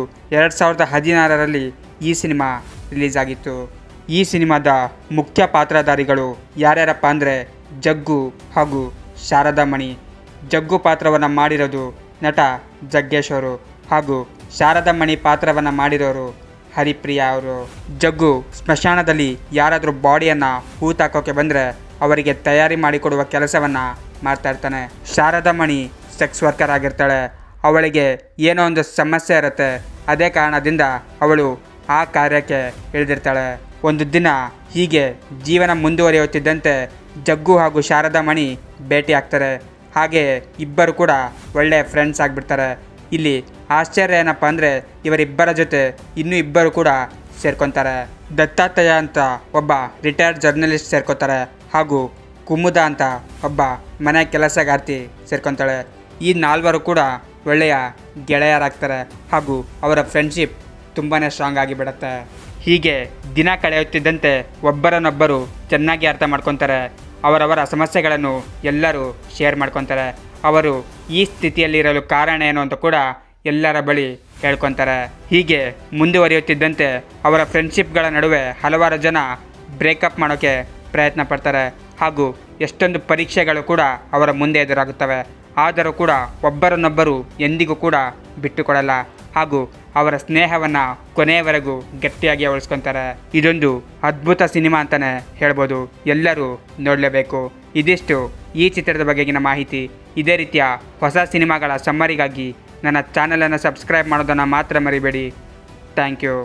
2016ರಲ್ಲಿ ಈ ಸಿನಿಮಾ ರಿಲೀಸ್ ಆಗಿತ್ತು. ಈ ಸಿನಿಮಾದ ಮುಖ್ಯ ಪಾತ್ರಧಾರಿಗಳು ಯಾರ್ಯಾರಪ್ಪ ಅಂದರೆ ಜಗ್ಗು ಹಾಗೂ ಶಾರದಾ ಮಣಿ. ಜಗ್ಗು ಪಾತ್ರವನ್ನು ಮಾಡಿರೋದು ನಟ ಜಗ್ಗೇಶ್ ಅವರು ಹಾಗೂ ಶಾರದಾ ಮಣಿ ಪಾತ್ರವನ್ನು ಮಾಡಿರೋರು ಹರಿಪ್ರಿಯಾ ಅವರು. ಜಗ್ಗು ಸ್ಮಶಾನದಲ್ಲಿ ಯಾರಾದರೂ ಬಾಡಿಯನ್ನು ಹೂತಾಕೋಕೆ ಬಂದರೆ ಅವರಿಗೆ ತಯಾರಿ ಮಾಡಿಕೊಡುವ ಕೆಲಸವನ್ನು ಮಾಡ್ತಾ ಇರ್ತಾನೆ. ಶಾರದಾ ಮಣಿ ಸೆಕ್ಸ್ ವರ್ಕರ್ ಆಗಿರ್ತಾಳೆ. ಅವಳಿಗೆ ಏನೋ ಒಂದು ಸಮಸ್ಯೆ ಇರುತ್ತೆ. ಅದೇ ಕಾರಣದಿಂದ ಅವಳು ಆ ಕಾರ್ಯಕ್ಕೆ ಇಳಿದಿರ್ತಾಳೆ. ಒಂದು ದಿನ ಹೀಗೆ ಜೀವನ ಮುಂದುವರಿಯುತ್ತಿದ್ದಂತೆ ಜಗ್ಗು ಹಾಗೂ ಶಾರದಾ ಮಣಿ ಭೇಟಿ ಆಗ್ತಾರೆ. ಹಾಗೆ ಇಬ್ಬರು ಕೂಡ ಒಳ್ಳೆಯ ಫ್ರೆಂಡ್ಸ್ ಆಗಿಬಿಡ್ತಾರೆ. ಇಲ್ಲಿ ಆಶ್ಚರ್ಯ ಏನಪ್ಪ ಅಂದರೆ ಇವರಿಬ್ಬರ ಜೊತೆ ಇನ್ನೂ ಇಬ್ಬರು ಕೂಡ ಸೇರ್ಕೊತಾರೆ. ದತ್ತಾತ್ರೇಯ ಅಂತ ಒಬ್ಬ ರಿಟೈರ್ಡ್ ಜರ್ನಲಿಸ್ಟ್ ಸೇರ್ಕೊತಾರೆ ಹಾಗೂ ಕುಮುದ ಅಂತ ಒಬ್ಬ ಮನೆ ಕೆಲಸಗಾರ್ತಿ ಸೇರ್ಕೊತಾಳೆ. ಈ ನಾಲ್ವರು ಕೂಡ ಒಳ್ಳೆಯ ಗೆಳೆಯರಾಗ್ತಾರೆ ಹಾಗೂ ಅವರ ಫ್ರೆಂಡ್ಶಿಪ್ ತುಂಬಾ ಸ್ಟ್ರಾಂಗ್ ಆಗಿಬಿಡುತ್ತೆ. ಹೀಗೆ ದಿನ ಕಳೆಯುತ್ತಿದ್ದಂತೆ ಒಬ್ಬರನ್ನೊಬ್ಬರು ಚೆನ್ನಾಗಿ ಅರ್ಥ ಮಾಡ್ಕೊತಾರೆ. ಅವರವರ ಸಮಸ್ಯೆಗಳನ್ನು ಎಲ್ಲರೂ ಶೇರ್ ಮಾಡ್ಕೊತಾರೆ. ಅವರು ಈ ಸ್ಥಿತಿಯಲ್ಲಿರಲು ಕಾರಣ ಏನು ಅಂತ ಕೂಡ ಎಲ್ಲರ ಬಳಿ ಹೇಳ್ಕೊತಾರೆ. ಹೀಗೆ ಮುಂದುವರಿಯುತ್ತಿದ್ದಂತೆ ಅವರ ಫ್ರೆಂಡ್ಶಿಪ್ಗಳ ನಡುವೆ ಹಲವಾರು ಜನ ಬ್ರೇಕಪ್ ಮಾಡೋಕ್ಕೆ ಪ್ರಯತ್ನ ಪಡ್ತಾರೆ ಹಾಗೂ ಎಷ್ಟೊಂದು ಪರೀಕ್ಷೆಗಳು ಕೂಡ ಅವರ ಮುಂದೆ ಎದುರಾಗುತ್ತವೆ. ಆದರೂ ಕೂಡ ಒಬ್ಬರನ್ನೊಬ್ಬರು ಎಂದಿಗೂ ಕೂಡ ಬಿಟ್ಟುಕೊಡಲ್ಲ ಹಾಗೂ ಅವರ ಸ್ನೇಹವನ್ನು ಕೊನೆಯವರೆಗೂ ಗಟ್ಟಿಯಾಗಿ ಉಳಿಸ್ಕೊತಾರೆ. ಇದೊಂದು ಅದ್ಭುತ ಸಿನಿಮಾ ಅಂತಲೇ ಹೇಳ್ಬೋದು. ಎಲ್ಲರೂ ನೋಡಲೇಬೇಕು. ಇದಿಷ್ಟು ಈ ಚಿತ್ರದ ಬಗೆಗಿನ ಮಾಹಿತಿ. ಇದೇ ರೀತಿಯ ಹೊಸ ಸಿನಿಮಾಗಳ ಸಮ್ಮರಿಗಾಗಿ ನನ್ನ ಚಾನಲನ್ನು ಸಬ್ಸ್ಕ್ರೈಬ್ ಮಾಡೋದನ್ನು ಮಾತ್ರ ಮರಿಬೇಡಿ. Thank you.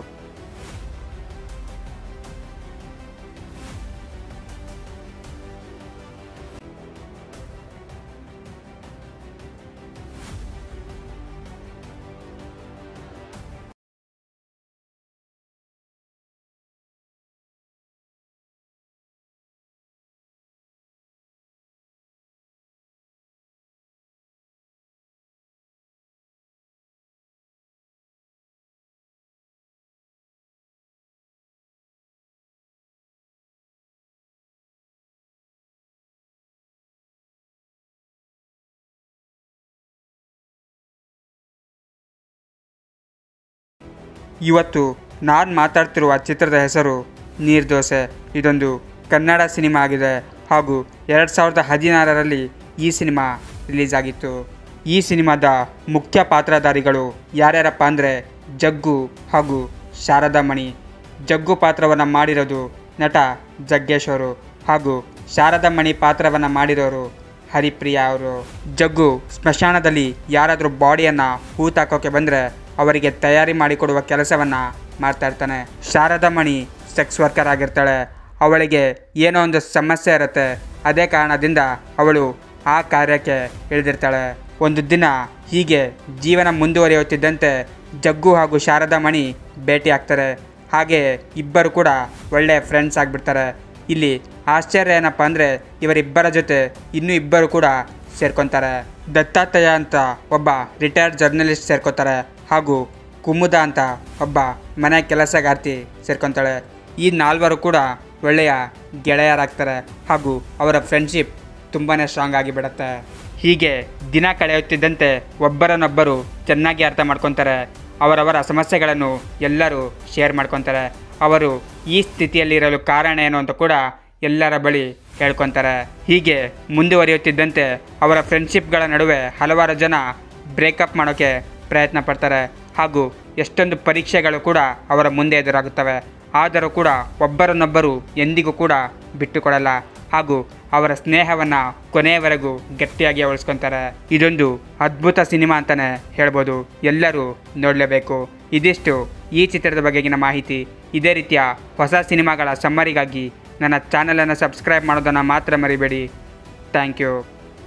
ಇವತ್ತು ನಾನು ಮಾತಾಡ್ತಿರುವ ಚಿತ್ರದ ಹೆಸರು ನೀರ್ದೋಸೆ. ಇದೊಂದು ಕನ್ನಡ ಸಿನಿಮಾ ಆಗಿದೆ ಹಾಗೂ 2016ರಲ್ಲಿ ಈ ಸಿನಿಮಾ ರಿಲೀಸ್ ಆಗಿತ್ತು. ಈ ಸಿನಿಮಾದ ಮುಖ್ಯ ಪಾತ್ರಧಾರಿಗಳು ಯಾರ್ಯಾರಪ್ಪ ಅಂದರೆ ಜಗ್ಗು ಹಾಗೂ ಶಾರದಾ ಮಣಿ. ಜಗ್ಗು ಪಾತ್ರವನ್ನು ಮಾಡಿರೋದು ನಟ ಜಗ್ಗೇಶ್ ಅವರು ಹಾಗೂ ಶಾರದಾ ಮಣಿ ಪಾತ್ರವನ್ನು ಮಾಡಿರೋರು ಹರಿಪ್ರಿಯಾ ಅವರು. ಜಗ್ಗು ಸ್ಮಶಾನದಲ್ಲಿ ಯಾರಾದರೂ ಬಾಡಿಯನ್ನು ಹೂತಾಕೋಕೆ ಬಂದರೆ ಅವರಿಗೆ ತಯಾರಿ ಮಾಡಿಕೊಡುವ ಕೆಲಸವನ್ನು ಮಾಡ್ತಾ ಇರ್ತಾನೆ. ಶಾರದಾ ಮಣಿ ಸೆಕ್ಸ್ ವರ್ಕರ್ ಆಗಿರ್ತಾಳೆ. ಅವಳಿಗೆ ಏನೋ ಒಂದು ಸಮಸ್ಯೆ ಇರುತ್ತೆ. ಅದೇ ಕಾರಣದಿಂದ ಅವಳು ಆ ಕಾರ್ಯಕ್ಕೆ ಇಳಿದಿರ್ತಾಳೆ. ಒಂದು ದಿನ ಹೀಗೆ ಜೀವನ ಮುಂದುವರಿಯುತ್ತಿದ್ದಂತೆ ಜಗ್ಗು ಹಾಗೂ ಶಾರದಾ ಮಣಿ ಭೇಟಿ ಆಗ್ತಾರೆ. ಹಾಗೆ ಇಬ್ಬರು ಕೂಡ ಒಳ್ಳೆಯ ಫ್ರೆಂಡ್ಸ್ ಆಗಿಬಿಡ್ತಾರೆ. ಇಲ್ಲಿ ಆಶ್ಚರ್ಯ ಏನಪ್ಪ ಅಂದರೆ ಇವರಿಬ್ಬರ ಜೊತೆ ಇನ್ನೂ ಇಬ್ಬರು ಕೂಡ ಸೇರ್ಕೊತಾರೆ. ದತ್ತಾತ್ರೇಯ ಅಂತ ಒಬ್ಬ ರಿಟೈರ್ಡ್ ಜರ್ನಲಿಸ್ಟ್ ಸೇರ್ಕೊತಾರೆ ಹಾಗೂ ಕುಮುದ ಅಂತ ಒಬ್ಬ ಮನೆ ಕೆಲಸಗಾರ್ತಿ ಸೇರ್ಕೊತಾಳೆ. ಈ ನಾಲ್ವರು ಕೂಡ ಒಳ್ಳೆಯ ಗೆಳೆಯರಾಗ್ತಾರೆ ಹಾಗೂ ಅವರ ಫ್ರೆಂಡ್ಶಿಪ್ ತುಂಬಾ ಸ್ಟ್ರಾಂಗ್ ಆಗಿಬಿಡುತ್ತೆ. ಹೀಗೆ ದಿನ ಕಳೆಯುತ್ತಿದ್ದಂತೆ ಒಬ್ಬರನ್ನೊಬ್ಬರು ಚೆನ್ನಾಗಿ ಅರ್ಥ ಮಾಡ್ಕೊತಾರೆ. ಅವರವರ ಸಮಸ್ಯೆಗಳನ್ನು ಎಲ್ಲರೂ ಶೇರ್ ಮಾಡ್ಕೊತಾರೆ. ಅವರು ಈ ಸ್ಥಿತಿಯಲ್ಲಿರಲು ಕಾರಣ ಏನು ಅಂತ ಕೂಡ ಎಲ್ಲರ ಬಳಿ ಹೇಳ್ಕೊತಾರೆ. ಹೀಗೆ ಮುಂದುವರಿಯುತ್ತಿದ್ದಂತೆ ಅವರ ಫ್ರೆಂಡ್ಶಿಪ್ಗಳ ನಡುವೆ ಹಲವಾರು ಜನ ಬ್ರೇಕಪ್ ಮಾಡೋಕ್ಕೆ ಪ್ರಯತ್ನ ಪಡ್ತಾರೆ ಹಾಗೂ ಎಷ್ಟೊಂದು ಪರೀಕ್ಷೆಗಳು ಕೂಡ ಅವರ ಮುಂದೆ ಎದುರಾಗುತ್ತವೆ. ಆದರೂ ಕೂಡ ಒಬ್ಬರನ್ನೊಬ್ಬರು ಎಂದಿಗೂ ಕೂಡ ಬಿಟ್ಟುಕೊಡಲ್ಲ ಹಾಗೂ ಅವರ ಸ್ನೇಹವನ್ನು ಕೊನೆಯವರೆಗೂ ಗಟ್ಟಿಯಾಗಿ ಉಳಿಸ್ಕೊತಾರೆ. ಇದೊಂದು ಅದ್ಭುತ ಸಿನಿಮಾ ಅಂತಲೇ ಹೇಳ್ಬೋದು. ಎಲ್ಲರೂ ನೋಡಲೇಬೇಕು. ಇದಿಷ್ಟು ಈ ಚಿತ್ರದ ಬಗೆಗಿನ ಮಾಹಿತಿ. ಇದೇ ರೀತಿಯ ಹೊಸ ಸಿನಿಮಾಗಳ ಸಮ್ಮರಿಗಾಗಿ ನನ್ನ ಚಾನಲನ್ನು ಸಬ್ಸ್ಕ್ರೈಬ್ ಮಾಡೋದನ್ನು ಮಾತ್ರ ಮರಿಬೇಡಿ. Thank you.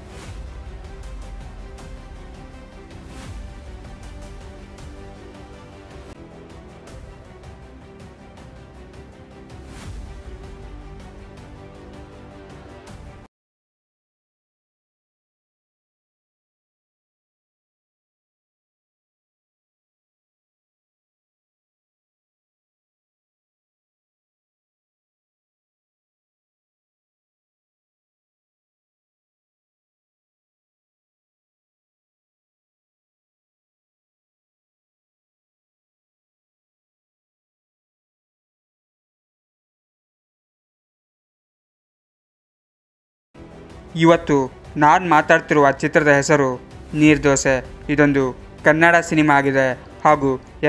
ಇವತ್ತು ನಾನು ಮಾತಾಡ್ತಿರುವ ಚಿತ್ರದ ಹೆಸರು ನೀರ್ದೋಸೆ. ಇದೊಂದು ಕನ್ನಡ ಸಿನಿಮಾ ಆಗಿದೆ ಹಾಗೂ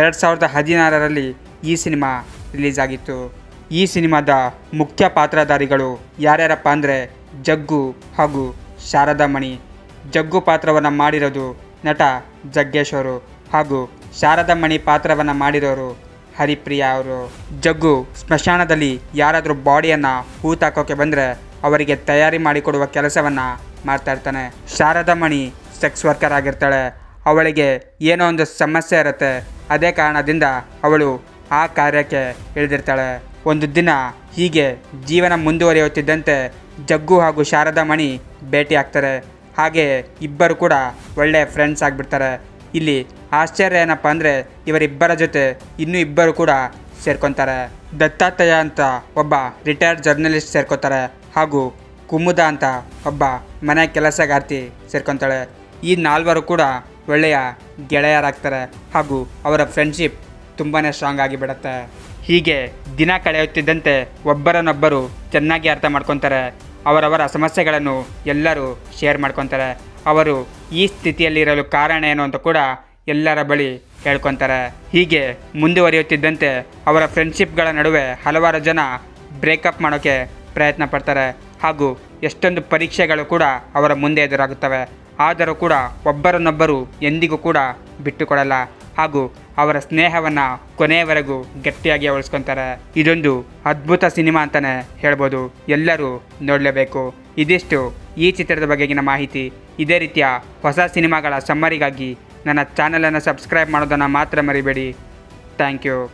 2016ರಲ್ಲಿ ಈ ಸಿನಿಮಾ ರಿಲೀಸ್ ಆಗಿತ್ತು. ಈ ಸಿನಿಮಾದ ಮುಖ್ಯ ಪಾತ್ರಧಾರಿಗಳು ಯಾರ್ಯಾರಪ್ಪ ಅಂದರೆ ಜಗ್ಗು ಹಾಗೂ ಶಾರದಾ ಮಣಿ. ಜಗ್ಗು ಪಾತ್ರವನ್ನು ಮಾಡಿರೋದು ನಟ ಜಗ್ಗೇಶ್ ಅವರು ಹಾಗೂ ಶಾರದಾ ಮಣಿ ಪಾತ್ರವನ್ನು ಮಾಡಿರೋರು ಹರಿಪ್ರಿಯಾ ಅವರು. ಜಗ್ಗು ಸ್ಮಶಾನದಲ್ಲಿ ಯಾರಾದರೂ ಬಾಡಿಯನ್ನು ಹೂತಾಕೋಕೆ ಬಂದರೆ ಅವರಿಗೆ ತಯಾರಿ ಮಾಡಿಕೊಡುವ ಕೆಲಸವನ್ನು ಮಾಡ್ತಾ ಇರ್ತಾನೆ. ಶಾರದಾ ಮಣಿ ಸೆಕ್ಸ್ ವರ್ಕರ್ ಆಗಿರ್ತಾಳೆ. ಅವಳಿಗೆ ಏನೋ ಒಂದು ಸಮಸ್ಯೆ ಇರುತ್ತೆ. ಅದೇ ಕಾರಣದಿಂದ ಅವಳು ಆ ಕಾರ್ಯಕ್ಕೆ ಇಳಿದಿರ್ತಾಳೆ. ಒಂದು ದಿನ ಹೀಗೆ ಜೀವನ ಮುಂದುವರಿಯುತ್ತಿದ್ದಂತೆ ಜಗ್ಗು ಹಾಗೂ ಶಾರದಾ ಮಣಿ ಭೇಟಿ ಆಗ್ತಾರೆ. ಹಾಗೆ ಇಬ್ಬರು ಕೂಡ ಒಳ್ಳೆಯ ಫ್ರೆಂಡ್ಸ್ ಆಗಿಬಿಡ್ತಾರೆ. ಇಲ್ಲಿ ಆಶ್ಚರ್ಯ ಏನಪ್ಪ ಅಂದರೆ ಇವರಿಬ್ಬರ ಜೊತೆ ಇನ್ನೂ ಇಬ್ಬರು ಕೂಡ ಸೇರ್ಕೊತಾರೆ. ದತ್ತಾತ್ರೇಯ ಅಂತ ಒಬ್ಬ ರಿಟೈರ್ಡ್ ಜರ್ನಲಿಸ್ಟ್ ಸೇರ್ಕೊತಾರೆ ಹಾಗೂ ಕುಮುದ ಅಂತ ಒಬ್ಬ ಮನೆ ಕೆಲಸಗಾರ್ತಿ ಸೇರ್ಕೊತಾಳೆ. ಈ ನಾಲ್ವರು ಕೂಡ ಒಳ್ಳೆಯ ಗೆಳೆಯರಾಗ್ತಾರೆ ಹಾಗೂ ಅವರ ಫ್ರೆಂಡ್ಶಿಪ್ ತುಂಬಾ ಸ್ಟ್ರಾಂಗ್ ಆಗಿಬಿಡುತ್ತೆ. ಹೀಗೆ ದಿನ ಕಳೆಯುತ್ತಿದ್ದಂತೆ ಒಬ್ಬರನ್ನೊಬ್ಬರು ಚೆನ್ನಾಗಿ ಅರ್ಥ ಮಾಡ್ಕೊತಾರೆ. ಅವರವರ ಸಮಸ್ಯೆಗಳನ್ನು ಎಲ್ಲರೂ ಶೇರ್ ಮಾಡ್ಕೊತಾರೆ. ಅವರು ಈ ಸ್ಥಿತಿಯಲ್ಲಿರಲು ಕಾರಣ ಏನು ಅಂತ ಕೂಡ ಎಲ್ಲರ ಬಳಿ ಹೇಳ್ಕೊತಾರೆ. ಹೀಗೆ ಮುಂದುವರಿಯುತ್ತಿದ್ದಂತೆ ಅವರ ಫ್ರೆಂಡ್ಶಿಪ್ಗಳ ನಡುವೆ ಹಲವಾರು ಜನ ಬ್ರೇಕಪ್ ಮಾಡೋಕ್ಕೆ ಪ್ರಯತ್ನ ಪಡ್ತಾರೆ ಹಾಗೂ ಎಷ್ಟೊಂದು ಪರೀಕ್ಷೆಗಳು ಕೂಡ ಅವರ ಮುಂದೆ ಎದುರಾಗುತ್ತವೆ. ಆದರೂ ಕೂಡ ಒಬ್ಬರನ್ನೊಬ್ಬರು ಎಂದಿಗೂ ಕೂಡ ಬಿಟ್ಟುಕೊಡಲ್ಲ ಹಾಗೂ ಅವರ ಸ್ನೇಹವನ್ನು ಕೊನೆಯವರೆಗೂ ಗಟ್ಟಿಯಾಗಿ ಉಳಿಸ್ಕೊತಾರೆ. ಇದೊಂದು ಅದ್ಭುತ ಸಿನಿಮಾ ಅಂತಲೇ ಹೇಳ್ಬೋದು. ಎಲ್ಲರೂ ನೋಡಲೇಬೇಕು. ಇದಿಷ್ಟು ಈ ಚಿತ್ರದ ಬಗೆಗಿನ ಮಾಹಿತಿ. ಇದೇ ರೀತಿಯ ಹೊಸ ಸಿನಿಮಾಗಳ ಸಮ್ಮರಿಗಾಗಿ ನನ್ನ ಚಾನಲನ್ನು ಸಬ್ಸ್ಕ್ರೈಬ್ ಮಾಡೋದನ್ನು ಮಾತ್ರ ಮರಿಬೇಡಿ. Thank you.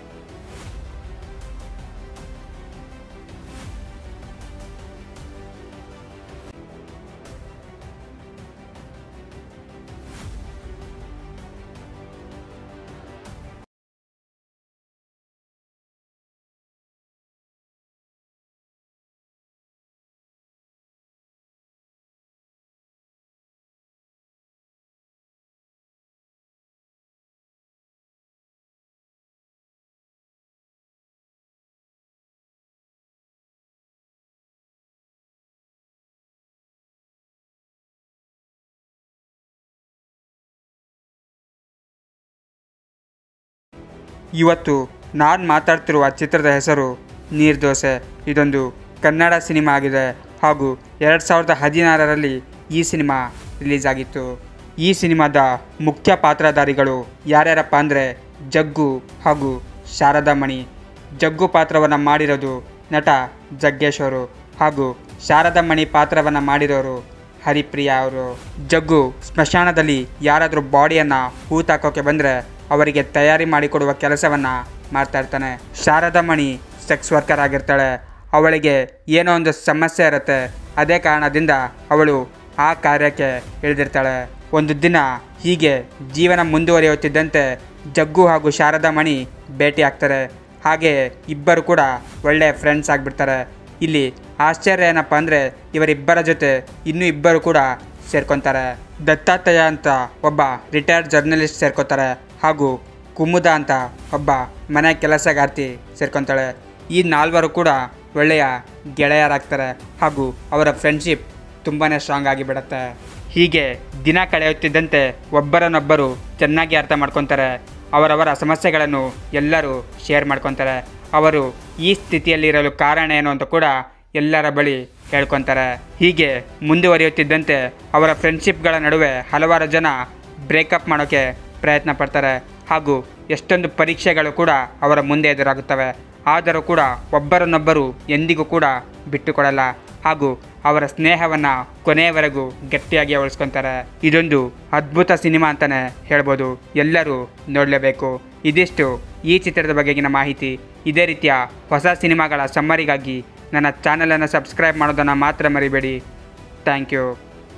ಇವತ್ತು ನಾನು ಮಾತಾಡ್ತಿರುವ ಚಿತ್ರದ ಹೆಸರು ನೀರ್ದೋಸೆ. ಇದೊಂದು ಕನ್ನಡ ಸಿನಿಮಾ ಆಗಿದೆ ಹಾಗೂ 2016ರಲ್ಲಿ ಈ ಸಿನಿಮಾ ರಿಲೀಸ್ ಆಗಿತ್ತು. ಈ ಸಿನಿಮಾದ ಮುಖ್ಯ ಪಾತ್ರಧಾರಿಗಳು ಯಾರ್ಯಾರಪ್ಪ ಅಂದರೆ ಜಗ್ಗು ಹಾಗೂ ಶಾರದಾ ಮಣಿ. ಜಗ್ಗು ಪಾತ್ರವನ್ನು ಮಾಡಿರೋದು ನಟ ಜಗ್ಗೇಶ್ ಅವರು ಹಾಗೂ ಶಾರದಾ ಮಣಿ ಪಾತ್ರವನ್ನು ಮಾಡಿರೋರು ಹರಿಪ್ರಿಯಾ ಅವರು. ಜಗ್ಗು ಸ್ಮಶಾನದಲ್ಲಿ ಯಾರಾದರೂ ಬಾಡಿಯನ್ನು ಹೂತಾಕೋಕೆ ಬಂದರೆ ಅವರಿಗೆ ತಯಾರಿ ಮಾಡಿಕೊಡುವ ಕೆಲಸವನ್ನು ಮಾಡ್ತಾ ಇರ್ತಾನೆ. ಶಾರದಾ ಮಣಿ ಸೆಕ್ಸ್ ವರ್ಕರ್ ಆಗಿರ್ತಾಳೆ. ಅವಳಿಗೆ ಏನೋ ಒಂದು ಸಮಸ್ಯೆ ಇರುತ್ತೆ. ಅದೇ ಕಾರಣದಿಂದ ಅವಳು ಆ ಕಾರ್ಯಕ್ಕೆ ಇಳಿದಿರ್ತಾಳೆ. ಒಂದು ದಿನ ಹೀಗೆ ಜೀವನ ಮುಂದುವರಿಯುತ್ತಿದ್ದಂತೆ ಜಗ್ಗು ಹಾಗೂ ಶಾರದಾ ಮಣಿ ಭೇಟಿ ಆಗ್ತಾರೆ. ಹಾಗೆ ಇಬ್ಬರು ಕೂಡ ಒಳ್ಳೆಯ ಫ್ರೆಂಡ್ಸ್ ಆಗಿಬಿಡ್ತಾರೆ. ಇಲ್ಲಿ ಆಶ್ಚರ್ಯ ಏನಪ್ಪ ಅಂದರೆ ಇವರಿಬ್ಬರ ಜೊತೆ ಇನ್ನೂ ಇಬ್ಬರು ಕೂಡ ಸೇರ್ಕೊತಾರೆ. ದತ್ತಾತ್ರೇಯ ಅಂತ ಒಬ್ಬ ರಿಟೈರ್ಡ್ ಜರ್ನಲಿಸ್ಟ್ ಸೇರ್ಕೊತಾರೆ ಹಾಗೂ ಕುಮುದ ಅಂತ ಒಬ್ಬ ಮನೆ ಕೆಲಸಗಾರ್ತಿ ಸೇರ್ಕೊತಾಳೆ. ಈ ನಾಲ್ವರು ಕೂಡ ಒಳ್ಳೆಯ ಗೆಳೆಯರಾಗ್ತಾರೆ ಹಾಗೂ ಅವರ ಫ್ರೆಂಡ್ಶಿಪ್ ತುಂಬಾ ಸ್ಟ್ರಾಂಗ್ ಆಗಿಬಿಡುತ್ತೆ. ಹೀಗೆ ದಿನ ಕಳೆಯುತ್ತಿದ್ದಂತೆ ಒಬ್ಬರನ್ನೊಬ್ಬರು ಚೆನ್ನಾಗಿ ಅರ್ಥ ಮಾಡ್ಕೊತಾರೆ. ಅವರವರ ಸಮಸ್ಯೆಗಳನ್ನು ಎಲ್ಲರೂ ಶೇರ್ ಮಾಡ್ಕೊತಾರೆ. ಅವರು ಈ ಸ್ಥಿತಿಯಲ್ಲಿರಲು ಕಾರಣ ಏನು ಅಂತ ಕೂಡ ಎಲ್ಲರ ಬಳಿ ಹೇಳ್ಕೊತಾರೆ. ಹೀಗೆ ಮುಂದುವರಿಯುತ್ತಿದ್ದಂತೆ ಅವರ ಫ್ರೆಂಡ್ಶಿಪ್ಗಳ ನಡುವೆ ಹಲವಾರು ಜನ ಬ್ರೇಕಪ್ ಮಾಡೋಕ್ಕೆ ಪ್ರಯತ್ನ ಪಡ್ತಾರೆ ಹಾಗೂ ಎಷ್ಟೊಂದು ಪರೀಕ್ಷೆಗಳು ಕೂಡ ಅವರ ಮುಂದೆ ಎದುರಾಗುತ್ತವೆ. ಆದರೂ ಕೂಡ ಒಬ್ಬರನ್ನೊಬ್ಬರು ಎಂದಿಗೂ ಕೂಡ ಬಿಟ್ಟುಕೊಡಲ್ಲ ಹಾಗೂ ಅವರ ಸ್ನೇಹವನ್ನು ಕೊನೆಯವರೆಗೂ ಗಟ್ಟಿಯಾಗಿ ಉಳಿಸ್ಕೊತಾರೆ. ಇದೊಂದು ಅದ್ಭುತ ಸಿನಿಮಾ ಅಂತಲೇ ಹೇಳ್ಬೋದು. ಎಲ್ಲರೂ ನೋಡಲೇಬೇಕು. ಇದಿಷ್ಟು ಈ ಚಿತ್ರದ ಬಗೆಗಿನ ಮಾಹಿತಿ. ಇದೇ ರೀತಿಯ ಹೊಸ ಸಿನಿಮಾಗಳ ಸಮ್ಮರಿಗಾಗಿ ನನ್ನ ಚಾನಲನ್ನು ಸಬ್ಸ್ಕ್ರೈಬ್ ಮಾಡೋದನ್ನು ಮಾತ್ರ ಮರಿಬೇಡಿ. Thank you.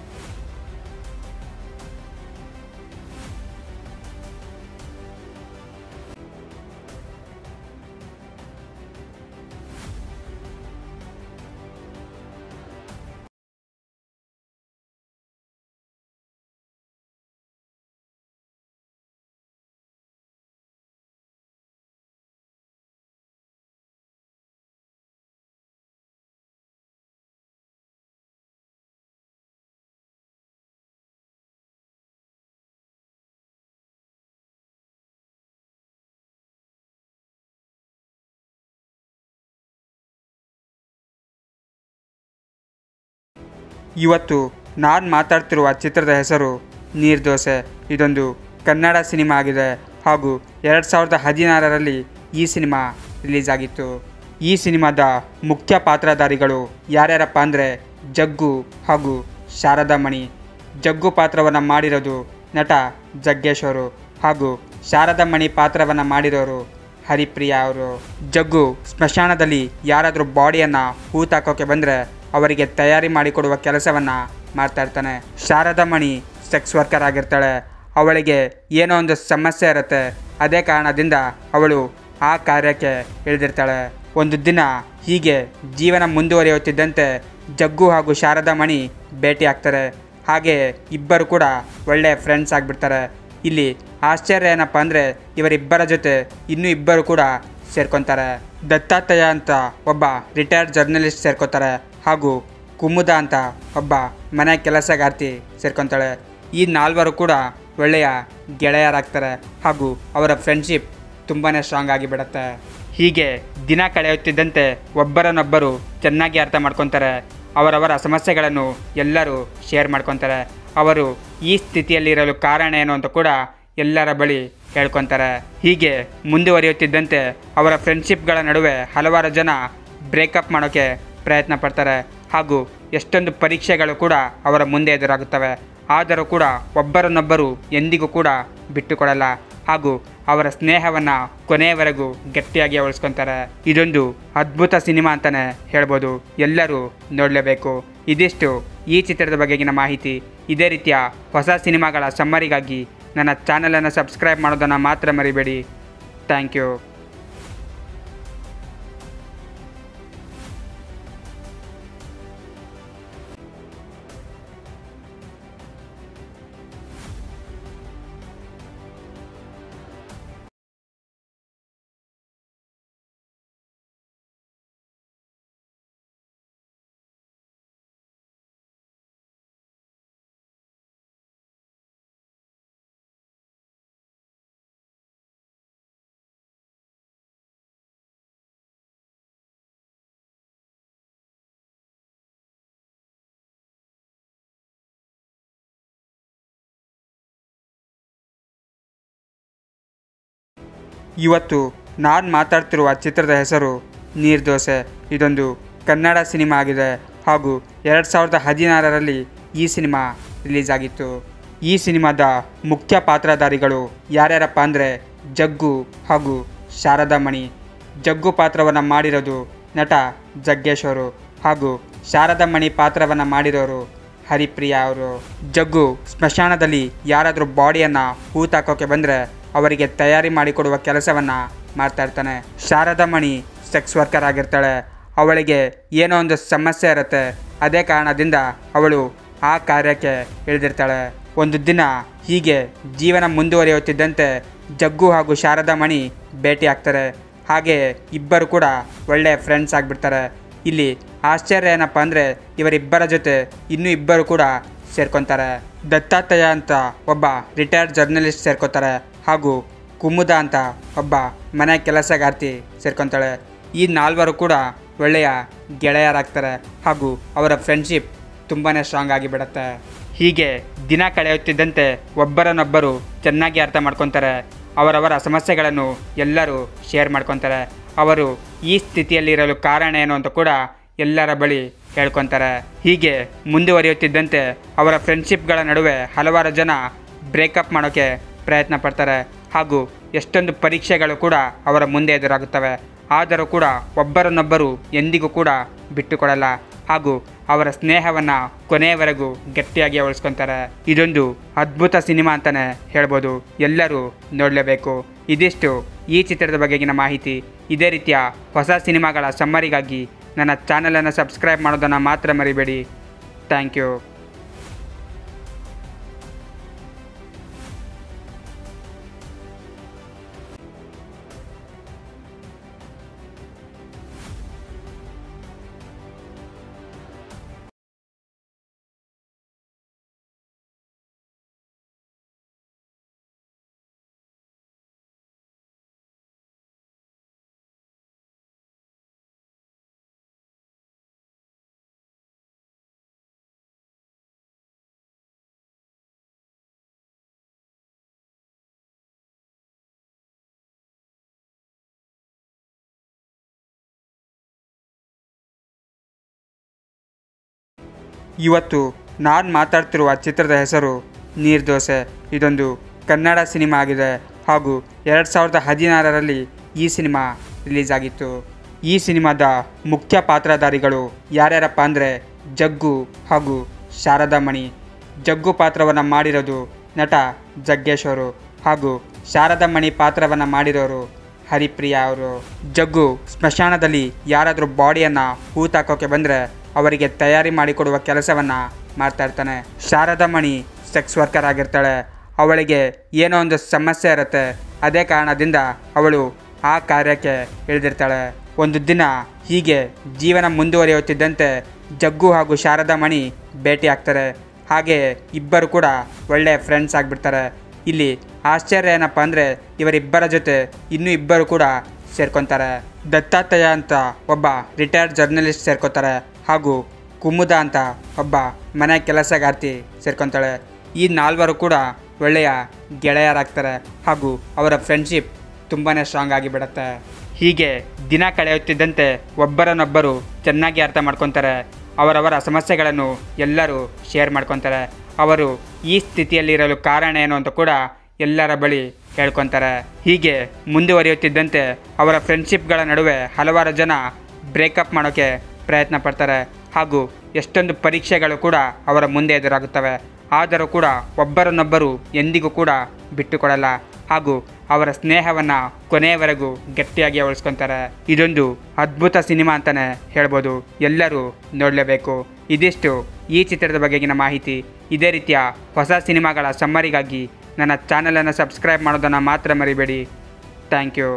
ಇವತ್ತು ನಾನು ಮಾತಾಡ್ತಿರುವ ಚಿತ್ರದ ಹೆಸರು ನೀರ್ದೋಸೆ. ಇದೊಂದು ಕನ್ನಡ ಸಿನಿಮಾ ಆಗಿದೆ ಹಾಗೂ 2016ರಲ್ಲಿ ಈ ಸಿನಿಮಾ ರಿಲೀಸ್ ಆಗಿತ್ತು. ಈ ಸಿನಿಮಾದ ಮುಖ್ಯ ಪಾತ್ರಧಾರಿಗಳು ಯಾರ್ಯಾರಪ್ಪ ಅಂದರೆ ಜಗ್ಗು ಹಾಗೂ ಶಾರದಾ ಮಣಿ. ಜಗ್ಗು ಪಾತ್ರವನ್ನು ಮಾಡಿರೋದು ನಟ ಜಗ್ಗೇಶ್ ಅವರು ಹಾಗೂ ಶಾರದಾ ಮಣಿ ಪಾತ್ರವನ್ನು ಮಾಡಿರೋರು ಹರಿಪ್ರಿಯಾ ಅವರು. ಜಗ್ಗು ಸ್ಮಶಾನದಲ್ಲಿ ಯಾರಾದರೂ ಬಾಡಿಯನ್ನು ಹೂತಾಕೋಕೆ ಬಂದರೆ ಅವರಿಗೆ ತಯಾರಿ ಮಾಡಿಕೊಡುವ ಕೆಲಸವನ್ನು ಮಾಡ್ತಾ ಇರ್ತಾನೆ. ಶಾರದಾ ಮಣಿ ಸೆಕ್ಸ್ ವರ್ಕರ್ ಆಗಿರ್ತಾಳೆ. ಅವಳಿಗೆ ಏನೋ ಒಂದು ಸಮಸ್ಯೆ ಇರುತ್ತೆ. ಅದೇ ಕಾರಣದಿಂದ ಅವಳು ಆ ಕಾರ್ಯಕ್ಕೆ ಇಳಿದಿರ್ತಾಳೆ. ಒಂದು ದಿನ ಹೀಗೆ ಜೀವನ ಮುಂದುವರಿಯುತ್ತಿದ್ದಂತೆ ಜಗ್ಗು ಹಾಗೂ ಶಾರದಾ ಮಣಿ ಭೇಟಿ ಆಗ್ತಾರೆ. ಹಾಗೆ ಇಬ್ಬರು ಕೂಡ ಒಳ್ಳೆಯ ಫ್ರೆಂಡ್ಸ್ ಆಗಿಬಿಡ್ತಾರೆ. ಇಲ್ಲಿ ಆಶ್ಚರ್ಯ ಏನಪ್ಪ ಅಂದರೆ ಇವರಿಬ್ಬರ ಜೊತೆ ಇನ್ನೂ ಇಬ್ಬರು ಕೂಡ ಸೇರ್ಕೊತಾರೆ. ದತ್ತಾತ್ರೇಯ ಅಂತ ಒಬ್ಬ ರಿಟೈರ್ಡ್ ಜರ್ನಲಿಸ್ಟ್ ಸೇರ್ಕೊತಾರೆ ಹಾಗೂ ಕುಮುದ ಅಂತ ಒಬ್ಬ ಮನೆ ಕೆಲಸಗಾರ್ತಿ ಸೇರ್ಕೊತಾಳೆ. ಈ ನಾಲ್ವರು ಕೂಡ ಒಳ್ಳೆಯ ಗೆಳೆಯರಾಗ್ತಾರೆ ಹಾಗೂ ಅವರ ಫ್ರೆಂಡ್ಶಿಪ್ ತುಂಬಾ ಸ್ಟ್ರಾಂಗ್ ಆಗಿಬಿಡುತ್ತೆ. ಹೀಗೆ ದಿನ ಕಳೆಯುತ್ತಿದ್ದಂತೆ ಒಬ್ಬರನ್ನೊಬ್ಬರು ಚೆನ್ನಾಗಿ ಅರ್ಥ ಮಾಡ್ಕೊತಾರೆ. ಅವರವರ ಸಮಸ್ಯೆಗಳನ್ನು ಎಲ್ಲರೂ ಶೇರ್ ಮಾಡ್ಕೊತಾರೆ. ಅವರು ಈ ಸ್ಥಿತಿಯಲ್ಲಿರಲು ಕಾರಣ ಏನು ಅಂತ ಕೂಡ ಎಲ್ಲರ ಬಳಿ ಹೇಳ್ಕೊತಾರೆ. ಹೀಗೆ ಮುಂದುವರಿಯುತ್ತಿದ್ದಂತೆ ಅವರ ಫ್ರೆಂಡ್ಶಿಪ್ಗಳ ನಡುವೆ ಹಲವಾರು ಜನ ಬ್ರೇಕಪ್ ಮಾಡೋಕ್ಕೆ ಪ್ರಯತ್ನ ಪಡ್ತಾರೆ ಹಾಗೂ ಎಷ್ಟೊಂದು ಪರೀಕ್ಷೆಗಳು ಕೂಡ ಅವರ ಮುಂದೆ ಎದುರಾಗುತ್ತವೆ. ಆದರೂ ಕೂಡ ಒಬ್ಬರನ್ನೊಬ್ಬರು ಎಂದಿಗೂ ಕೂಡ ಬಿಟ್ಟುಕೊಡಲ್ಲ ಹಾಗೂ ಅವರ ಸ್ನೇಹವನ್ನು ಕೊನೆಯವರೆಗೂ ಗಟ್ಟಿಯಾಗಿ ಉಳಿಸ್ಕೊತಾರೆ. ಇದೊಂದು ಅದ್ಭುತ ಸಿನಿಮಾ ಅಂತಲೇ ಹೇಳ್ಬೋದು. ಎಲ್ಲರೂ ನೋಡಲೇಬೇಕು. ಇದಿಷ್ಟು ಈ ಚಿತ್ರದ ಬಗೆಗಿನ ಮಾಹಿತಿ. ಇದೇ ರೀತಿಯ ಹೊಸ ಸಿನಿಮಾಗಳ ಸಮ್ಮರಿಗಾಗಿ ನನ್ನ ಚಾನಲನ್ನು ಸಬ್ಸ್ಕ್ರೈಬ್ ಮಾಡೋದನ್ನು ಮಾತ್ರ ಮರಿಬೇಡಿ. Thank you. ಇವತ್ತು ನಾನು ಮಾತಾಡ್ತಿರುವ ಚಿತ್ರದ ಹೆಸರು ನೀರ್ದೋಸೆ. ಇದೊಂದು ಕನ್ನಡ ಸಿನಿಮಾ ಆಗಿದೆ ಹಾಗೂ 2016ರಲ್ಲಿ ಈ ಸಿನಿಮಾ ರಿಲೀಸ್ ಆಗಿತ್ತು. ಈ ಸಿನಿಮಾದ ಮುಖ್ಯ ಪಾತ್ರಧಾರಿಗಳು ಯಾರ್ಯಾರಪ್ಪ ಅಂದರೆ ಜಗ್ಗು ಹಾಗೂ ಶಾರದಾ ಮಣಿ. ಜಗ್ಗು ಪಾತ್ರವನ್ನು ಮಾಡಿರೋದು ನಟ ಜಗ್ಗೇಶ್ ಅವರು ಹಾಗೂ ಶಾರದಾ ಮಣಿ ಪಾತ್ರವನ್ನು ಮಾಡಿರೋರು ಹರಿಪ್ರಿಯಾ ಅವರು. ಜಗ್ಗು ಸ್ಮಶಾನದಲ್ಲಿ ಯಾರಾದರೂ ಬಾಡಿಯನ್ನು ಹೂತಾಕೋಕೆ ಬಂದರೆ ಅವರಿಗೆ ತಯಾರಿ ಮಾಡಿಕೊಡುವ ಕೆಲಸವನ್ನು ಮಾಡ್ತಾ ಇರ್ತಾನೆ. ಶಾರದಾ ಮಣಿ ಸೆಕ್ಸ್ ವರ್ಕರ್ ಆಗಿರ್ತಾಳೆ. ಅವಳಿಗೆ ಏನೋ ಒಂದು ಸಮಸ್ಯೆ ಇರುತ್ತೆ. ಅದೇ ಕಾರಣದಿಂದ ಅವಳು ಆ ಕಾರ್ಯಕ್ಕೆ ಇಳಿದಿರ್ತಾಳೆ. ಒಂದು ದಿನ ಹೀಗೆ ಜೀವನ ಮುಂದುವರಿಯುತ್ತಿದ್ದಂತೆ ಜಗ್ಗು ಹಾಗೂ ಶಾರದಾ ಮಣಿ ಭೇಟಿ ಆಗ್ತಾರೆ. ಹಾಗೆ ಇಬ್ಬರು ಕೂಡ ಒಳ್ಳೆಯ ಫ್ರೆಂಡ್ಸ್ ಆಗಿಬಿಡ್ತಾರೆ. ಇಲ್ಲಿ ಆಶ್ಚರ್ಯ ಏನಪ್ಪ ಅಂದರೆ ಇವರಿಬ್ಬರ ಜೊತೆ ಇನ್ನೂ ಇಬ್ಬರು ಕೂಡ ಸೇರ್ಕೊತಾರೆ. ದತ್ತಾತ್ರೇಯ ಅಂತ ಒಬ್ಬ ರಿಟೈರ್ಡ್ ಜರ್ನಲಿಸ್ಟ್ ಸೇರ್ಕೊತಾರೆ ಹಾಗೂ ಕುಮುದ ಅಂತ ಒಬ್ಬ ಮನೆ ಕೆಲಸಗಾರ್ತಿ ಸೇರ್ಕೊತಾಳೆ. ಈ ನಾಲ್ವರು ಕೂಡ ಒಳ್ಳೆಯ ಗೆಳೆಯರಾಗ್ತಾರೆ ಹಾಗೂ ಅವರ ಫ್ರೆಂಡ್ಶಿಪ್ ತುಂಬಾ ಸ್ಟ್ರಾಂಗ್ ಆಗಿಬಿಡುತ್ತೆ. ಹೀಗೆ ದಿನ ಕಳೆಯುತ್ತಿದ್ದಂತೆ ಒಬ್ಬರನ್ನೊಬ್ಬರು ಚೆನ್ನಾಗಿ ಅರ್ಥ ಮಾಡ್ಕೊತಾರೆ. ಅವರವರ ಸಮಸ್ಯೆಗಳನ್ನು ಎಲ್ಲರೂ ಶೇರ್ ಮಾಡ್ಕೊತಾರೆ. ಅವರು ಈ ಸ್ಥಿತಿಯಲ್ಲಿರಲು ಕಾರಣ ಏನು ಅಂತ ಕೂಡ ಎಲ್ಲರ ಬಳಿ ಹೇಳ್ಕೊತಾರೆ. ಹೀಗೆ ಮುಂದುವರಿಯುತ್ತಿದ್ದಂತೆ ಅವರ ಫ್ರೆಂಡ್ಶಿಪ್ಗಳ ನಡುವೆ ಹಲವಾರು ಜನ ಬ್ರೇಕಪ್ ಮಾಡೋಕ್ಕೆ ಪ್ರಯತ್ನ ಪಡ್ತಾರೆ ಹಾಗೂ ಎಷ್ಟೊಂದು ಪರೀಕ್ಷೆಗಳು ಕೂಡ ಅವರ ಮುಂದೆ ಎದುರಾಗುತ್ತವೆ. ಆದರೂ ಕೂಡ ಒಬ್ಬರನ್ನೊಬ್ಬರು ಎಂದಿಗೂ ಕೂಡ ಬಿಟ್ಟುಕೊಡಲ್ಲ ಹಾಗೂ ಅವರ ಸ್ನೇಹವನ್ನು ಕೊನೆಯವರೆಗೂ ಗಟ್ಟಿಯಾಗಿ ಉಳಿಸ್ಕೊತಾರೆ. ಇದೊಂದು ಅದ್ಭುತ ಸಿನಿಮಾ ಅಂತಲೇ ಹೇಳ್ಬೋದು. ಎಲ್ಲರೂ ನೋಡಲೇಬೇಕು. ಇದಿಷ್ಟು ಈ ಚಿತ್ರದ ಬಗೆಗಿನ ಮಾಹಿತಿ. ಇದೇ ರೀತಿಯ ಹೊಸ ಸಿನಿಮಾಗಳ ಸಮ್ಮರಿಗಾಗಿ ನನ್ನ ಚಾನಲನ್ನು ಸಬ್ಸ್ಕ್ರೈಬ್ ಮಾಡೋದನ್ನು ಮಾತ್ರ ಮರಿಬೇಡಿ. Thank you. ಇವತ್ತು ನಾನು ಮಾತಾಡ್ತಿರುವ ಚಿತ್ರದ ಹೆಸರು ನೀರ್ದೋಸೆ. ಇದೊಂದು ಕನ್ನಡ ಸಿನಿಮಾ ಆಗಿದೆ ಹಾಗೂ 2016ರಲ್ಲಿ ಈ ಸಿನಿಮಾ ರಿಲೀಸ್ ಆಗಿತ್ತು. ಈ ಸಿನಿಮಾದ ಮುಖ್ಯ ಪಾತ್ರಧಾರಿಗಳು ಯಾರ್ಯಾರಪ್ಪ ಅಂದರೆ ಜಗ್ಗು ಹಾಗೂ ಶಾರದಾ ಮಣಿ. ಜಗ್ಗು ಪಾತ್ರವನ್ನು ಮಾಡಿರೋದು ನಟ ಜಗ್ಗೇಶ್ ಅವರು ಹಾಗೂ ಶಾರದಾ ಮಣಿ ಪಾತ್ರವನ್ನು ಮಾಡಿರೋರು ಹರಿಪ್ರಿಯಾ ಅವರು. ಜಗ್ಗು ಸ್ಮಶಾನದಲ್ಲಿ ಯಾರಾದರೂ ಬಾಡಿಯನ್ನು ಹೂತಾಕೋಕೆ ಬಂದರೆ ಅವರಿಗೆ ತಯಾರಿ ಮಾಡಿಕೊಡುವ ಕೆಲಸವನ್ನು ಮಾಡ್ತಾ ಇರ್ತಾನೆ. ಶಾರದಾ ಮಣಿ ಸೆಕ್ಸ್ ವರ್ಕರ್ ಆಗಿರ್ತಾಳೆ. ಅವಳಿಗೆ ಏನೋ ಒಂದು ಸಮಸ್ಯೆ ಇರುತ್ತೆ. ಅದೇ ಕಾರಣದಿಂದ ಅವಳು ಆ ಕಾರ್ಯಕ್ಕೆ ಇಳಿದಿರ್ತಾಳೆ. ಒಂದು ದಿನ ಹೀಗೆ ಜೀವನ ಮುಂದುವರಿಯುತ್ತಿದ್ದಂತೆ ಜಗ್ಗು ಹಾಗೂ ಶಾರದಾ ಮಣಿ ಭೇಟಿ ಆಗ್ತಾರೆ. ಹಾಗೆ ಇಬ್ಬರು ಕೂಡ ಒಳ್ಳೆಯ ಫ್ರೆಂಡ್ಸ್ ಆಗಿಬಿಡ್ತಾರೆ. ಇಲ್ಲಿ ಆಶ್ಚರ್ಯ ಏನಪ್ಪ ಅಂದರೆ ಇವರಿಬ್ಬರ ಜೊತೆ ಇನ್ನೂ ಇಬ್ಬರು ಕೂಡ ಸೇರ್ಕೊತಾರೆ. ದತ್ತಾತ್ರೇಯ ಅಂತ ಒಬ್ಬ ರಿಟೈರ್ಡ್ ಜರ್ನಲಿಸ್ಟ್ ಸೇರ್ಕೊತಾರೆ ಹಾಗೂ ಕುಮುದ ಅಂತ ಒಬ್ಬ ಮನೆ ಕೆಲಸಗಾರ್ತಿ ಸೇರ್ಕೊತಾಳೆ. ಈ ನಾಲ್ವರು ಕೂಡ ಒಳ್ಳೆಯ ಗೆಳೆಯರಾಗ್ತಾರೆ ಹಾಗೂ ಅವರ ಫ್ರೆಂಡ್ಶಿಪ್ ತುಂಬಾ ಸ್ಟ್ರಾಂಗ್ ಆಗಿಬಿಡುತ್ತೆ. ಹೀಗೆ ದಿನ ಕಳೆಯುತ್ತಿದ್ದಂತೆ ಒಬ್ಬರನ್ನೊಬ್ಬರು ಚೆನ್ನಾಗಿ ಅರ್ಥ ಮಾಡ್ಕೊತಾರೆ. ಅವರವರ ಸಮಸ್ಯೆಗಳನ್ನು ಎಲ್ಲರೂ ಶೇರ್ ಮಾಡ್ಕೊತಾರೆ. ಅವರು ಈ ಸ್ಥಿತಿಯಲ್ಲಿರಲು ಕಾರಣ ಏನು ಅಂತ ಕೂಡ ಎಲ್ಲರ ಬಳಿ ಹೇಳ್ಕೊತಾರೆ. ಹೀಗೆ ಮುಂದುವರಿಯುತ್ತಿದ್ದಂತೆ ಅವರ ಫ್ರೆಂಡ್ಶಿಪ್ಗಳ ನಡುವೆ ಹಲವಾರು ಜನ ಬ್ರೇಕಪ್ ಮಾಡೋಕ್ಕೆ ಪ್ರಯತ್ನ ಪಡ್ತಾರೆ ಹಾಗೂ ಎಷ್ಟೊಂದು ಪರೀಕ್ಷೆಗಳು ಕೂಡ ಅವರ ಮುಂದೆ ಎದುರಾಗುತ್ತವೆ. ಆದರೂ ಕೂಡ ಒಬ್ಬರನ್ನೊಬ್ಬರು ಎಂದಿಗೂ ಕೂಡ ಬಿಟ್ಟುಕೊಡಲ್ಲ ಹಾಗೂ ಅವರ ಸ್ನೇಹವನ್ನು ಕೊನೆಯವರೆಗೂ ಗಟ್ಟಿಯಾಗಿ ಉಳಿಸ್ಕೊತಾರೆ. ಇದೊಂದು ಅದ್ಭುತ ಸಿನಿಮಾ ಅಂತಲೇ ಹೇಳ್ಬೋದು. ಎಲ್ಲರೂ ನೋಡಲೇಬೇಕು. ಇದಿಷ್ಟು ಈ ಚಿತ್ರದ ಬಗೆಗಿನ ಮಾಹಿತಿ. ಇದೇ ರೀತಿಯ ಹೊಸ ಸಿನಿಮಾಗಳ ಸಮ್ಮರಿಗಾಗಿ ನನ್ನ ಚಾನಲನ್ನು ಸಬ್ಸ್ಕ್ರೈಬ್ ಮಾಡೋದನ್ನು ಮಾತ್ರ ಮರಿಬೇಡಿ. Thank you.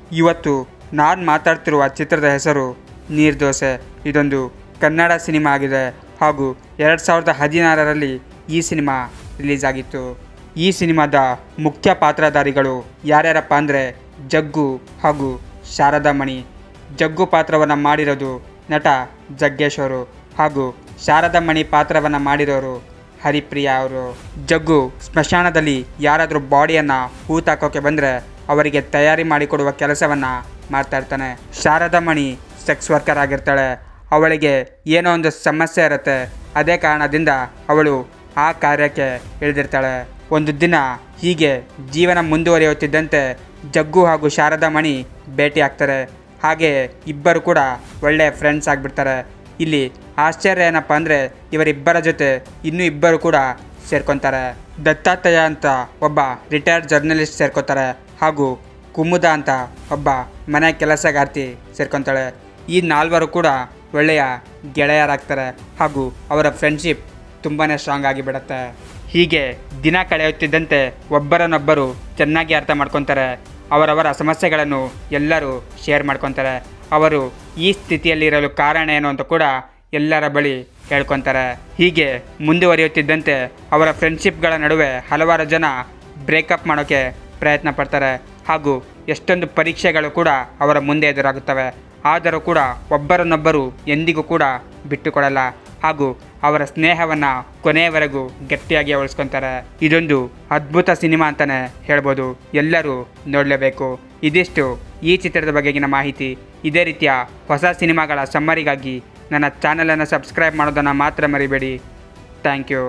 ಇವತ್ತು ನಾನು ಮಾತಾಡ್ತಿರುವ ಚಿತ್ರದ ಹೆಸರು ನೀರ್ದೋಸೆ. ಇದೊಂದು ಕನ್ನಡ ಸಿನಿಮಾ ಆಗಿದೆ ಹಾಗೂ 2016ರಲ್ಲಿ ಈ ಸಿನಿಮಾ ರಿಲೀಸ್ ಆಗಿತ್ತು. ಈ ಸಿನಿಮಾದ ಮುಖ್ಯ ಪಾತ್ರಧಾರಿಗಳು ಯಾರ್ಯಾರಪ್ಪ ಅಂದರೆ ಜಗ್ಗು ಹಾಗೂ ಶಾರದಾ ಮಣಿ. ಜಗ್ಗು ಪಾತ್ರವನ್ನು ಮಾಡಿರೋದು ನಟ ಜಗ್ಗೇಶ್ ಅವರು ಹಾಗೂ ಶಾರದಾ ಮಣಿ ಪಾತ್ರವನ್ನು ಮಾಡಿರೋರು ಹರಿಪ್ರಿಯಾ ಅವರು. ಜಗ್ಗು ಸ್ಮಶಾನದಲ್ಲಿ ಯಾರಾದರೂ ಬಾಡಿಯನ್ನು ಹೂತಾಕೋಕೆ ಬಂದರೆ ಅವರಿಗೆ ತಯಾರಿ ಮಾಡಿಕೊಡುವ ಕೆಲಸವನ್ನು ಮಾಡ್ತಾ ಇರ್ತಾನೆ. ಶಾರದಾ ಮಣಿ ಸೆಕ್ಸ್ ವರ್ಕರ್ ಆಗಿರ್ತಾಳೆ. ಅವಳಿಗೆ ಏನೋ ಒಂದು ಸಮಸ್ಯೆ ಇರುತ್ತೆ. ಅದೇ ಕಾರಣದಿಂದ ಅವಳು ಆ ಕಾರ್ಯಕ್ಕೆ ಇಳಿದಿರ್ತಾಳೆ. ಒಂದು ದಿನ ಹೀಗೆ ಜೀವನ ಮುಂದುವರಿಯುತ್ತಿದ್ದಂತೆ ಜಗ್ಗು ಹಾಗೂ ಶಾರದಾ ಮಣಿ ಭೇಟಿ ಆಗ್ತಾರೆ. ಹಾಗೆ ಇಬ್ಬರು ಕೂಡ ಒಳ್ಳೆಯ ಫ್ರೆಂಡ್ಸ್ ಆಗಿಬಿಡ್ತಾರೆ. ಇಲ್ಲಿ ಆಶ್ಚರ್ಯ ಏನಪ್ಪ ಅಂದರೆ ಇವರಿಬ್ಬರ ಜೊತೆ ಇನ್ನೂ ಇಬ್ಬರು ಕೂಡ ಸೇರ್ಕೊತಾರೆ. ದತ್ತಾತ್ರೇಯ ಅಂತ ಒಬ್ಬ ರಿಟೈರ್ಡ್ ಜರ್ನಲಿಸ್ಟ್ ಸೇರ್ಕೊತಾರೆ ಹಾಗೂ ಕುಮುದ ಅಂತ ಒಬ್ಬ ಮನೆ ಕೆಲಸಗಾರ್ತಿ ಸೇರ್ಕೊತಾಳೆ. ಈ ನಾಲ್ವರು ಕೂಡ ಒಳ್ಳೆಯ ಗೆಳೆಯರಾಗ್ತಾರೆ ಹಾಗೂ ಅವರ ಫ್ರೆಂಡ್ಶಿಪ್ ತುಂಬಾ ಸ್ಟ್ರಾಂಗ್ ಆಗಿಬಿಡುತ್ತೆ. ಹೀಗೆ ದಿನ ಕಳೆಯುತ್ತಿದ್ದಂತೆ ಒಬ್ಬರನ್ನೊಬ್ಬರು ಚೆನ್ನಾಗಿ ಅರ್ಥ ಮಾಡ್ಕೊತಾರೆ. ಅವರವರ ಸಮಸ್ಯೆಗಳನ್ನು ಎಲ್ಲರೂ ಶೇರ್ ಮಾಡ್ಕೊತಾರೆ. ಅವರು ಈ ಸ್ಥಿತಿಯಲ್ಲಿರಲು ಕಾರಣ ಏನು ಅಂತ ಕೂಡ ಎಲ್ಲರ ಬಳಿ ಹೇಳ್ಕೊತಾರೆ. ಹೀಗೆ ಮುಂದುವರಿಯುತ್ತಿದ್ದಂತೆ ಅವರ ಫ್ರೆಂಡ್ಶಿಪ್ಗಳ ನಡುವೆ ಹಲವಾರು ಜನ ಬ್ರೇಕಪ್ ಮಾಡೋಕ್ಕೆ ಪ್ರಯತ್ನ ಪಡ್ತಾರೆ ಹಾಗೂ ಎಷ್ಟೊಂದು ಪರೀಕ್ಷೆಗಳು ಕೂಡ ಅವರ ಮುಂದೆ ಎದುರಾಗುತ್ತವೆ. ಆದರೂ ಕೂಡ ಒಬ್ಬರನ್ನೊಬ್ಬರು ಎಂದಿಗೂ ಕೂಡ ಬಿಟ್ಟುಕೊಡಲ್ಲ ಹಾಗೂ ಅವರ ಸ್ನೇಹವನ್ನು ಕೊನೆಯವರೆಗೂ ಗಟ್ಟಿಯಾಗಿ ಉಳಿಸ್ಕೊತಾರೆ. ಇದೊಂದು ಅದ್ಭುತ ಸಿನಿಮಾ ಅಂತಲೇ ಹೇಳ್ಬೋದು. ಎಲ್ಲರೂ ನೋಡಲೇಬೇಕು. ಇದಿಷ್ಟು ಈ ಚಿತ್ರದ ಬಗೆಗಿನ ಮಾಹಿತಿ. ಇದೇ ರೀತಿಯ ಹೊಸ ಸಿನಿಮಾಗಳ ಸಮ್ಮರಿಗಾಗಿ ನನ್ನ ಚಾನಲನ್ನು ಸಬ್ಸ್ಕ್ರೈಬ್ ಮಾಡೋದನ್ನು ಮಾತ್ರ ಮರಿಬೇಡಿ. Thank you.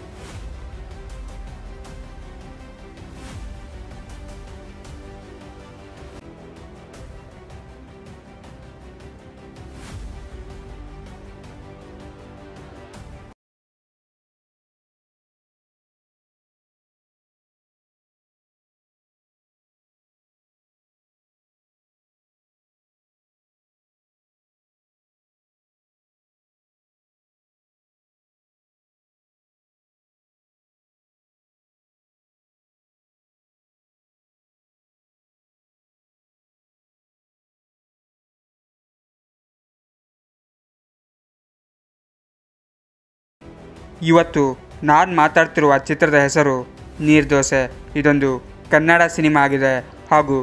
ಇವತ್ತು ನಾನು ಮಾತಾಡ್ತಿರುವ ಚಿತ್ರದ ಹೆಸರು ನೀರ್ದೋಸೆ. ಇದೊಂದು ಕನ್ನಡ ಸಿನಿಮಾ ಆಗಿದೆ ಹಾಗೂ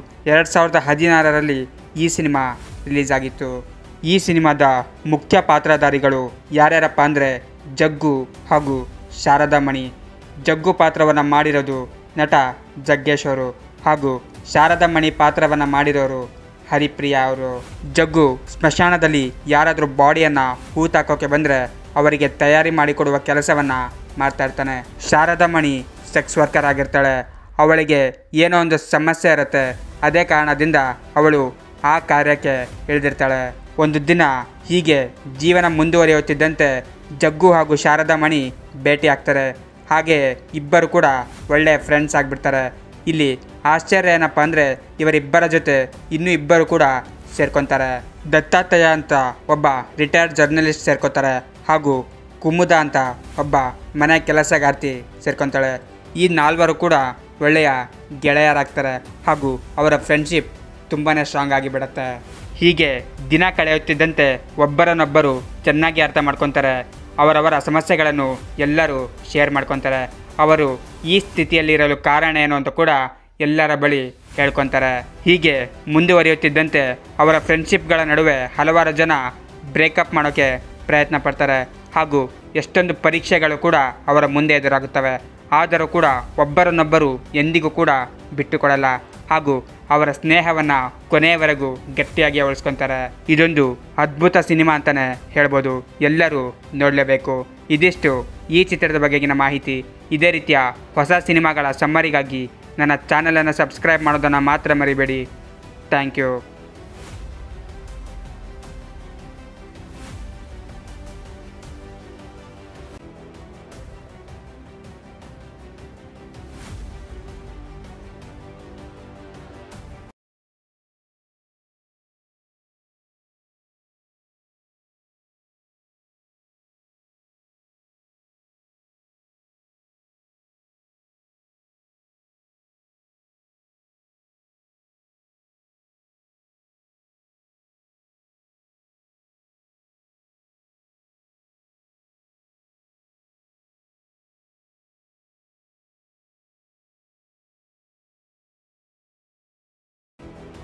2016ರಲ್ಲಿ ಈ ಸಿನಿಮಾ ರಿಲೀಸ್ ಆಗಿತ್ತು. ಈ ಸಿನಿಮಾದ ಮುಖ್ಯ ಪಾತ್ರಧಾರಿಗಳು ಯಾರ್ಯಾರಪ್ಪ ಅಂದರೆ ಜಗ್ಗು ಹಾಗೂ ಶಾರದಾ ಮಣಿ. ಜಗ್ಗು ಪಾತ್ರವನ್ನು ಮಾಡಿರೋದು ನಟ ಜಗ್ಗೇಶ್ ಅವರು ಹಾಗೂ ಶಾರದಾ ಮಣಿ ಪಾತ್ರವನ್ನು ಮಾಡಿರೋರು ಹರಿಪ್ರಿಯಾ ಅವರು. ಜಗ್ಗು ಸ್ಮಶಾನದಲ್ಲಿ ಯಾರಾದರೂ ಬಾಡಿಯನ್ನು ಹೂತಾಕೋಕೆ ಬಂದರೆ ಅವರಿಗೆ ತಯಾರಿ ಮಾಡಿಕೊಡುವ ಕೆಲಸವನ್ನು ಮಾಡ್ತಾ ಇರ್ತಾನೆ. ಶಾರದಾ ಮಣಿ ಸೆಕ್ಸ್ ವರ್ಕರ್ ಆಗಿರ್ತಾಳೆ. ಅವಳಿಗೆ ಏನೋ ಒಂದು ಸಮಸ್ಯೆ ಇರುತ್ತೆ. ಅದೇ ಕಾರಣದಿಂದ ಅವಳು ಆ ಕಾರ್ಯಕ್ಕೆ ಇಳಿದಿರ್ತಾಳೆ. ಒಂದು ದಿನ ಹೀಗೆ ಜೀವನ ಮುಂದುವರಿಯುತ್ತಿದ್ದಂತೆ ಜಗ್ಗು ಹಾಗೂ ಶಾರದಾ ಮಣಿ ಭೇಟಿ ಆಗ್ತಾರೆ. ಹಾಗೆ ಇಬ್ಬರು ಕೂಡ ಒಳ್ಳೆಯ ಫ್ರೆಂಡ್ಸ್ ಆಗಿಬಿಡ್ತಾರೆ. ಇಲ್ಲಿ ಆಶ್ಚರ್ಯ ಏನಪ್ಪ ಅಂದರೆ ಇವರಿಬ್ಬರ ಜೊತೆ ಇನ್ನೂ ಇಬ್ಬರು ಕೂಡ ಸೇರ್ಕೊತಾರೆ. ದತ್ತಾತ್ರೇಯ ಅಂತ ಒಬ್ಬ ರಿಟೈರ್ಡ್ ಜರ್ನಲಿಸ್ಟ್ ಸೇರ್ಕೊತಾರೆ ಹಾಗೂ ಕುಮುದ ಅಂತ ಒಬ್ಬ ಮನೆ ಕೆಲಸಗಾರ್ತಿ ಸೇರ್ಕೊತಾಳೆ. ಈ ನಾಲ್ವರು ಕೂಡ ಒಳ್ಳೆಯ ಗೆಳೆಯರಾಗ್ತಾರೆ ಹಾಗೂ ಅವರ ಫ್ರೆಂಡ್ಶಿಪ್ ತುಂಬಾ ಸ್ಟ್ರಾಂಗ್ ಆಗಿಬಿಡುತ್ತೆ. ಹೀಗೆ ದಿನ ಕಳೆಯುತ್ತಿದ್ದಂತೆ ಒಬ್ಬರನ್ನೊಬ್ಬರು ಚೆನ್ನಾಗಿ ಅರ್ಥ ಮಾಡ್ಕೊತಾರೆ. ಅವರವರ ಸಮಸ್ಯೆಗಳನ್ನು ಎಲ್ಲರೂ ಶೇರ್ ಮಾಡ್ಕೊತಾರೆ. ಅವರು ಈ ಸ್ಥಿತಿಯಲ್ಲಿರಲು ಕಾರಣ ಏನು ಅಂತ ಕೂಡ ಎಲ್ಲರ ಬಳಿ ಹೇಳ್ಕೊತಾರೆ. ಹೀಗೆ ಮುಂದುವರಿಯುತ್ತಿದ್ದಂತೆ ಅವರ ಫ್ರೆಂಡ್ಶಿಪ್ಗಳ ನಡುವೆ ಹಲವಾರು ಜನ ಬ್ರೇಕಪ್ ಮಾಡೋಕ್ಕೆ ಪ್ರಯತ್ನ ಪಡ್ತಾರೆ ಹಾಗೂ ಎಷ್ಟೊಂದು ಪರೀಕ್ಷೆಗಳು ಕೂಡ ಅವರ ಮುಂದೆ ಎದುರಾಗುತ್ತವೆ. ಆದರೂ ಕೂಡ ಒಬ್ಬರನ್ನೊಬ್ಬರು ಎಂದಿಗೂ ಕೂಡ ಬಿಟ್ಟುಕೊಡಲ್ಲ ಹಾಗೂ ಅವರ ಸ್ನೇಹವನ್ನು ಕೊನೆಯವರೆಗೂ ಗಟ್ಟಿಯಾಗಿ ಉಳಿಸ್ಕೊತಾರೆ. ಇದೊಂದು ಅದ್ಭುತ ಸಿನಿಮಾ ಅಂತಲೇ ಹೇಳ್ಬೋದು. ಎಲ್ಲರೂ ನೋಡಲೇಬೇಕು. ಇದಿಷ್ಟು ಈ ಚಿತ್ರದ ಬಗೆಗಿನ ಮಾಹಿತಿ. ಇದೇ ರೀತಿಯ ಹೊಸ ಸಿನಿಮಾಗಳ ಸಮ್ಮರಿಗಾಗಿ ನನ್ನ ಚಾನಲನ್ನು ಸಬ್ಸ್ಕ್ರೈಬ್ ಮಾಡೋದನ್ನು ಮಾತ್ರ ಮರಿಬೇಡಿ. Thank you.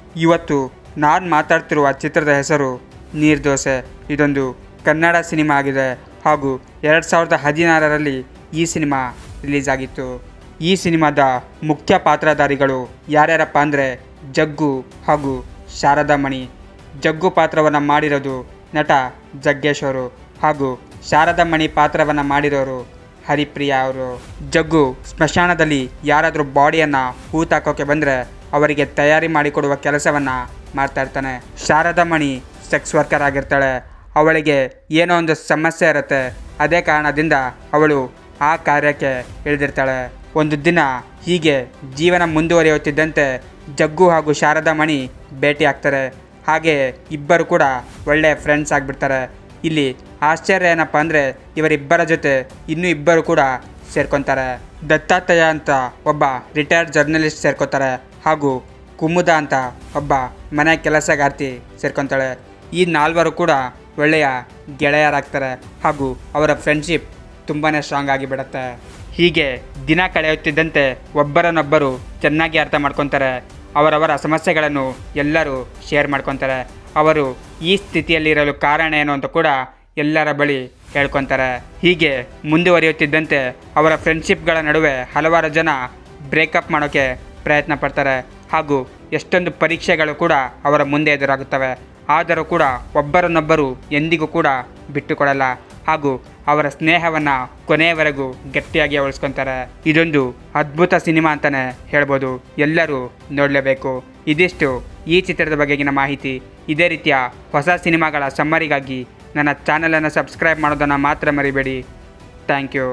ಇವತ್ತು ನಾನು ಮಾತಾಡ್ತಿರುವ ಚಿತ್ರದ ಹೆಸರು ನೀರ್ದೋಸೆ. ಇದೊಂದು ಕನ್ನಡ ಸಿನಿಮಾ ಆಗಿದೆ ಹಾಗೂ 2016ರಲ್ಲಿ ಈ ಸಿನಿಮಾ ರಿಲೀಸ್ ಆಗಿತ್ತು. ಈ ಸಿನಿಮಾದ ಮುಖ್ಯ ಪಾತ್ರಧಾರಿಗಳು ಯಾರ್ಯಾರಪ್ಪ ಅಂದರೆ ಜಗ್ಗು ಹಾಗೂ ಶಾರದಾ ಮಣಿ. ಜಗ್ಗು ಪಾತ್ರವನ್ನು ಮಾಡಿರೋದು ನಟ ಜಗ್ಗೇಶ್ ಅವರು ಹಾಗೂ ಶಾರದಾ ಮಣಿ ಪಾತ್ರವನ್ನು ಮಾಡಿರೋರು ಹರಿಪ್ರಿಯಾ ಅವರು. ಜಗ್ಗು ಸ್ಮಶಾನದಲ್ಲಿ ಯಾರಾದರೂ ಬಾಡಿಯನ್ನು ಹೂತಾಕೋಕೆ ಬಂದರೆ ಅವರಿಗೆ ತಯಾರಿ ಮಾಡಿಕೊಡುವ ಕೆಲಸವನ್ನು ಮಾಡ್ತಾ ಇರ್ತಾನೆ. ಶಾರದಾ ಮಣಿ ಸೆಕ್ಸ್ ವರ್ಕರ್ ಆಗಿರ್ತಾಳೆ. ಅವಳಿಗೆ ಏನೋ ಒಂದು ಸಮಸ್ಯೆ ಇರುತ್ತೆ. ಅದೇ ಕಾರಣದಿಂದ ಅವಳು ಆ ಕಾರ್ಯಕ್ಕೆ ಇಳಿದಿರ್ತಾಳೆ. ಒಂದು ದಿನ ಹೀಗೆ ಜೀವನ ಮುಂದುವರಿಯುತ್ತಿದ್ದಂತೆ ಜಗ್ಗು ಹಾಗೂ ಶಾರದಾ ಮಣಿ ಭೇಟಿ ಆಗ್ತಾರೆ. ಹಾಗೆ ಇಬ್ಬರು ಕೂಡ ಒಳ್ಳೆಯ ಫ್ರೆಂಡ್ಸ್ ಆಗಿಬಿಡ್ತಾರೆ. ಇಲ್ಲಿ ಆಶ್ಚರ್ಯ ಏನಪ್ಪ ಅಂದರೆ ಇವರಿಬ್ಬರ ಜೊತೆ ಇನ್ನೂ ಇಬ್ಬರು ಕೂಡ ಸೇರ್ಕೊತಾರೆ. ದತ್ತಾತ್ರೇಯ ಅಂತ ಒಬ್ಬ ರಿಟೈರ್ಡ್ ಜರ್ನಲಿಸ್ಟ್ ಸೇರ್ಕೊತಾರೆ ಹಾಗೂ ಕುಮುದ ಅಂತ ಒಬ್ಬ ಮನೆ ಕೆಲಸಗಾರ್ತಿ ಸೇರ್ಕೊತಾಳೆ. ಈ ನಾಲ್ವರು ಕೂಡ ಒಳ್ಳೆಯ ಗೆಳೆಯರಾಗ್ತಾರೆ ಹಾಗೂ ಅವರ ಫ್ರೆಂಡ್ಶಿಪ್ ತುಂಬಾ ಸ್ಟ್ರಾಂಗ್ ಆಗಿಬಿಡುತ್ತೆ. ಹೀಗೆ ದಿನ ಕಳೆಯುತ್ತಿದ್ದಂತೆ ಒಬ್ಬರನ್ನೊಬ್ಬರು ಚೆನ್ನಾಗಿ ಅರ್ಥ ಮಾಡ್ಕೊತಾರೆ. ಅವರವರ ಸಮಸ್ಯೆಗಳನ್ನು ಎಲ್ಲರೂ ಶೇರ್ ಮಾಡ್ಕೊತಾರೆ. ಅವರು ಈ ಸ್ಥಿತಿಯಲ್ಲಿರಲು ಕಾರಣ ಏನು ಅಂತ ಕೂಡ ಎಲ್ಲರ ಬಳಿ ಹೇಳ್ಕೊತಾರೆ. ಹೀಗೆ ಮುಂದುವರಿಯುತ್ತಿದ್ದಂತೆ ಅವರ ಫ್ರೆಂಡ್ಶಿಪ್ಗಳ ನಡುವೆ ಹಲವಾರು ಜನ ಬ್ರೇಕಪ್ ಮಾಡೋಕ್ಕೆ ಪ್ರಯತ್ನ ಪಡ್ತಾರೆ ಹಾಗೂ ಎಷ್ಟೊಂದು ಪರೀಕ್ಷೆಗಳು ಕೂಡ ಅವರ ಮುಂದೆ ಎದುರಾಗುತ್ತವೆ. ಆದರೂ ಕೂಡ ಒಬ್ಬರನ್ನೊಬ್ಬರು ಎಂದಿಗೂ ಕೂಡ ಬಿಟ್ಟುಕೊಡಲ್ಲ ಹಾಗೂ ಅವರ ಸ್ನೇಹವನ್ನು ಕೊನೆಯವರೆಗೂ ಗಟ್ಟಿಯಾಗಿ ಉಳಿಸ್ಕೊತಾರೆ. ಇದೊಂದು ಅದ್ಭುತ ಸಿನಿಮಾ ಅಂತಲೇ ಹೇಳ್ಬೋದು. ಎಲ್ಲರೂ ನೋಡಲೇಬೇಕು. ಇದಿಷ್ಟು ಈ ಚಿತ್ರದ ಬಗೆಗಿನ ಮಾಹಿತಿ. ಇದೇ ರೀತಿಯ ಹೊಸ ಸಿನಿಮಾಗಳ ಸಮ್ಮರಿಗಾಗಿ ನನ್ನ ಚಾನಲನ್ನು ಸಬ್ಸ್ಕ್ರೈಬ್ ಮಾಡೋದನ್ನು ಮಾತ್ರ ಮರಿಬೇಡಿ. Thank you.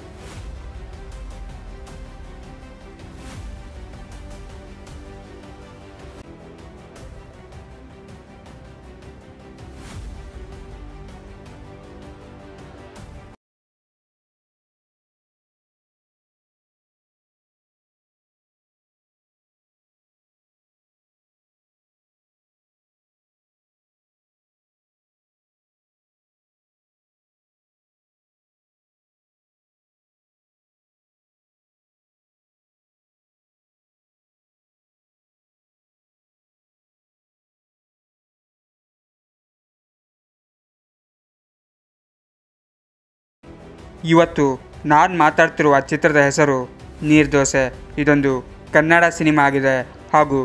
ಇವತ್ತು ನಾನು ಮಾತಾಡ್ತಿರುವ ಚಿತ್ರದ ಹೆಸರು ನೀರ್ದೋಸೆ. ಇದೊಂದು ಕನ್ನಡ ಸಿನಿಮಾ ಆಗಿದೆ ಹಾಗೂ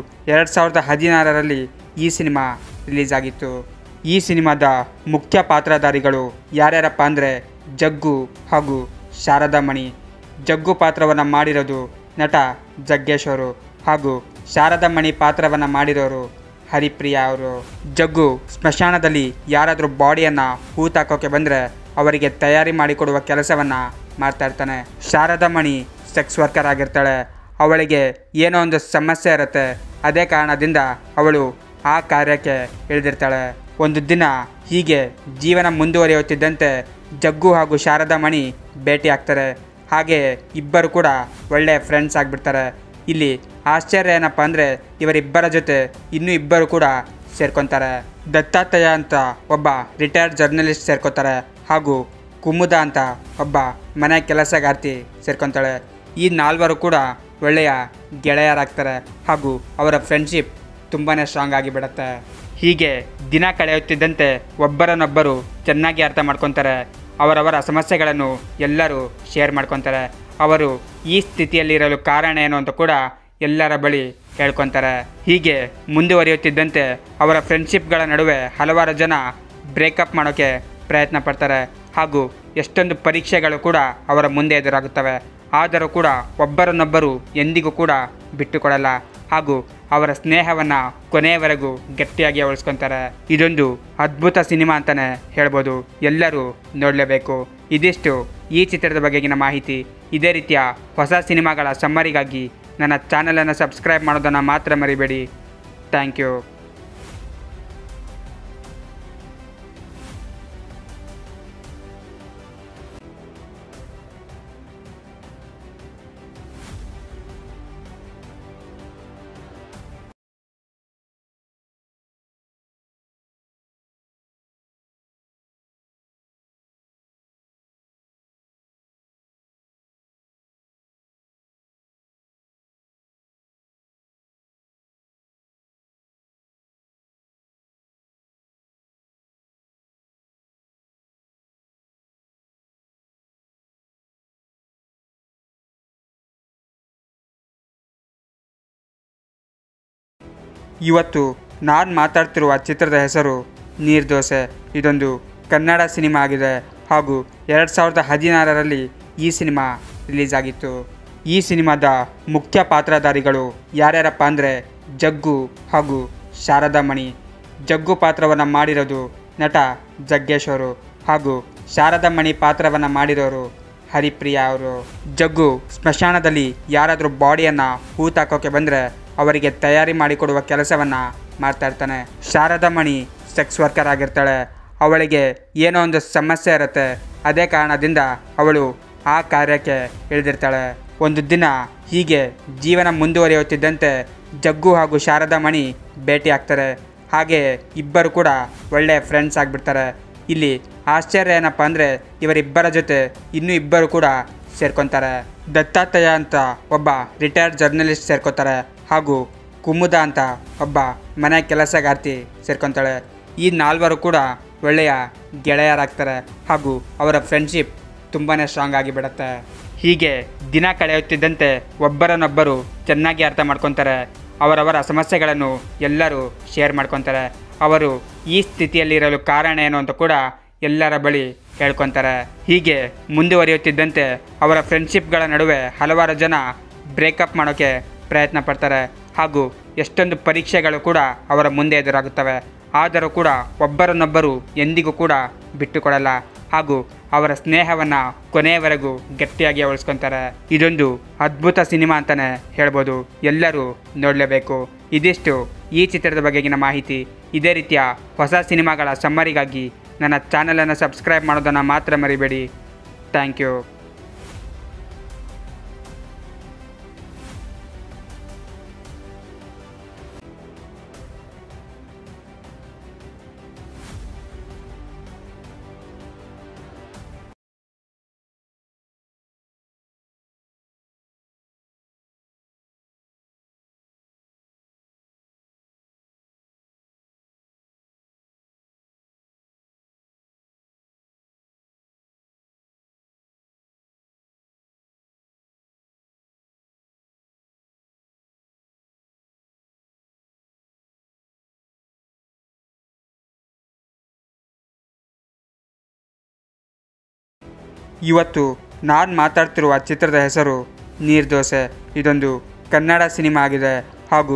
2016ರಲ್ಲಿ ಈ ಸಿನಿಮಾ ರಿಲೀಸ್ ಆಗಿತ್ತು. ಈ ಸಿನಿಮಾದ ಮುಖ್ಯ ಪಾತ್ರಧಾರಿಗಳು ಯಾರ್ಯಾರಪ್ಪ ಅಂದರೆ ಜಗ್ಗು ಹಾಗೂ ಶಾರದಾ ಮಣಿ. ಜಗ್ಗು ಪಾತ್ರವನ್ನು ಮಾಡಿರೋದು ನಟ ಜಗ್ಗೇಶ್ ಅವರು ಹಾಗೂ ಶಾರದಾ ಮಣಿ ಪಾತ್ರವನ್ನು ಮಾಡಿರೋರು ಹರಿಪ್ರಿಯಾ ಅವರು. ಜಗ್ಗು ಸ್ಮಶಾನದಲ್ಲಿ ಯಾರಾದರೂ ಬಾಡಿಯನ್ನು ಹೂತಾಕೋಕೆ ಬಂದರೆ ಅವರಿಗೆ ತಯಾರಿ ಮಾಡಿಕೊಡುವ ಕೆಲಸವನ್ನು ಮಾಡ್ತಾ ಇರ್ತಾನೆ. ಶಾರದಾ ಮಣಿ ಸೆಕ್ಸ್ ವರ್ಕರ್ ಆಗಿರ್ತಾಳೆ. ಅವಳಿಗೆ ಏನೋ ಒಂದು ಸಮಸ್ಯೆ ಇರುತ್ತೆ. ಅದೇ ಕಾರಣದಿಂದ ಅವಳು ಆ ಕಾರ್ಯಕ್ಕೆ ಇಳಿದಿರ್ತಾಳೆ. ಒಂದು ದಿನ ಹೀಗೆ ಜೀವನ ಮುಂದುವರಿಯುತ್ತಿದ್ದಂತೆ ಜಗ್ಗು ಹಾಗೂ ಶಾರದಾ ಮಣಿ ಭೇಟಿ ಆಗ್ತಾರೆ. ಹಾಗೆ ಇಬ್ಬರು ಕೂಡ ಒಳ್ಳೆಯ ಫ್ರೆಂಡ್ಸ್ ಆಗಿಬಿಡ್ತಾರೆ. ಇಲ್ಲಿ ಆಶ್ಚರ್ಯ ಏನಪ್ಪ ಅಂದರೆ ಇವರಿಬ್ಬರ ಜೊತೆ ಇನ್ನೂ ಇಬ್ಬರು ಕೂಡ ಸೇರ್ಕೊತಾರೆ. ದತ್ತಾತ್ರೇಯ ಅಂತ ಒಬ್ಬ ರಿಟೈರ್ಡ್ ಜರ್ನಲಿಸ್ಟ್ ಸೇರ್ಕೊತಾರೆ ಹಾಗೂ ಕುಮುದ ಅಂತ ಒಬ್ಬ ಮನೆ ಕೆಲಸಗಾರ್ತಿ ಸೇರ್ಕೊತಾಳೆ. ಈ ನಾಲ್ವರು ಕೂಡ ಒಳ್ಳೆಯ ಗೆಳೆಯರಾಗ್ತಾರೆ ಹಾಗೂ ಅವರ ಫ್ರೆಂಡ್ಶಿಪ್ ತುಂಬಾ ಸ್ಟ್ರಾಂಗ್ ಆಗಿಬಿಡುತ್ತೆ. ಹೀಗೆ ದಿನ ಕಳೆಯುತ್ತಿದ್ದಂತೆ ಒಬ್ಬರನ್ನೊಬ್ಬರು ಚೆನ್ನಾಗಿ ಅರ್ಥ ಮಾಡ್ಕೊತಾರೆ. ಅವರವರ ಸಮಸ್ಯೆಗಳನ್ನು ಎಲ್ಲರೂ ಶೇರ್ ಮಾಡ್ಕೊತಾರೆ. ಅವರು ಈ ಸ್ಥಿತಿಯಲ್ಲಿರಲು ಕಾರಣ ಏನು ಅಂತ ಕೂಡ ಎಲ್ಲರ ಬಳಿ ಹೇಳ್ಕೊತಾರೆ. ಹೀಗೆ ಮುಂದುವರಿಯುತ್ತಿದ್ದಂತೆ ಅವರ ಫ್ರೆಂಡ್ಶಿಪ್ಗಳ ನಡುವೆ ಹಲವಾರು ಜನ ಬ್ರೇಕಪ್ ಮಾಡೋಕ್ಕೆ ಪ್ರಯತ್ನ ಪಡ್ತಾರೆ ಹಾಗೂ ಎಷ್ಟೊಂದು ಪರೀಕ್ಷೆಗಳು ಕೂಡ ಅವರ ಮುಂದೆ ಎದುರಾಗುತ್ತವೆ. ಆದರೂ ಕೂಡ ಒಬ್ಬರನ್ನೊಬ್ಬರು ಎಂದಿಗೂ ಕೂಡ ಬಿಟ್ಟುಕೊಡಲ್ಲ ಹಾಗೂ ಅವರ ಸ್ನೇಹವನ್ನು ಕೊನೆಯವರೆಗೂ ಗಟ್ಟಿಯಾಗಿ ಉಳಿಸ್ಕೊತಾರೆ. ಇದೊಂದು ಅದ್ಭುತ ಸಿನಿಮಾ ಅಂತಲೇ ಹೇಳ್ಬೋದು. ಎಲ್ಲರೂ ನೋಡಲೇಬೇಕು. ಇದಿಷ್ಟು ಈ ಚಿತ್ರದ ಬಗೆಗಿನ ಮಾಹಿತಿ. ಇದೇ ರೀತಿಯ ಹೊಸ ಸಿನಿಮಾಗಳ ಸಮ್ಮರಿಗಾಗಿ ನನ್ನ ಚಾನಲನ್ನು ಸಬ್ಸ್ಕ್ರೈಬ್ ಮಾಡೋದನ್ನು ಮಾತ್ರ ಮರಿಬೇಡಿ. Thank you. ಇವತ್ತು ನಾನು ಮಾತಾಡ್ತಿರುವ ಚಿತ್ರದ ಹೆಸರು ನೀರ್ದೋಸೆ. ಇದೊಂದು ಕನ್ನಡ ಸಿನಿಮಾ ಆಗಿದೆ ಹಾಗೂ 2016ರಲ್ಲಿ ಈ ಸಿನಿಮಾ ರಿಲೀಸ್ ಆಗಿತ್ತು. ಈ ಸಿನಿಮಾದ ಮುಖ್ಯ ಪಾತ್ರಧಾರಿಗಳು ಯಾರ್ಯಾರಪ್ಪ ಅಂದರೆ ಜಗ್ಗು ಹಾಗೂ ಶಾರದಾ ಮಣಿ. ಜಗ್ಗು ಪಾತ್ರವನ್ನು ಮಾಡಿರೋದು ನಟ ಜಗ್ಗೇಶ್ ಅವರು ಹಾಗೂ ಶಾರದಾ ಮಣಿ ಪಾತ್ರವನ್ನು ಮಾಡಿರೋರು ಹರಿಪ್ರಿಯಾ ಅವರು. ಜಗ್ಗು ಸ್ಮಶಾನದಲ್ಲಿ ಯಾರಾದರೂ ಬಾಡಿಯನ್ನು ಹೂತಾಕೋಕೆ ಬಂದರೆ ಅವರಿಗೆ ತಯಾರಿ ಮಾಡಿಕೊಡುವ ಕೆಲಸವನ್ನು ಮಾಡ್ತಾ ಇರ್ತಾನೆ. ಶಾರದಾ ಮಣಿ ಸೆಕ್ಸ್ ವರ್ಕರ್ ಆಗಿರ್ತಾಳೆ. ಅವಳಿಗೆ ಏನೋ ಒಂದು ಸಮಸ್ಯೆ ಇರುತ್ತೆ. ಅದೇ ಕಾರಣದಿಂದ ಅವಳು ಆ ಕಾರ್ಯಕ್ಕೆ ಇಳಿದಿರ್ತಾಳೆ. ಒಂದು ದಿನ ಹೀಗೆ ಜೀವನ ಮುಂದುವರಿಯುತ್ತಿದ್ದಂತೆ ಜಗ್ಗು ಹಾಗೂ ಶಾರದಾ ಮಣಿ ಭೇಟಿ ಆಗ್ತಾರೆ. ಹಾಗೆ ಇಬ್ಬರು ಕೂಡ ಒಳ್ಳೆಯ ಫ್ರೆಂಡ್ಸ್ ಆಗಿಬಿಡ್ತಾರೆ. ಇಲ್ಲಿ ಆಶ್ಚರ್ಯ ಏನಪ್ಪ ಅಂದರೆ ಇವರಿಬ್ಬರ ಜೊತೆ ಇನ್ನೂ ಇಬ್ಬರು ಕೂಡ ಸೇರ್ಕೊತಾರೆ. ದತ್ತಾತ್ರೇಯ ಅಂತ ಒಬ್ಬ ರಿಟೈರ್ಡ್ ಜರ್ನಲಿಸ್ಟ್ ಸೇರ್ಕೊತಾರೆ ಹಾಗೂ ಕುಮುದ ಅಂತ ಒಬ್ಬ ಮನೆ ಕೆಲಸಗಾರ್ತಿ ಸೇರ್ಕೊತಾಳೆ. ಈ ನಾಲ್ವರು ಕೂಡ ಒಳ್ಳೆಯ ಗೆಳೆಯರಾಗ್ತಾರೆ ಹಾಗೂ ಅವರ ಫ್ರೆಂಡ್ಶಿಪ್ ತುಂಬಾ ಸ್ಟ್ರಾಂಗ್ ಆಗಿಬಿಡುತ್ತೆ. ಹೀಗೆ ದಿನ ಕಳೆಯುತ್ತಿದ್ದಂತೆ ಒಬ್ಬರನ್ನೊಬ್ಬರು ಚೆನ್ನಾಗಿ ಅರ್ಥ ಮಾಡ್ಕೊತಾರೆ. ಅವರವರ ಸಮಸ್ಯೆಗಳನ್ನು ಎಲ್ಲರೂ ಶೇರ್ ಮಾಡ್ಕೊತಾರೆ. ಅವರು ಈ ಸ್ಥಿತಿಯಲ್ಲಿರಲು ಕಾರಣ ಏನು ಅಂತ ಕೂಡ ಎಲ್ಲರ ಬಳಿ ಹೇಳ್ಕೊತಾರೆ. ಹೀಗೆ ಮುಂದುವರಿಯುತ್ತಿದ್ದಂತೆ ಅವರ ಫ್ರೆಂಡ್ಶಿಪ್ಗಳ ನಡುವೆ ಹಲವಾರು ಜನ ಬ್ರೇಕಪ್ ಮಾಡೋಕ್ಕೆ ಪ್ರಯತ್ನ ಪಡ್ತಾರೆ ಹಾಗೂ ಎಷ್ಟೊಂದು ಪರೀಕ್ಷೆಗಳು ಕೂಡ ಅವರ ಮುಂದೆ ಎದುರಾಗುತ್ತವೆ. ಆದರೂ ಕೂಡ ಒಬ್ಬರನ್ನೊಬ್ಬರು ಎಂದಿಗೂ ಕೂಡ ಬಿಟ್ಟುಕೊಡಲ್ಲ ಹಾಗೂ ಅವರ ಸ್ನೇಹವನ್ನು ಕೊನೆಯವರೆಗೂ ಗಟ್ಟಿಯಾಗಿ ಉಳಿಸ್ಕೊತಾರೆ. ಇದೊಂದು ಅದ್ಭುತ ಸಿನಿಮಾ ಅಂತಲೇ ಹೇಳ್ಬೋದು. ಎಲ್ಲರೂ ನೋಡಲೇಬೇಕು. ಇದಿಷ್ಟು ಈ ಚಿತ್ರದ ಬಗೆಗಿನ ಮಾಹಿತಿ. ಇದೇ ರೀತಿಯ ಹೊಸ ಸಿನಿಮಾಗಳ ಸಮ್ಮರಿಗಾಗಿ ನನ್ನ ಚಾನಲನ್ನು ಸಬ್ಸ್ಕ್ರೈಬ್ ಮಾಡೋದನ್ನು ಮಾತ್ರ ಮರಿಬೇಡಿ. Thank you. ಇವತ್ತು ನಾನು ಮಾತಾಡ್ತಿರುವ ಚಿತ್ರದ ಹೆಸರು ನೀರ್ದೋಸೆ. ಇದೊಂದು ಕನ್ನಡ ಸಿನಿಮಾ ಆಗಿದೆ ಹಾಗೂ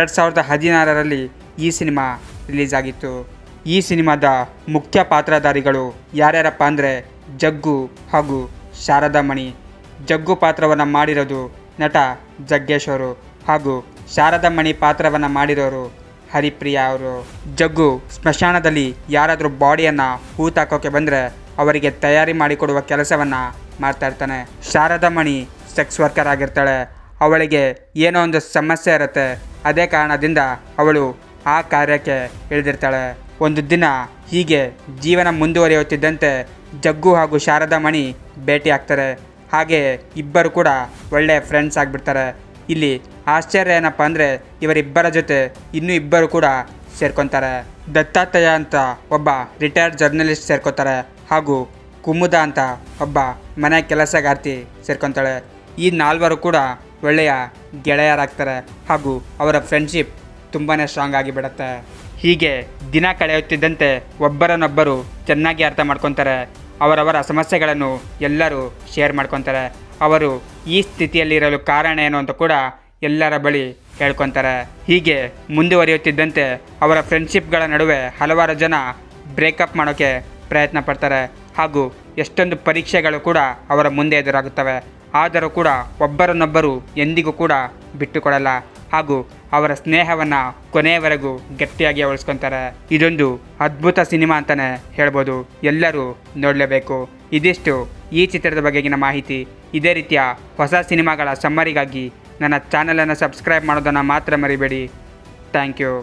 2016ರಲ್ಲಿ ಈ ಸಿನಿಮಾ ರಿಲೀಸ್ ಆಗಿತ್ತು. ಈ ಸಿನಿಮಾದ ಮುಖ್ಯ ಪಾತ್ರಧಾರಿಗಳು ಯಾರ್ಯಾರಪ್ಪ ಅಂದರೆ ಜಗ್ಗು ಹಾಗೂ ಶಾರದಾ ಮಣಿ. ಜಗ್ಗು ಪಾತ್ರವನ್ನು ಮಾಡಿರೋದು ನಟ ಜಗ್ಗೇಶ್ ಅವರು ಹಾಗೂ ಶಾರದಾ ಮಣಿ ಪಾತ್ರವನ್ನು ಮಾಡಿರೋರು ಹರಿಪ್ರಿಯಾ ಅವರು. ಜಗ್ಗು ಸ್ಮಶಾನದಲ್ಲಿ ಯಾರಾದರೂ ಬಾಡಿಯನ್ನು ಹೂತಾಕೋಕೆ ಬಂದರೆ ಅವರಿಗೆ ತಯಾರಿ ಮಾಡಿಕೊಡುವ ಕೆಲಸವನ್ನು ಮಾಡ್ತಾ ಇರ್ತಾನೆ. ಶಾರದಾ ಮಣಿ ಸೆಕ್ಸ್ ವರ್ಕರ್ ಆಗಿರ್ತಾಳೆ. ಅವಳಿಗೆ ಏನೋ ಒಂದು ಸಮಸ್ಯೆ ಇರುತ್ತೆ. ಅದೇ ಕಾರಣದಿಂದ ಅವಳು ಆ ಕಾರ್ಯಕ್ಕೆ ಇಳಿದಿರ್ತಾಳೆ. ಒಂದು ದಿನ ಹೀಗೆ ಜೀವನ ಮುಂದುವರಿಯುತ್ತಿದ್ದಂತೆ ಜಗ್ಗು ಹಾಗೂ ಶಾರದಾ ಮಣಿ ಭೇಟಿ ಆಗ್ತಾರೆ. ಹಾಗೆ ಇಬ್ಬರು ಕೂಡ ಒಳ್ಳೆಯ ಫ್ರೆಂಡ್ಸ್ ಆಗಿಬಿಡ್ತಾರೆ. ಇಲ್ಲಿ ಆಶ್ಚರ್ಯ ಏನಪ್ಪ ಅಂದರೆ ಇವರಿಬ್ಬರ ಜೊತೆ ಇನ್ನೂ ಇಬ್ಬರು ಕೂಡ ಸೇರ್ಕೊತಾರೆ. ದತ್ತಾತ್ರೇಯ ಅಂತ ಒಬ್ಬ ರಿಟೈರ್ಡ್ ಜರ್ನಲಿಸ್ಟ್ ಸೇರ್ಕೊತಾರೆ ಹಾಗೂ ಕುಮುದ ಅಂತ ಒಬ್ಬ ಮನೆ ಕೆಲಸಗಾರ್ತಿ ಸೇರ್ಕೊತಾಳೆ. ಈ ನಾಲ್ವರು ಕೂಡ ಒಳ್ಳೆಯ ಗೆಳೆಯರಾಗ್ತಾರೆ ಹಾಗೂ ಅವರ ಫ್ರೆಂಡ್ಶಿಪ್ ತುಂಬಾ ಸ್ಟ್ರಾಂಗ್ ಆಗಿಬಿಡುತ್ತೆ. ಹೀಗೆ ದಿನ ಕಳೆಯುತ್ತಿದ್ದಂತೆ ಒಬ್ಬರನ್ನೊಬ್ಬರು ಚೆನ್ನಾಗಿ ಅರ್ಥ ಮಾಡ್ಕೊತಾರೆ. ಅವರವರ ಸಮಸ್ಯೆಗಳನ್ನು ಎಲ್ಲರೂ ಶೇರ್ ಮಾಡ್ಕೊತಾರೆ. ಅವರು ಈ ಸ್ಥಿತಿಯಲ್ಲಿರಲು ಕಾರಣ ಏನು ಅಂತ ಕೂಡ ಎಲ್ಲರ ಬಳಿ ಹೇಳ್ಕೊತಾರೆ. ಹೀಗೆ ಮುಂದುವರಿಯುತ್ತಿದ್ದಂತೆ ಅವರ ಫ್ರೆಂಡ್ಶಿಪ್ಗಳ ನಡುವೆ ಹಲವಾರು ಜನ ಬ್ರೇಕಪ್ ಮಾಡೋಕ್ಕೆ ಪ್ರಯತ್ನ ಪಡ್ತಾರೆ ಹಾಗೂ ಎಷ್ಟೊಂದು ಪರೀಕ್ಷೆಗಳು ಕೂಡ ಅವರ ಮುಂದೆ ಎದುರಾಗುತ್ತವೆ. ಆದರೂ ಕೂಡ ಒಬ್ಬರನ್ನೊಬ್ಬರು ಎಂದಿಗೂ ಕೂಡ ಬಿಟ್ಟುಕೊಡಲ್ಲ ಹಾಗೂ ಅವರ ಸ್ನೇಹವನ್ನು ಕೊನೆಯವರೆಗೂ ಗಟ್ಟಿಯಾಗಿ ಉಳಿಸ್ಕೊತಾರೆ. ಇದೊಂದು ಅದ್ಭುತ ಸಿನಿಮಾ ಅಂತಲೇ ಹೇಳ್ಬೋದು. ಎಲ್ಲರೂ ನೋಡಲೇಬೇಕು. ಇದಿಷ್ಟು ಈ ಚಿತ್ರದ ಬಗೆಗಿನ ಮಾಹಿತಿ. ಇದೇ ರೀತಿಯ ಹೊಸ ಸಿನಿಮಾಗಳ ಸಮ್ಮರಿಗಾಗಿ ನನ್ನ ಚಾನಲನ್ನು ಸಬ್ಸ್ಕ್ರೈಬ್ ಮಾಡೋದನ್ನು ಮಾತ್ರ ಮರಿಬೇಡಿ. Thank you.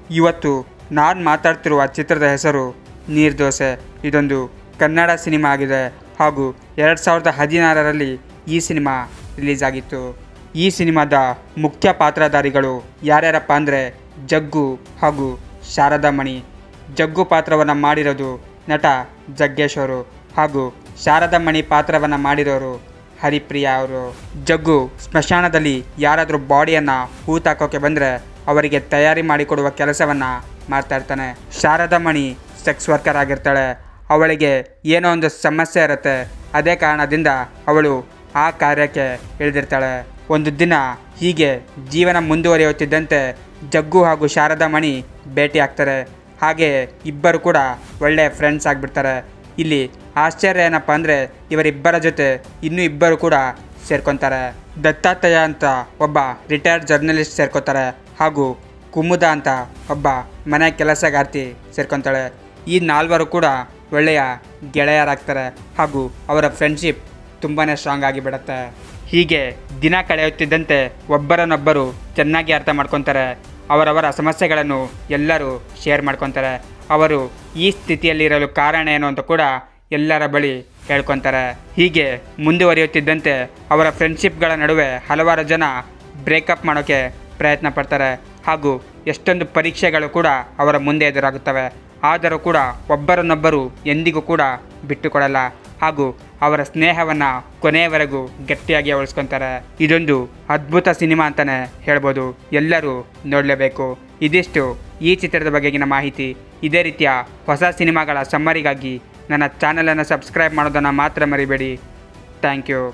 ಇವತ್ತು ನಾನು ಮಾತಾಡ್ತಿರುವ ಚಿತ್ರದ ಹೆಸರು ನೀರ್ದೋಸೆ. ಇದೊಂದು ಕನ್ನಡ ಸಿನಿಮಾ ಆಗಿದೆ ಹಾಗೂ 2016ರಲ್ಲಿ ಈ ಸಿನಿಮಾ ರಿಲೀಸ್ ಆಗಿತ್ತು. ಈ ಸಿನಿಮಾದ ಮುಖ್ಯ ಪಾತ್ರಧಾರಿಗಳು ಯಾರ್ಯಾರಪ್ಪ ಅಂದರೆ ಜಗ್ಗು ಹಾಗೂ ಶಾರದಾ ಮಣಿ. ಜಗ್ಗು ಪಾತ್ರವನ್ನು ಮಾಡಿರೋದು ನಟ ಜಗ್ಗೇಶ್ ಅವರು ಹಾಗೂ ಶಾರದಾ ಮಣಿ ಪಾತ್ರವನ್ನು ಮಾಡಿರೋರು ಹರಿಪ್ರಿಯಾ ಅವರು. ಜಗ್ಗು ಸ್ಮಶಾನದಲ್ಲಿ ಯಾರಾದರೂ ಬಾಡಿಯನ್ನು ಹೂತಾಕೋಕೆ ಬಂದರೆ ಅವರಿಗೆ ತಯಾರಿ ಮಾಡಿಕೊಡುವ ಕೆಲಸವನ್ನು ಮಾಡ್ತಾ ಇರ್ತಾನೆ. ಶಾರದಾ ಮಣಿ ಸೆಕ್ಸ್ ವರ್ಕರ್ ಆಗಿರ್ತಾಳೆ. ಅವಳಿಗೆ ಏನೋ ಒಂದು ಸಮಸ್ಯೆ ಇರುತ್ತೆ. ಅದೇ ಕಾರಣದಿಂದ ಅವಳು ಆ ಕಾರ್ಯಕ್ಕೆ ಇಳಿದಿರ್ತಾಳೆ. ಒಂದು ದಿನ ಹೀಗೆ ಜೀವನ ಮುಂದುವರಿಯುತ್ತಿದ್ದಂತೆ ಜಗ್ಗು ಹಾಗೂ ಶಾರದಾ ಮಣಿ ಭೇಟಿ ಆಗ್ತಾರೆ. ಹಾಗೆ ಇಬ್ಬರು ಕೂಡ ಒಳ್ಳೆಯ ಫ್ರೆಂಡ್ಸ್ ಆಗಿಬಿಡ್ತಾರೆ. ಇಲ್ಲಿ ಆಶ್ಚರ್ಯ ಏನಪ್ಪ ಅಂದರೆ ಇವರಿಬ್ಬರ ಜೊತೆ ಇನ್ನೂ ಇಬ್ಬರು ಕೂಡ ಸೇರ್ಕೊತಾರೆ. ದತ್ತಾತ್ರೇಯ ಅಂತ ಒಬ್ಬ ರಿಟೈರ್ಡ್ ಜರ್ನಲಿಸ್ಟ್ ಸೇರ್ಕೊತಾರೆ ಹಾಗೂ ಕುಮುದ ಅಂತ ಒಬ್ಬ ಮನೆ ಕೆಲಸಗಾರ್ತಿ ಸೇರ್ಕೊತಾಳೆ. ಈ ನಾಲ್ವರು ಕೂಡ ಒಳ್ಳೆಯ ಗೆಳೆಯರಾಗ್ತಾರೆ ಹಾಗೂ ಅವರ ಫ್ರೆಂಡ್ಶಿಪ್ ತುಂಬಾ ಸ್ಟ್ರಾಂಗ್ ಆಗಿಬಿಡುತ್ತೆ. ಹೀಗೆ ದಿನ ಕಳೆಯುತ್ತಿದ್ದಂತೆ ಒಬ್ಬರನ್ನೊಬ್ಬರು ಚೆನ್ನಾಗಿ ಅರ್ಥ ಮಾಡ್ಕೊತಾರೆ. ಅವರವರ ಸಮಸ್ಯೆಗಳನ್ನು ಎಲ್ಲರೂ ಶೇರ್ ಮಾಡ್ಕೊತಾರೆ. ಅವರು ಈ ಸ್ಥಿತಿಯಲ್ಲಿರಲು ಕಾರಣ ಏನು ಅಂತ ಕೂಡ ಎಲ್ಲರ ಬಳಿ ಹೇಳ್ಕೊತಾರೆ. ಹೀಗೆ ಮುಂದುವರಿಯುತ್ತಿದ್ದಂತೆ ಅವರ ಫ್ರೆಂಡ್ಶಿಪ್ಗಳ ನಡುವೆ ಹಲವಾರು ಜನ ಬ್ರೇಕಪ್ ಮಾಡೋಕ್ಕೆ ಪ್ರಯತ್ನ ಪಡ್ತಾರೆ ಹಾಗೂ ಎಷ್ಟೊಂದು ಪರೀಕ್ಷೆಗಳು ಕೂಡ ಅವರ ಮುಂದೆ ಎದುರಾಗುತ್ತವೆ. ಆದರೂ ಕೂಡ ಒಬ್ಬರನ್ನೊಬ್ಬರು ಎಂದಿಗೂ ಕೂಡ ಬಿಟ್ಟುಕೊಡಲ್ಲ ಹಾಗೂ ಅವರ ಸ್ನೇಹವನ್ನು ಕೊನೆಯವರೆಗೂ ಗಟ್ಟಿಯಾಗಿ ಉಳಿಸ್ಕೊತಾರೆ. ಇದೊಂದು ಅದ್ಭುತ ಸಿನಿಮಾ ಅಂತಲೇ ಹೇಳ್ಬೋದು. ಎಲ್ಲರೂ ನೋಡಲೇಬೇಕು. ಇದಿಷ್ಟು ಈ ಚಿತ್ರದ ಬಗೆಗಿನ ಮಾಹಿತಿ. ಇದೇ ರೀತಿಯ ಹೊಸ ಸಿನಿಮಾಗಳ ಸಮ್ಮರಿಗಾಗಿ ನನ್ನ ಚಾನಲನ್ನು ಸಬ್ಸ್ಕ್ರೈಬ್ ಮಾಡೋದನ್ನು ಮಾತ್ರ ಮರಿಬೇಡಿ. Thank you.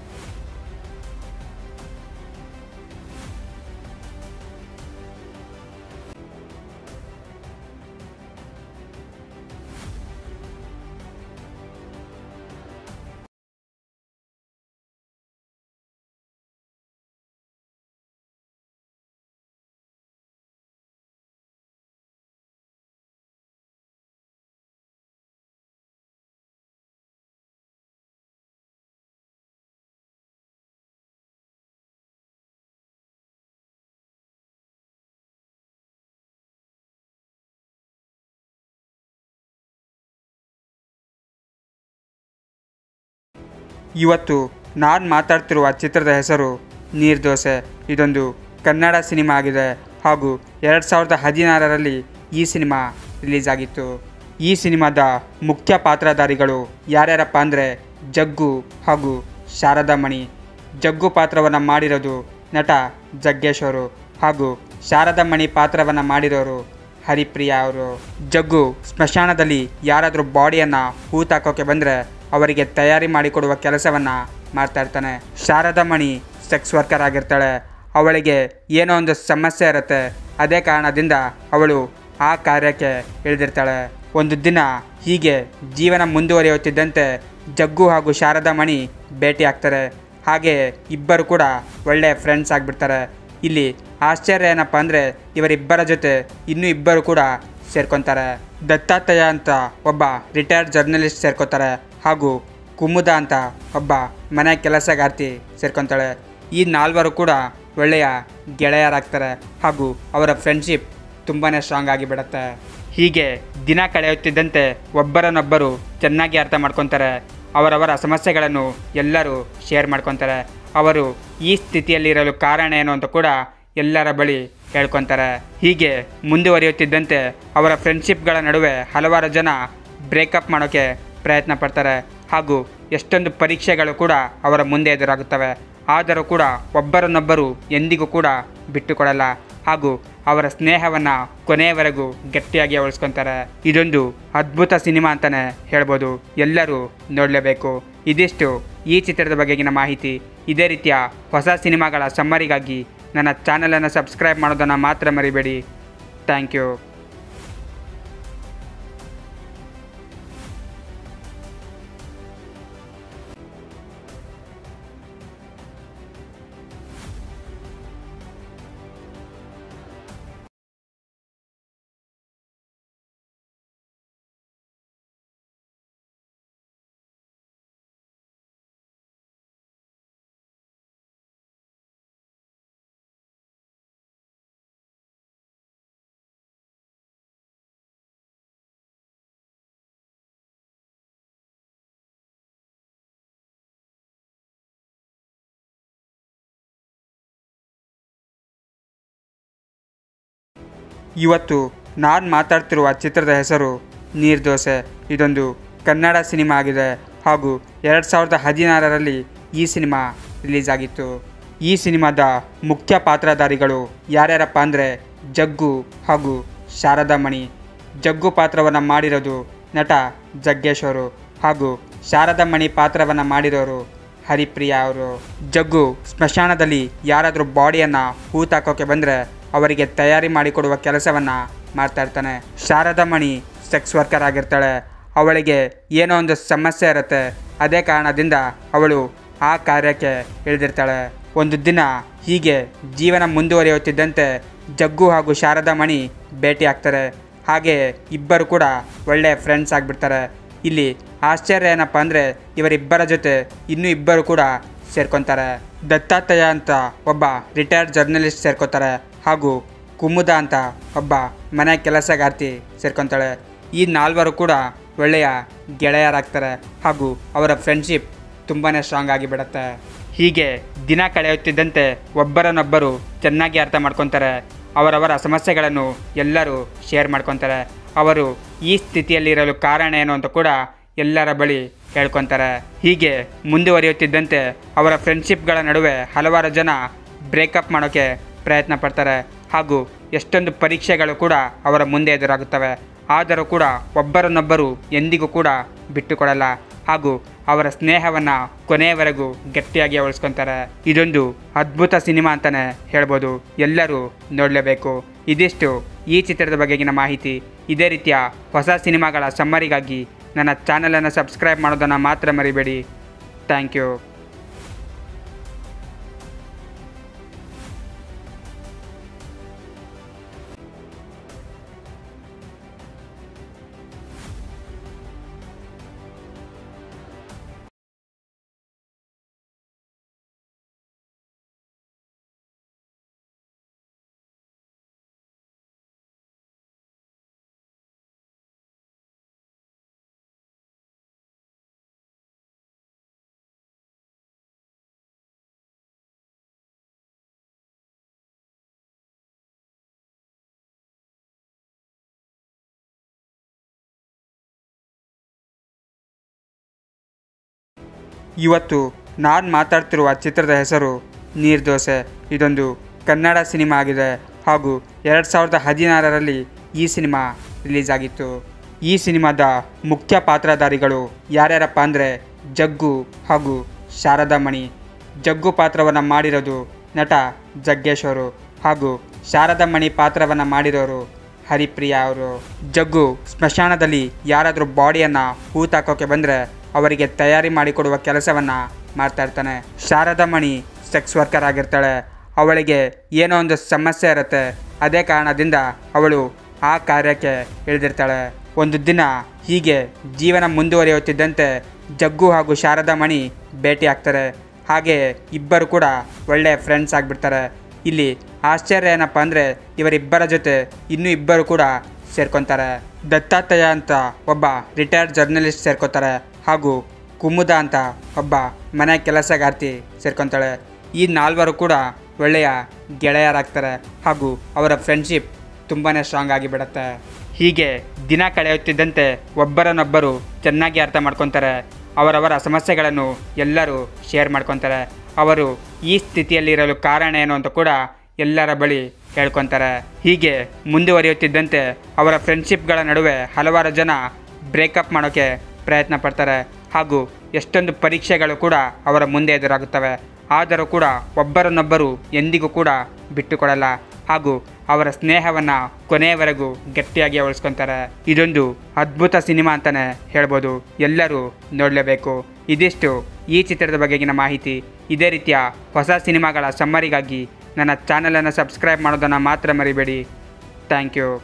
ಇವತ್ತು ನಾನು ಮಾತಾಡ್ತಿರುವ ಚಿತ್ರದ ಹೆಸರು ನೀರ್ದೋಸೆ. ಇದೊಂದು ಕನ್ನಡ ಸಿನಿಮಾ ಆಗಿದೆ ಹಾಗೂ 2016ರಲ್ಲಿ ಈ ಸಿನಿಮಾ ರಿಲೀಸ್ ಆಗಿತ್ತು. ಈ ಸಿನಿಮಾದ ಮುಖ್ಯ ಪಾತ್ರಧಾರಿಗಳು ಯಾರ್ಯಾರಪ್ಪ ಅಂದರೆ ಜಗ್ಗು ಹಾಗೂ ಶಾರದಾ ಮಣಿ. ಜಗ್ಗು ಪಾತ್ರವನ್ನು ಮಾಡಿರೋದು ನಟ ಜಗ್ಗೇಶ್ ಅವರು ಹಾಗೂ ಶಾರದಾ ಮಣಿ ಪಾತ್ರವನ್ನು ಮಾಡಿರೋರು ಹರಿಪ್ರಿಯಾ ಅವರು. ಜಗ್ಗು ಸ್ಮಶಾನದಲ್ಲಿ ಯಾರಾದರೂ ಬಾಡಿಯನ್ನು ಹೂತಾಕೋಕೆ ಬಂದರೆ ಅವರಿಗೆ ತಯಾರಿ ಮಾಡಿಕೊಡುವ ಕೆಲಸವನ್ನು ಮಾಡ್ತಾ ಇರ್ತಾನೆ. ಶಾರದಾ ಮಣಿ ಸೆಕ್ಸ್ ವರ್ಕರ್ ಆಗಿರ್ತಾಳೆ. ಅವಳಿಗೆ ಏನೋ ಒಂದು ಸಮಸ್ಯೆ ಇರುತ್ತೆ. ಅದೇ ಕಾರಣದಿಂದ ಅವಳು ಆ ಕಾರ್ಯಕ್ಕೆ ಇಳಿದಿರ್ತಾಳೆ. ಒಂದು ದಿನ ಹೀಗೆ ಜೀವನ ಮುಂದುವರಿಯುತ್ತಿದ್ದಂತೆ ಜಗ್ಗು ಹಾಗೂ ಶಾರದಾ ಮಣಿ ಭೇಟಿ ಆಗ್ತಾರೆ. ಹಾಗೆ ಇಬ್ಬರು ಕೂಡ ಒಳ್ಳೆಯ ಫ್ರೆಂಡ್ಸ್ ಆಗಿಬಿಡ್ತಾರೆ. ಇಲ್ಲಿ ಆಶ್ಚರ್ಯ ಏನಪ್ಪ ಅಂದರೆ ಇವರಿಬ್ಬರ ಜೊತೆ ಇನ್ನೂ ಇಬ್ಬರು ಕೂಡ ಸೇರ್ಕೊತಾರೆ. ದತ್ತಾತ್ರೇಯ ಅಂತ ಒಬ್ಬ ರಿಟೈರ್ಡ್ ಜರ್ನಲಿಸ್ಟ್ ಸೇರ್ಕೊತಾರೆ ಹಾಗೂ ಕುಮುದ ಅಂತ ಒಬ್ಬ ಮನೆ ಕೆಲಸಗಾರ್ತಿ ಸೇರ್ಕೊತಾಳೆ. ಈ ನಾಲ್ವರು ಕೂಡ ಒಳ್ಳೆಯ ಗೆಳೆಯರಾಗ್ತಾರೆ ಹಾಗೂ ಅವರ ಫ್ರೆಂಡ್ಶಿಪ್ ತುಂಬಾ ಸ್ಟ್ರಾಂಗ್ ಆಗಿಬಿಡುತ್ತೆ. ಹೀಗೆ ದಿನ ಕಳೆಯುತ್ತಿದ್ದಂತೆ ಒಬ್ಬರನ್ನೊಬ್ಬರು ಚೆನ್ನಾಗಿ ಅರ್ಥ ಮಾಡ್ಕೊತಾರೆ. ಅವರವರ ಸಮಸ್ಯೆಗಳನ್ನು ಎಲ್ಲರೂ ಶೇರ್ ಮಾಡ್ಕೊತಾರೆ. ಅವರು ಈ ಸ್ಥಿತಿಯಲ್ಲಿರಲು ಕಾರಣ ಏನು ಅಂತ ಕೂಡ ಎಲ್ಲರ ಬಳಿ ಹೇಳ್ಕೊತಾರೆ. ಹೀಗೆ ಮುಂದುವರಿಯುತ್ತಿದ್ದಂತೆ ಅವರ ಫ್ರೆಂಡ್ಶಿಪ್ಗಳ ನಡುವೆ ಹಲವಾರು ಜನ ಬ್ರೇಕಪ್ ಮಾಡೋಕ್ಕೆ ಪ್ರಯತ್ನ ಪಡ್ತಾರೆ ಹಾಗೂ ಎಷ್ಟೊಂದು ಪರೀಕ್ಷೆಗಳು ಕೂಡ ಅವರ ಮುಂದೆ ಎದುರಾಗುತ್ತವೆ. ಆದರೂ ಕೂಡ ಒಬ್ಬರನ್ನೊಬ್ಬರು ಎಂದಿಗೂ ಕೂಡ ಬಿಟ್ಟುಕೊಡಲ್ಲ ಹಾಗೂ ಅವರ ಸ್ನೇಹವನ್ನು ಕೊನೆಯವರೆಗೂ ಗಟ್ಟಿಯಾಗಿ ಉಳಿಸ್ಕೊತಾರೆ. ಇದೊಂದು ಅದ್ಭುತ ಸಿನಿಮಾ ಅಂತಲೇ ಹೇಳ್ಬೋದು. ಎಲ್ಲರೂ ನೋಡಲೇಬೇಕು. ಇದಿಷ್ಟು ಈ ಚಿತ್ರದ ಬಗೆಗಿನ ಮಾಹಿತಿ. ಇದೇ ರೀತಿಯ ಹೊಸ ಸಿನಿಮಾಗಳ ಸಮ್ಮರಿಗಾಗಿ ನನ್ನ ಚಾನಲನ್ನು ಸಬ್ಸ್ಕ್ರೈಬ್ ಮಾಡೋದನ್ನು ಮಾತ್ರ ಮರಿಬೇಡಿ. Thank you. ಇವತ್ತು ನಾನು ಮಾತಾಡ್ತಿರುವ ಚಿತ್ರದ ಹೆಸರು ನೀರ್ದೋಸೆ. ಇದೊಂದು ಕನ್ನಡ ಸಿನಿಮಾ ಆಗಿದೆ ಹಾಗೂ 2016ರಲ್ಲಿ ಈ ಸಿನಿಮಾ ರಿಲೀಸ್ ಆಗಿತ್ತು. ಈ ಸಿನಿಮಾದ ಮುಖ್ಯ ಪಾತ್ರಧಾರಿಗಳು ಯಾರ್ಯಾರಪ್ಪ ಅಂದರೆ ಜಗ್ಗು ಹಾಗೂ ಶಾರದಾ ಮಣಿ. ಜಗ್ಗು ಪಾತ್ರವನ್ನು ಮಾಡಿರೋದು ನಟ ಜಗ್ಗೇಶ್ ಅವರು ಹಾಗೂ ಶಾರದಾ ಮಣಿ ಪಾತ್ರವನ್ನು ಮಾಡಿರೋರು ಹರಿಪ್ರಿಯಾ ಅವರು. ಜಗ್ಗು ಸ್ಮಶಾನದಲ್ಲಿ ಯಾರಾದರೂ ಬಾಡಿಯನ್ನು ಹೂತಾಕೋಕೆ ಬಂದರೆ ಅವರಿಗೆ ತಯಾರಿ ಮಾಡಿಕೊಡುವ ಕೆಲಸವನ್ನು ಮಾಡ್ತಾ ಇರ್ತಾನೆ. ಶಾರದಾ ಮಣಿ ಸೆಕ್ಸ್ ವರ್ಕರ್ ಆಗಿರ್ತಾಳೆ. ಅವಳಿಗೆ ಏನೋ ಒಂದು ಸಮಸ್ಯೆ ಇರುತ್ತೆ. ಅದೇ ಕಾರಣದಿಂದ ಅವಳು ಆ ಕಾರ್ಯಕ್ಕೆ ಇಳಿದಿರ್ತಾಳೆ. ಒಂದು ದಿನ ಹೀಗೆ ಜೀವನ ಮುಂದುವರಿಯುತ್ತಿದ್ದಂತೆ ಜಗ್ಗು ಹಾಗೂ ಶಾರದಾ ಮಣಿ ಭೇಟಿ ಆಗ್ತಾರೆ. ಹಾಗೆ ಇಬ್ಬರು ಕೂಡ ಒಳ್ಳೆಯ ಫ್ರೆಂಡ್ಸ್ ಆಗಿಬಿಡ್ತಾರೆ. ಇಲ್ಲಿ ಆಶ್ಚರ್ಯ ಏನಪ್ಪ ಅಂದರೆ ಇವರಿಬ್ಬರ ಜೊತೆ ಇನ್ನೂ ಇಬ್ಬರು ಕೂಡ ಸೇರ್ಕೊತಾರೆ. ದತ್ತಾತ್ರೇಯ ಅಂತ ಒಬ್ಬ ರಿಟೈರ್ಡ್ ಜರ್ನಲಿಸ್ಟ್ ಸೇರ್ಕೊತಾರೆ ಹಾಗೂ ಕುಮುದ ಅಂತ ಒಬ್ಬ ಮನೆ ಕೆಲಸಗಾರ್ತಿ ಸೇರ್ಕೊತಾಳೆ. ಈ ನಾಲ್ವರು ಕೂಡ ಒಳ್ಳೆಯ ಗೆಳೆಯರಾಗ್ತಾರೆ ಹಾಗೂ ಅವರ ಫ್ರೆಂಡ್ಶಿಪ್ ತುಂಬಾ ಸ್ಟ್ರಾಂಗ್ ಆಗಿಬಿಡುತ್ತೆ. ಹೀಗೆ ದಿನ ಕಳೆಯುತ್ತಿದ್ದಂತೆ ಒಬ್ಬರನ್ನೊಬ್ಬರು ಚೆನ್ನಾಗಿ ಅರ್ಥ ಮಾಡ್ಕೊತಾರೆ. ಅವರವರ ಸಮಸ್ಯೆಗಳನ್ನು ಎಲ್ಲರೂ ಶೇರ್ ಮಾಡ್ಕೊತಾರೆ. ಅವರು ಈ ಸ್ಥಿತಿಯಲ್ಲಿರಲು ಕಾರಣ ಏನು ಅಂತ ಕೂಡ ಎಲ್ಲರ ಬಳಿ ಹೇಳ್ಕೊತಾರೆ. ಹೀಗೆ ಮುಂದುವರಿಯುತ್ತಿದ್ದಂತೆ ಅವರ ಫ್ರೆಂಡ್ಶಿಪ್ಗಳ ನಡುವೆ ಹಲವಾರು ಜನ ಬ್ರೇಕಪ್ ಮಾಡೋಕ್ಕೆ ಪ್ರಯತ್ನ ಪಡ್ತಾರೆ ಹಾಗೂ ಎಷ್ಟೊಂದು ಪರೀಕ್ಷೆಗಳು ಕೂಡ ಅವರ ಮುಂದೆ ಎದುರಾಗುತ್ತವೆ. ಆದರೂ ಕೂಡ ಒಬ್ಬರನ್ನೊಬ್ಬರು ಎಂದಿಗೂ ಕೂಡ ಬಿಟ್ಟುಕೊಡಲ್ಲ ಹಾಗೂ ಅವರ ಸ್ನೇಹವನ್ನು ಕೊನೆಯವರೆಗೂ ಗಟ್ಟಿಯಾಗಿ ಉಳಿಸ್ಕೊತಾರೆ. ಇದೊಂದು ಅದ್ಭುತ ಸಿನಿಮಾ ಅಂತಲೇ ಹೇಳ್ಬೋದು. ಎಲ್ಲರೂ ನೋಡಲೇಬೇಕು. ಇದಿಷ್ಟು ಈ ಚಿತ್ರದ ಬಗೆಗಿನ ಮಾಹಿತಿ. ಇದೇ ರೀತಿಯ ಹೊಸ ಸಿನಿಮಾಗಳ ಸಮ್ಮರಿಗಾಗಿ ನನ್ನ ಚಾನಲನ್ನು ಸಬ್ಸ್ಕ್ರೈಬ್ ಮಾಡೋದನ್ನು ಮಾತ್ರ ಮರಿಬೇಡಿ. Thank you. ಇವತ್ತು ನಾನು ಮಾತಾಡ್ತಿರುವ ಚಿತ್ರದ ಹೆಸರು ನೀರ್ದೋಸೆ. ಇದೊಂದು ಕನ್ನಡ ಸಿನಿಮಾ ಆಗಿದೆ ಹಾಗೂ 2016ರಲ್ಲಿ ಈ ಸಿನಿಮಾ ರಿಲೀಸ್ ಆಗಿತ್ತು. ಈ ಸಿನಿಮಾದ ಮುಖ್ಯ ಪಾತ್ರಧಾರಿಗಳು ಯಾರ್ಯಾರಪ್ಪ ಅಂದರೆ ಜಗ್ಗು ಹಾಗೂ ಶಾರದಾ ಮಣಿ. ಜಗ್ಗು ಪಾತ್ರವನ್ನು ಮಾಡಿರೋದು ನಟ ಜಗ್ಗೇಶ್ ಅವರು ಹಾಗೂ ಶಾರದಾ ಮಣಿ ಪಾತ್ರವನ್ನು ಮಾಡಿರೋರು ಹರಿಪ್ರಿಯಾ ಅವರು. ಜಗ್ಗು ಸ್ಮಶಾನದಲ್ಲಿ ಯಾರಾದರೂ ಬಾಡಿಯನ್ನು ಹೂತಾಕೋಕೆ ಬಂದರೆ ಅವರಿಗೆ ತಯಾರಿ ಮಾಡಿಕೊಡುವ ಕೆಲಸವನ್ನು ಮಾಡ್ತಾ ಇರ್ತಾನೆ. ಶಾರದಾ ಮಣಿ ಸೆಕ್ಸ್ ವರ್ಕರ್ ಆಗಿರ್ತಾಳೆ. ಅವಳಿಗೆ ಏನೋ ಒಂದು ಸಮಸ್ಯೆ ಇರುತ್ತೆ. ಅದೇ ಕಾರಣದಿಂದ ಅವಳು ಆ ಕಾರ್ಯಕ್ಕೆ ಇಳಿದಿರ್ತಾಳೆ. ಒಂದು ದಿನ ಹೀಗೆ ಜೀವನ ಮುಂದುವರಿಯುತ್ತಿದ್ದಂತೆ ಜಗ್ಗು ಹಾಗೂ ಶಾರದಾ ಮಣಿ ಭೇಟಿ ಆಗ್ತಾರೆ. ಹಾಗೆ ಇಬ್ಬರು ಕೂಡ ಒಳ್ಳೆಯ ಫ್ರೆಂಡ್ಸ್ ಆಗಿಬಿಡ್ತಾರೆ. ಇಲ್ಲಿ ಆಶ್ಚರ್ಯ ಏನಪ್ಪ ಅಂದರೆ ಇವರಿಬ್ಬರ ಜೊತೆ ಇನ್ನೂ ಇಬ್ಬರು ಕೂಡ ಸೇರ್ಕೊತಾರೆ. ದತ್ತಾತ್ರೇಯ ಅಂತ ಒಬ್ಬ ರಿಟೈರ್ಡ್ ಜರ್ನಲಿಸ್ಟ್ ಸೇರ್ಕೊತಾರೆ ಹಾಗೂ ಕುಮುದ ಅಂತ ಒಬ್ಬ ಮನೆ ಕೆಲಸಗಾರ್ತಿ ಸೇರ್ಕೊತಾಳೆ. ಈ ನಾಲ್ವರು ಕೂಡ ಒಳ್ಳೆಯ ಗೆಳೆಯರಾಗ್ತಾರೆ ಹಾಗೂ ಅವರ ಫ್ರೆಂಡ್ಶಿಪ್ ತುಂಬಾ ಸ್ಟ್ರಾಂಗ್ ಆಗಿಬಿಡುತ್ತೆ. ಹೀಗೆ ದಿನ ಕಳೆಯುತ್ತಿದ್ದಂತೆ ಒಬ್ಬರನ್ನೊಬ್ಬರು ಚೆನ್ನಾಗಿ ಅರ್ಥ ಮಾಡ್ಕೊತಾರೆ. ಅವರವರ ಸಮಸ್ಯೆಗಳನ್ನು ಎಲ್ಲರೂ ಶೇರ್ ಮಾಡ್ಕೊತಾರೆ. ಅವರು ಈ ಸ್ಥಿತಿಯಲ್ಲಿರಲು ಕಾರಣ ಏನು ಅಂತ ಕೂಡ ಎಲ್ಲರ ಬಳಿ ಹೇಳ್ಕೊತಾರೆ. ಹೀಗೆ ಮುಂದುವರಿಯುತ್ತಿದ್ದಂತೆ ಅವರ ಫ್ರೆಂಡ್ಶಿಪ್ಗಳ ನಡುವೆ ಹಲವಾರು ಜನ ಬ್ರೇಕಪ್ ಮಾಡೋಕ್ಕೆ ಪ್ರಯತ್ನ ಪಡ್ತಾರೆ ಹಾಗೂ ಎಷ್ಟೊಂದು ಪರೀಕ್ಷೆಗಳು ಕೂಡ ಅವರ ಮುಂದೆ ಎದುರಾಗುತ್ತವೆ. ಆದರೂ ಕೂಡ ಒಬ್ಬರನ್ನೊಬ್ಬರು ಎಂದಿಗೂ ಕೂಡ ಬಿಟ್ಟುಕೊಡಲ್ಲ ಹಾಗೂ ಅವರ ಸ್ನೇಹವನ್ನು ಕೊನೆಯವರೆಗೂ ಗಟ್ಟಿಯಾಗಿ ಉಳಿಸ್ಕೊತಾರೆ. ಇದೊಂದು ಅದ್ಭುತ ಸಿನಿಮಾ ಅಂತಲೇ ಹೇಳ್ಬೋದು. ಎಲ್ಲರೂ ನೋಡಲೇಬೇಕು. ಇದಿಷ್ಟು ಈ ಚಿತ್ರದ ಬಗೆಗಿನ ಮಾಹಿತಿ. ಇದೇ ರೀತಿಯ ಹೊಸ ಸಿನಿಮಾಗಳ ಸಮ್ಮರಿಗಾಗಿ ನನ್ನ ಚಾನಲನ್ನು ಸಬ್ಸ್ಕ್ರೈಬ್ ಮಾಡೋದನ್ನು ಮಾತ್ರ ಮರಿಬೇಡಿ. Thank you.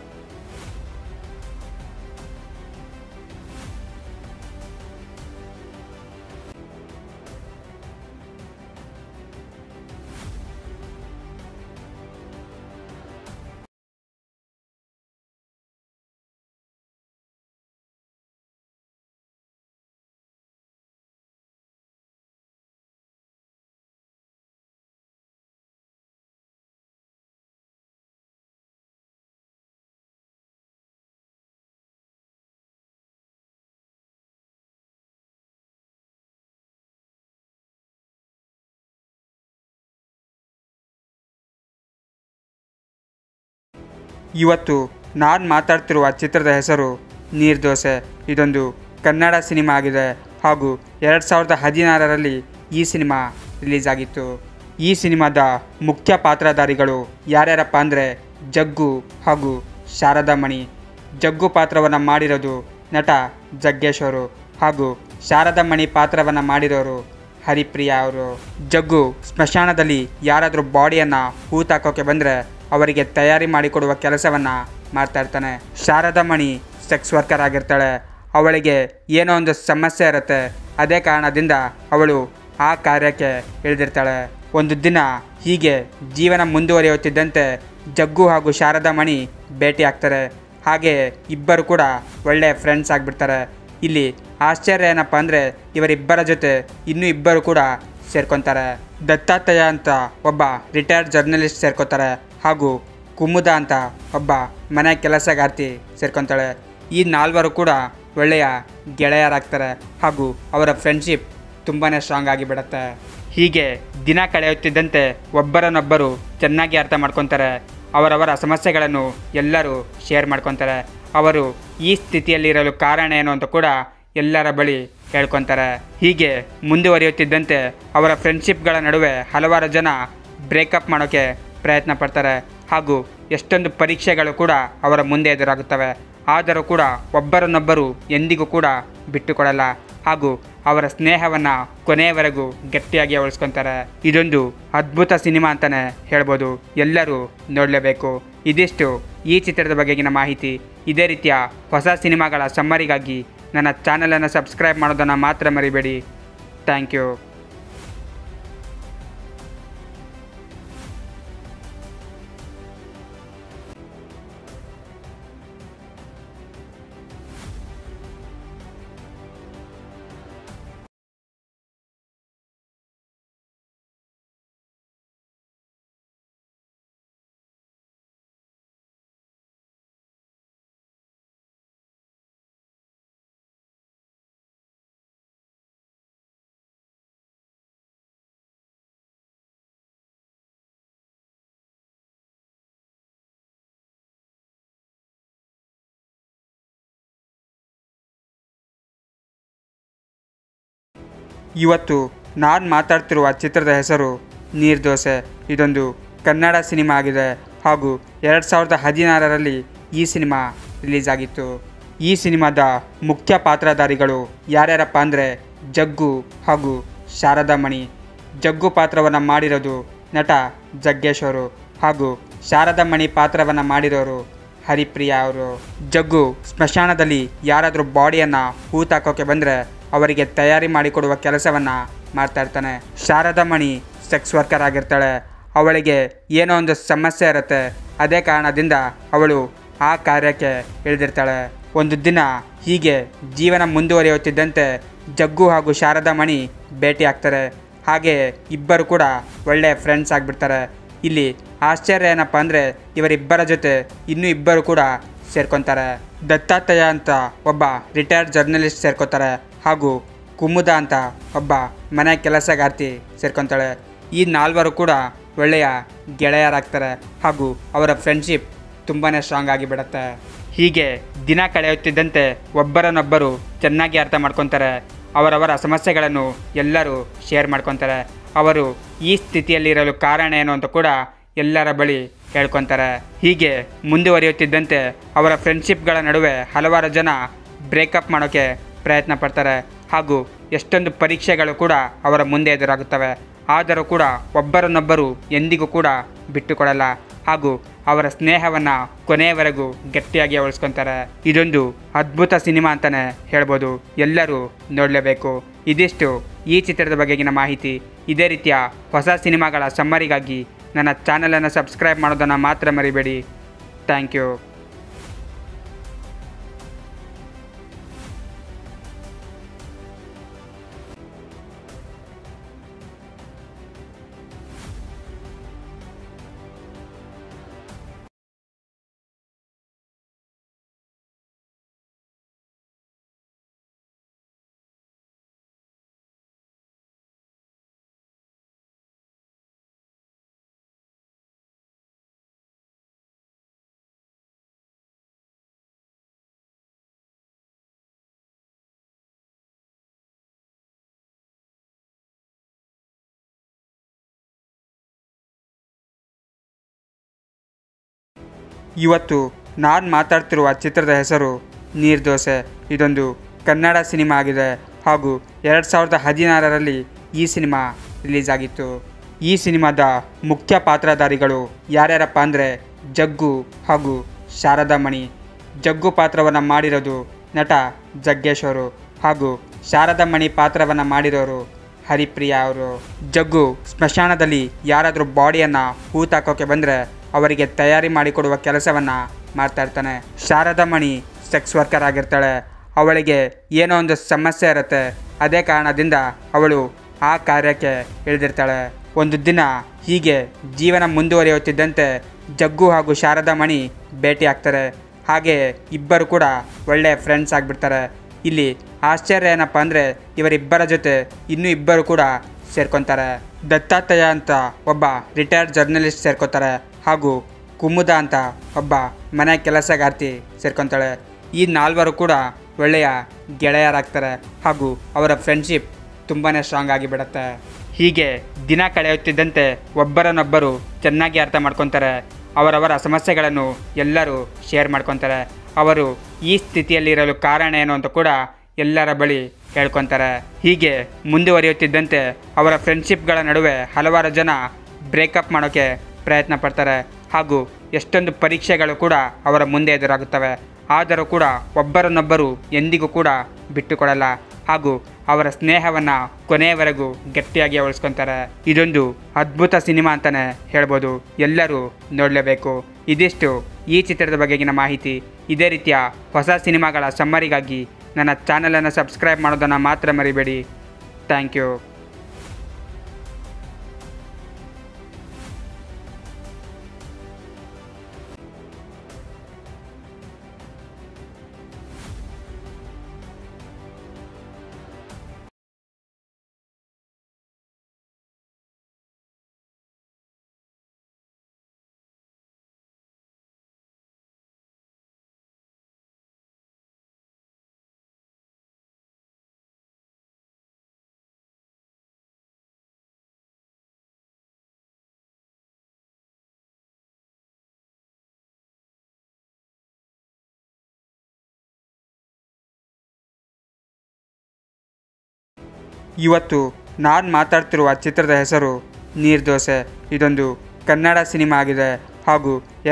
ಇವತ್ತು ನಾನು ಮಾತಾಡ್ತಿರುವ ಚಿತ್ರದ ಹೆಸರು ನೀರ್ದೋಸೆ. ಇದೊಂದು ಕನ್ನಡ ಸಿನಿಮಾ ಆಗಿದೆ ಹಾಗೂ 2016ರಲ್ಲಿ ಈ ಸಿನಿಮಾ ರಿಲೀಸ್ ಆಗಿತ್ತು. ಈ ಸಿನಿಮಾದ ಮುಖ್ಯ ಪಾತ್ರಧಾರಿಗಳು ಯಾರ್ಯಾರಪ್ಪ ಅಂದರೆ ಜಗ್ಗು ಹಾಗೂ ಶಾರದಾ ಮಣಿ. ಜಗ್ಗು ಪಾತ್ರವನ್ನು ಮಾಡಿರೋದು ನಟ ಜಗ್ಗೇಶ್ ಅವರು ಹಾಗೂ ಶಾರದಾ ಮಣಿ ಪಾತ್ರವನ್ನು ಮಾಡಿರೋರು ಹರಿಪ್ರಿಯಾ ಅವರು. ಜಗ್ಗು ಸ್ಮಶಾನದಲ್ಲಿ ಯಾರಾದರೂ ಬಾಡಿಯನ್ನು ಹೂತಾಕೋಕೆ ಬಂದರೆ ಅವರಿಗೆ ತಯಾರಿ ಮಾಡಿಕೊಡುವ ಕೆಲಸವನ್ನು ಮಾಡ್ತಾ ಇರ್ತಾನೆ. ಶಾರದಾ ಮಣಿ ಸೆಕ್ಸ್ ವರ್ಕರ್ ಆಗಿರ್ತಾಳೆ. ಅವಳಿಗೆ ಏನೋ ಒಂದು ಸಮಸ್ಯೆ ಇರುತ್ತೆ. ಅದೇ ಕಾರಣದಿಂದ ಅವಳು ಆ ಕಾರ್ಯಕ್ಕೆ ಇಳಿದಿರ್ತಾಳೆ. ಒಂದು ದಿನ ಹೀಗೆ ಜೀವನ ಮುಂದುವರಿಯುತ್ತಿದ್ದಂತೆ ಜಗ್ಗು ಹಾಗೂ ಶಾರದಾ ಮಣಿ ಭೇಟಿ ಆಗ್ತಾರೆ. ಹಾಗೆ ಇಬ್ಬರು ಕೂಡ ಒಳ್ಳೆಯ ಫ್ರೆಂಡ್ಸ್ ಆಗಿಬಿಡ್ತಾರೆ. ಇಲ್ಲಿ ಆಶ್ಚರ್ಯ ಏನಪ್ಪ ಅಂದರೆ ಇವರಿಬ್ಬರ ಜೊತೆ ಇನ್ನೂ ಇಬ್ಬರು ಕೂಡ ಸೇರ್ಕೊತಾರೆ. ದತ್ತಾತ್ರೇಯ ಅಂತ ಒಬ್ಬ ರಿಟೈರ್ಡ್ ಜರ್ನಲಿಸ್ಟ್ ಸೇರ್ಕೊತಾರೆ ಹಾಗೂ ಕುಮುದ ಅಂತ ಒಬ್ಬ ಮನೆ ಕೆಲಸಗಾರ್ತಿ ಸೇರ್ಕೊತಾಳೆ. ಈ ನಾಲ್ವರು ಕೂಡ ಒಳ್ಳೆಯ ಗೆಳೆಯರಾಗ್ತಾರೆ ಹಾಗೂ ಅವರ ಫ್ರೆಂಡ್ಶಿಪ್ ತುಂಬಾ ಸ್ಟ್ರಾಂಗ್ ಆಗಿಬಿಡುತ್ತೆ. ಹೀಗೆ ದಿನ ಕಳೆಯುತ್ತಿದ್ದಂತೆ ಒಬ್ಬರನ್ನೊಬ್ಬರು ಚೆನ್ನಾಗಿ ಅರ್ಥ ಮಾಡ್ಕೊತಾರೆ. ಅವರವರ ಸಮಸ್ಯೆಗಳನ್ನು ಎಲ್ಲರೂ ಶೇರ್ ಮಾಡ್ಕೊತಾರೆ. ಅವರು ಈ ಸ್ಥಿತಿಯಲ್ಲಿರಲು ಕಾರಣ ಏನು ಅಂತ ಕೂಡ ಎಲ್ಲರ ಬಳಿ ಹೇಳ್ಕೊತಾರೆ. ಹೀಗೆ ಮುಂದುವರಿಯುತ್ತಿದ್ದಂತೆ ಅವರ ಫ್ರೆಂಡ್ಶಿಪ್ಗಳ ನಡುವೆ ಹಲವಾರು ಜನ ಬ್ರೇಕಪ್ ಮಾಡೋಕ್ಕೆ ಪ್ರಯತ್ನ ಪಡ್ತಾರೆ ಹಾಗೂ ಎಷ್ಟೊಂದು ಪರೀಕ್ಷೆಗಳು ಕೂಡ ಅವರ ಮುಂದೆ ಎದುರಾಗುತ್ತವೆ. ಆದರೂ ಕೂಡ ಒಬ್ಬರನ್ನೊಬ್ಬರು ಎಂದಿಗೂ ಕೂಡ ಬಿಟ್ಟುಕೊಡಲ್ಲ ಹಾಗೂ ಅವರ ಸ್ನೇಹವನ್ನು ಕೊನೆಯವರೆಗೂ ಗಟ್ಟಿಯಾಗಿ ಉಳಿಸ್ಕೊತಾರೆ. ಇದೊಂದು ಅದ್ಭುತ ಸಿನಿಮಾ ಅಂತಲೇ ಹೇಳ್ಬೋದು. ಎಲ್ಲರೂ ನೋಡಲೇಬೇಕು. ಇದಿಷ್ಟು ಈ ಚಿತ್ರದ ಬಗೆಗಿನ ಮಾಹಿತಿ. ಇದೇ ರೀತಿಯ ಹೊಸ ಸಿನಿಮಾಗಳ ಸಮ್ಮರಿಗಾಗಿ ನನ್ನ ಚಾನಲನ್ನು ಸಬ್ಸ್ಕ್ರೈಬ್ ಮಾಡೋದನ್ನು ಮಾತ್ರ ಮರಿಬೇಡಿ. Thank you. ಇವತ್ತು ನಾನು ಮಾತಾಡ್ತಿರುವ ಚಿತ್ರದ ಹೆಸರು ನೀರ್ದೋಸೆ. ಇದೊಂದು ಕನ್ನಡ ಸಿನಿಮಾ ಆಗಿದೆ ಹಾಗೂ 2016ರಲ್ಲಿ ಈ ಸಿನಿಮಾ ರಿಲೀಸ್ ಆಗಿತ್ತು. ಈ ಸಿನಿಮಾದ ಮುಖ್ಯ ಪಾತ್ರಧಾರಿಗಳು ಯಾರ್ಯಾರಪ್ಪ ಅಂದರೆ ಜಗ್ಗು ಹಾಗೂ ಶಾರದಾ ಮಣಿ. ಜಗ್ಗು ಪಾತ್ರವನ್ನು ಮಾಡಿರೋದು ನಟ ಜಗ್ಗೇಶ್ ಅವರು ಹಾಗೂ ಶಾರದಾ ಮಣಿ ಪಾತ್ರವನ್ನು ಮಾಡಿರೋರು ಹರಿಪ್ರಿಯಾ ಅವರು. ಜಗ್ಗು ಸ್ಮಶಾನದಲ್ಲಿ ಯಾರಾದರೂ ಬಾಡಿಯನ್ನು ಹೂತಾಕೋಕೆ ಬಂದರೆ ಅವರಿಗೆ ತಯಾರಿ ಮಾಡಿಕೊಡುವ ಕೆಲಸವನ್ನು ಮಾಡ್ತಾ ಇರ್ತಾನೆ. ಶಾರದಾ ಮಣಿ ಸೆಕ್ಸ್ ವರ್ಕರ್ ಆಗಿರ್ತಾಳೆ. ಅವಳಿಗೆ ಏನೋ ಒಂದು ಸಮಸ್ಯೆ ಇರುತ್ತೆ. ಅದೇ ಕಾರಣದಿಂದ ಅವಳು ಆ ಕಾರ್ಯಕ್ಕೆ ಇಳಿದಿರ್ತಾಳೆ. ಒಂದು ದಿನ ಹೀಗೆ ಜೀವನ ಮುಂದುವರಿಯುತ್ತಿದ್ದಂತೆ ಜಗ್ಗು ಹಾಗೂ ಶಾರದಾ ಮಣಿ ಭೇಟಿ ಆಗ್ತಾರೆ. ಹಾಗೆ ಇಬ್ಬರು ಕೂಡ ಒಳ್ಳೆಯ ಫ್ರೆಂಡ್ಸ್ ಆಗಿಬಿಡ್ತಾರೆ. ಇಲ್ಲಿ ಆಶ್ಚರ್ಯ ಏನಪ್ಪ ಅಂದರೆ ಇವರಿಬ್ಬರ ಜೊತೆ ಇನ್ನೂ ಇಬ್ಬರು ಕೂಡ ಸೇರ್ಕೊತಾರೆ. ದತ್ತಾತ್ರೇಯ ಅಂತ ಒಬ್ಬ ರಿಟೈರ್ಡ್ ಜರ್ನಲಿಸ್ಟ್ ಸೇರ್ಕೊತಾರೆ ಹಾಗೂ ಕುಮುದ ಅಂತ ಒಬ್ಬ ಮನೆ ಕೆಲಸಗಾರ್ತಿ ಸೇರ್ಕೊತಾಳೆ. ಈ ನಾಲ್ವರು ಕೂಡ ಒಳ್ಳೆಯ ಗೆಳೆಯರಾಗ್ತಾರೆ ಹಾಗೂ ಅವರ ಫ್ರೆಂಡ್ಶಿಪ್ ತುಂಬಾ ಸ್ಟ್ರಾಂಗ್ ಆಗಿಬಿಡುತ್ತೆ. ಹೀಗೆ ದಿನ ಕಳೆಯುತ್ತಿದ್ದಂತೆ ಒಬ್ಬರನ್ನೊಬ್ಬರು ಚೆನ್ನಾಗಿ ಅರ್ಥ ಮಾಡ್ಕೊತಾರೆ. ಅವರವರ ಸಮಸ್ಯೆಗಳನ್ನು ಎಲ್ಲರೂ ಶೇರ್ ಮಾಡ್ಕೊತಾರೆ. ಅವರು ಈ ಸ್ಥಿತಿಯಲ್ಲಿರಲು ಕಾರಣ ಏನು ಅಂತ ಕೂಡ ಎಲ್ಲರ ಬಳಿ ಹೇಳ್ಕೊತಾರೆ. ಹೀಗೆ ಮುಂದುವರಿಯುತ್ತಿದ್ದಂತೆ ಅವರ ಫ್ರೆಂಡ್ಶಿಪ್ಗಳ ನಡುವೆ ಹಲವಾರು ಜನ ಬ್ರೇಕಪ್ ಮಾಡೋಕ್ಕೆ ಪ್ರಯತ್ನ ಪಡ್ತಾರೆ ಹಾಗೂ ಎಷ್ಟೊಂದು ಪರೀಕ್ಷೆಗಳು ಕೂಡ ಅವರ ಮುಂದೆ ಎದುರಾಗುತ್ತವೆ. ಆದರೂ ಕೂಡ ಒಬ್ಬರನ್ನೊಬ್ಬರು ಎಂದಿಗೂ ಕೂಡ ಬಿಟ್ಟುಕೊಡಲ್ಲ ಹಾಗೂ ಅವರ ಸ್ನೇಹವನ್ನು ಕೊನೆಯವರೆಗೂ ಗಟ್ಟಿಯಾಗಿ ಉಳಿಸ್ಕೊತಾರೆ. ಇದೊಂದು ಅದ್ಭುತ ಸಿನಿಮಾ ಅಂತಲೇ ಹೇಳ್ಬೋದು. ಎಲ್ಲರೂ ನೋಡಲೇಬೇಕು. ಇದಿಷ್ಟು ಈ ಚಿತ್ರದ ಬಗೆಗಿನ ಮಾಹಿತಿ. ಇದೇ ರೀತಿಯ ಹೊಸ ಸಿನಿಮಾಗಳ ಸಮ್ಮರಿಗಾಗಿ ನನ್ನ ಚಾನಲನ್ನು ಸಬ್ಸ್ಕ್ರೈಬ್ ಮಾಡೋದನ್ನು ಮಾತ್ರ ಮರಿಬೇಡಿ. Thank you. ಇವತ್ತು ನಾನು ಮಾತಾಡ್ತಿರುವ ಚಿತ್ರದ ಹೆಸರು ನೀರ್ದೋಸೆ. ಇದೊಂದು ಕನ್ನಡ ಸಿನಿಮಾ ಆಗಿದೆ ಹಾಗೂ 2016ರಲ್ಲಿ ಈ ಸಿನಿಮಾ ರಿಲೀಸ್ ಆಗಿತ್ತು. ಈ ಸಿನಿಮಾದ ಮುಖ್ಯ ಪಾತ್ರಧಾರಿಗಳು ಯಾರ್ಯಾರಪ್ಪ ಅಂದರೆ ಜಗ್ಗು ಹಾಗೂ ಶಾರದಾ ಮಣಿ. ಜಗ್ಗು ಪಾತ್ರವನ್ನು ಮಾಡಿರೋದು ನಟ ಜಗ್ಗೇಶ್ ಅವರು ಹಾಗೂ ಶಾರದಾ ಮಣಿ ಪಾತ್ರವನ್ನು ಮಾಡಿರೋರು ಹರಿಪ್ರಿಯಾ ಅವರು. ಜಗ್ಗು ಸ್ಮಶಾನದಲ್ಲಿ ಯಾರಾದರೂ ಬಾಡಿಯನ್ನು ಹೂತಾಕೋಕೆ ಬಂದರೆ ಅವರಿಗೆ ತಯಾರಿ ಮಾಡಿಕೊಡುವ ಕೆಲಸವನ್ನು ಮಾಡ್ತಾ ಇರ್ತಾನೆ. ಶಾರದಾ ಮಣಿ ಸೆಕ್ಸ್ ವರ್ಕರ್ ಆಗಿರ್ತಾಳೆ. ಅವಳಿಗೆ ಏನೋ ಒಂದು ಸಮಸ್ಯೆ ಇರುತ್ತೆ. ಅದೇ ಕಾರಣದಿಂದ ಅವಳು ಆ ಕಾರ್ಯಕ್ಕೆ ಇಳಿದಿರ್ತಾಳೆ. ಒಂದು ದಿನ ಹೀಗೆ ಜೀವನ ಮುಂದುವರಿಯುತ್ತಿದ್ದಂತೆ ಜಗ್ಗು ಹಾಗೂ ಶಾರದಾ ಮಣಿ ಭೇಟಿ ಆಗ್ತಾರೆ. ಹಾಗೆ ಇಬ್ಬರು ಕೂಡ ಒಳ್ಳೆಯ ಫ್ರೆಂಡ್ಸ್ ಆಗಿಬಿಡ್ತಾರೆ. ಇಲ್ಲಿ ಆಶ್ಚರ್ಯ ಏನಪ್ಪ ಅಂದರೆ ಇವರಿಬ್ಬರ ಜೊತೆ ಇನ್ನೂ ಇಬ್ಬರು ಕೂಡ ಸೇರ್ಕೊತಾರೆ. ದತ್ತಾತ್ರೇಯ ಅಂತ ಒಬ್ಬ ರಿಟೈರ್ಡ್ ಜರ್ನಲಿಸ್ಟ್ ಸೇರ್ಕೊತಾರೆ ಹಾಗೂ ಕುಮುದ ಅಂತ ಒಬ್ಬ ಮನೆ ಕೆಲಸಗಾರ್ತಿ ಸೇರ್ಕೊತಾಳೆ. ಈ ನಾಲ್ವರು ಕೂಡ ಒಳ್ಳೆಯ ಗೆಳೆಯರಾಗ್ತಾರೆ ಹಾಗೂ ಅವರ ಫ್ರೆಂಡ್ಶಿಪ್ ತುಂಬಾ ಸ್ಟ್ರಾಂಗ್ ಆಗಿಬಿಡುತ್ತೆ. ಹೀಗೆ ದಿನ ಕಳೆಯುತ್ತಿದ್ದಂತೆ ಒಬ್ಬರನ್ನೊಬ್ಬರು ಚೆನ್ನಾಗಿ ಅರ್ಥ ಮಾಡ್ಕೊತಾರೆ. ಅವರವರ ಸಮಸ್ಯೆಗಳನ್ನು ಎಲ್ಲರೂ ಶೇರ್ ಮಾಡ್ಕೊತಾರೆ. ಅವರು ಈ ಸ್ಥಿತಿಯಲ್ಲಿರಲು ಕಾರಣ ಏನು ಅಂತ ಕೂಡ ಎಲ್ಲರ ಬಳಿ ಹೇಳ್ಕೊತಾರೆ. ಹೀಗೆ ಮುಂದುವರಿಯುತ್ತಿದ್ದಂತೆ ಅವರ ಫ್ರೆಂಡ್ಶಿಪ್ಗಳ ನಡುವೆ ಹಲವಾರು ಜನ ಬ್ರೇಕಪ್ ಮಾಡೋಕ್ಕೆ ಪ್ರಯತ್ನ ಪಡ್ತಾರೆ ಹಾಗೂ ಎಷ್ಟೊಂದು ಪರೀಕ್ಷೆಗಳು ಕೂಡ ಅವರ ಮುಂದೆ ಎದುರಾಗುತ್ತವೆ. ಆದರೂ ಕೂಡ ಒಬ್ಬರನ್ನೊಬ್ಬರು ಎಂದಿಗೂ ಕೂಡ ಬಿಟ್ಟುಕೊಡಲ್ಲ ಹಾಗೂ ಅವರ ಸ್ನೇಹವನ್ನು ಕೊನೆಯವರೆಗೂ ಗಟ್ಟಿಯಾಗಿ ಉಳಿಸ್ಕೊತಾರೆ. ಇದೊಂದು ಅದ್ಭುತ ಸಿನಿಮಾ ಅಂತಲೇ ಹೇಳ್ಬೋದು. ಎಲ್ಲರೂ ನೋಡಲೇಬೇಕು. ಇದಿಷ್ಟು ಈ ಚಿತ್ರದ ಬಗೆಗಿನ ಮಾಹಿತಿ. ಇದೇ ರೀತಿಯ ಹೊಸ ಸಿನಿಮಾಗಳ ಸಮ್ಮರಿಗಾಗಿ ನನ್ನ ಚಾನಲನ್ನು ಸಬ್ಸ್ಕ್ರೈಬ್ ಮಾಡೋದನ್ನು ಮಾತ್ರ ಮರಿಬೇಡಿ. Thank you. ಇವತ್ತು ನಾನು ಮಾತಾಡ್ತಿರುವ ಚಿತ್ರದ ಹೆಸರು ನೀರ್ದೋಸೆ. ಇದೊಂದು ಕನ್ನಡ ಸಿನಿಮಾ ಆಗಿದೆ ಹಾಗೂ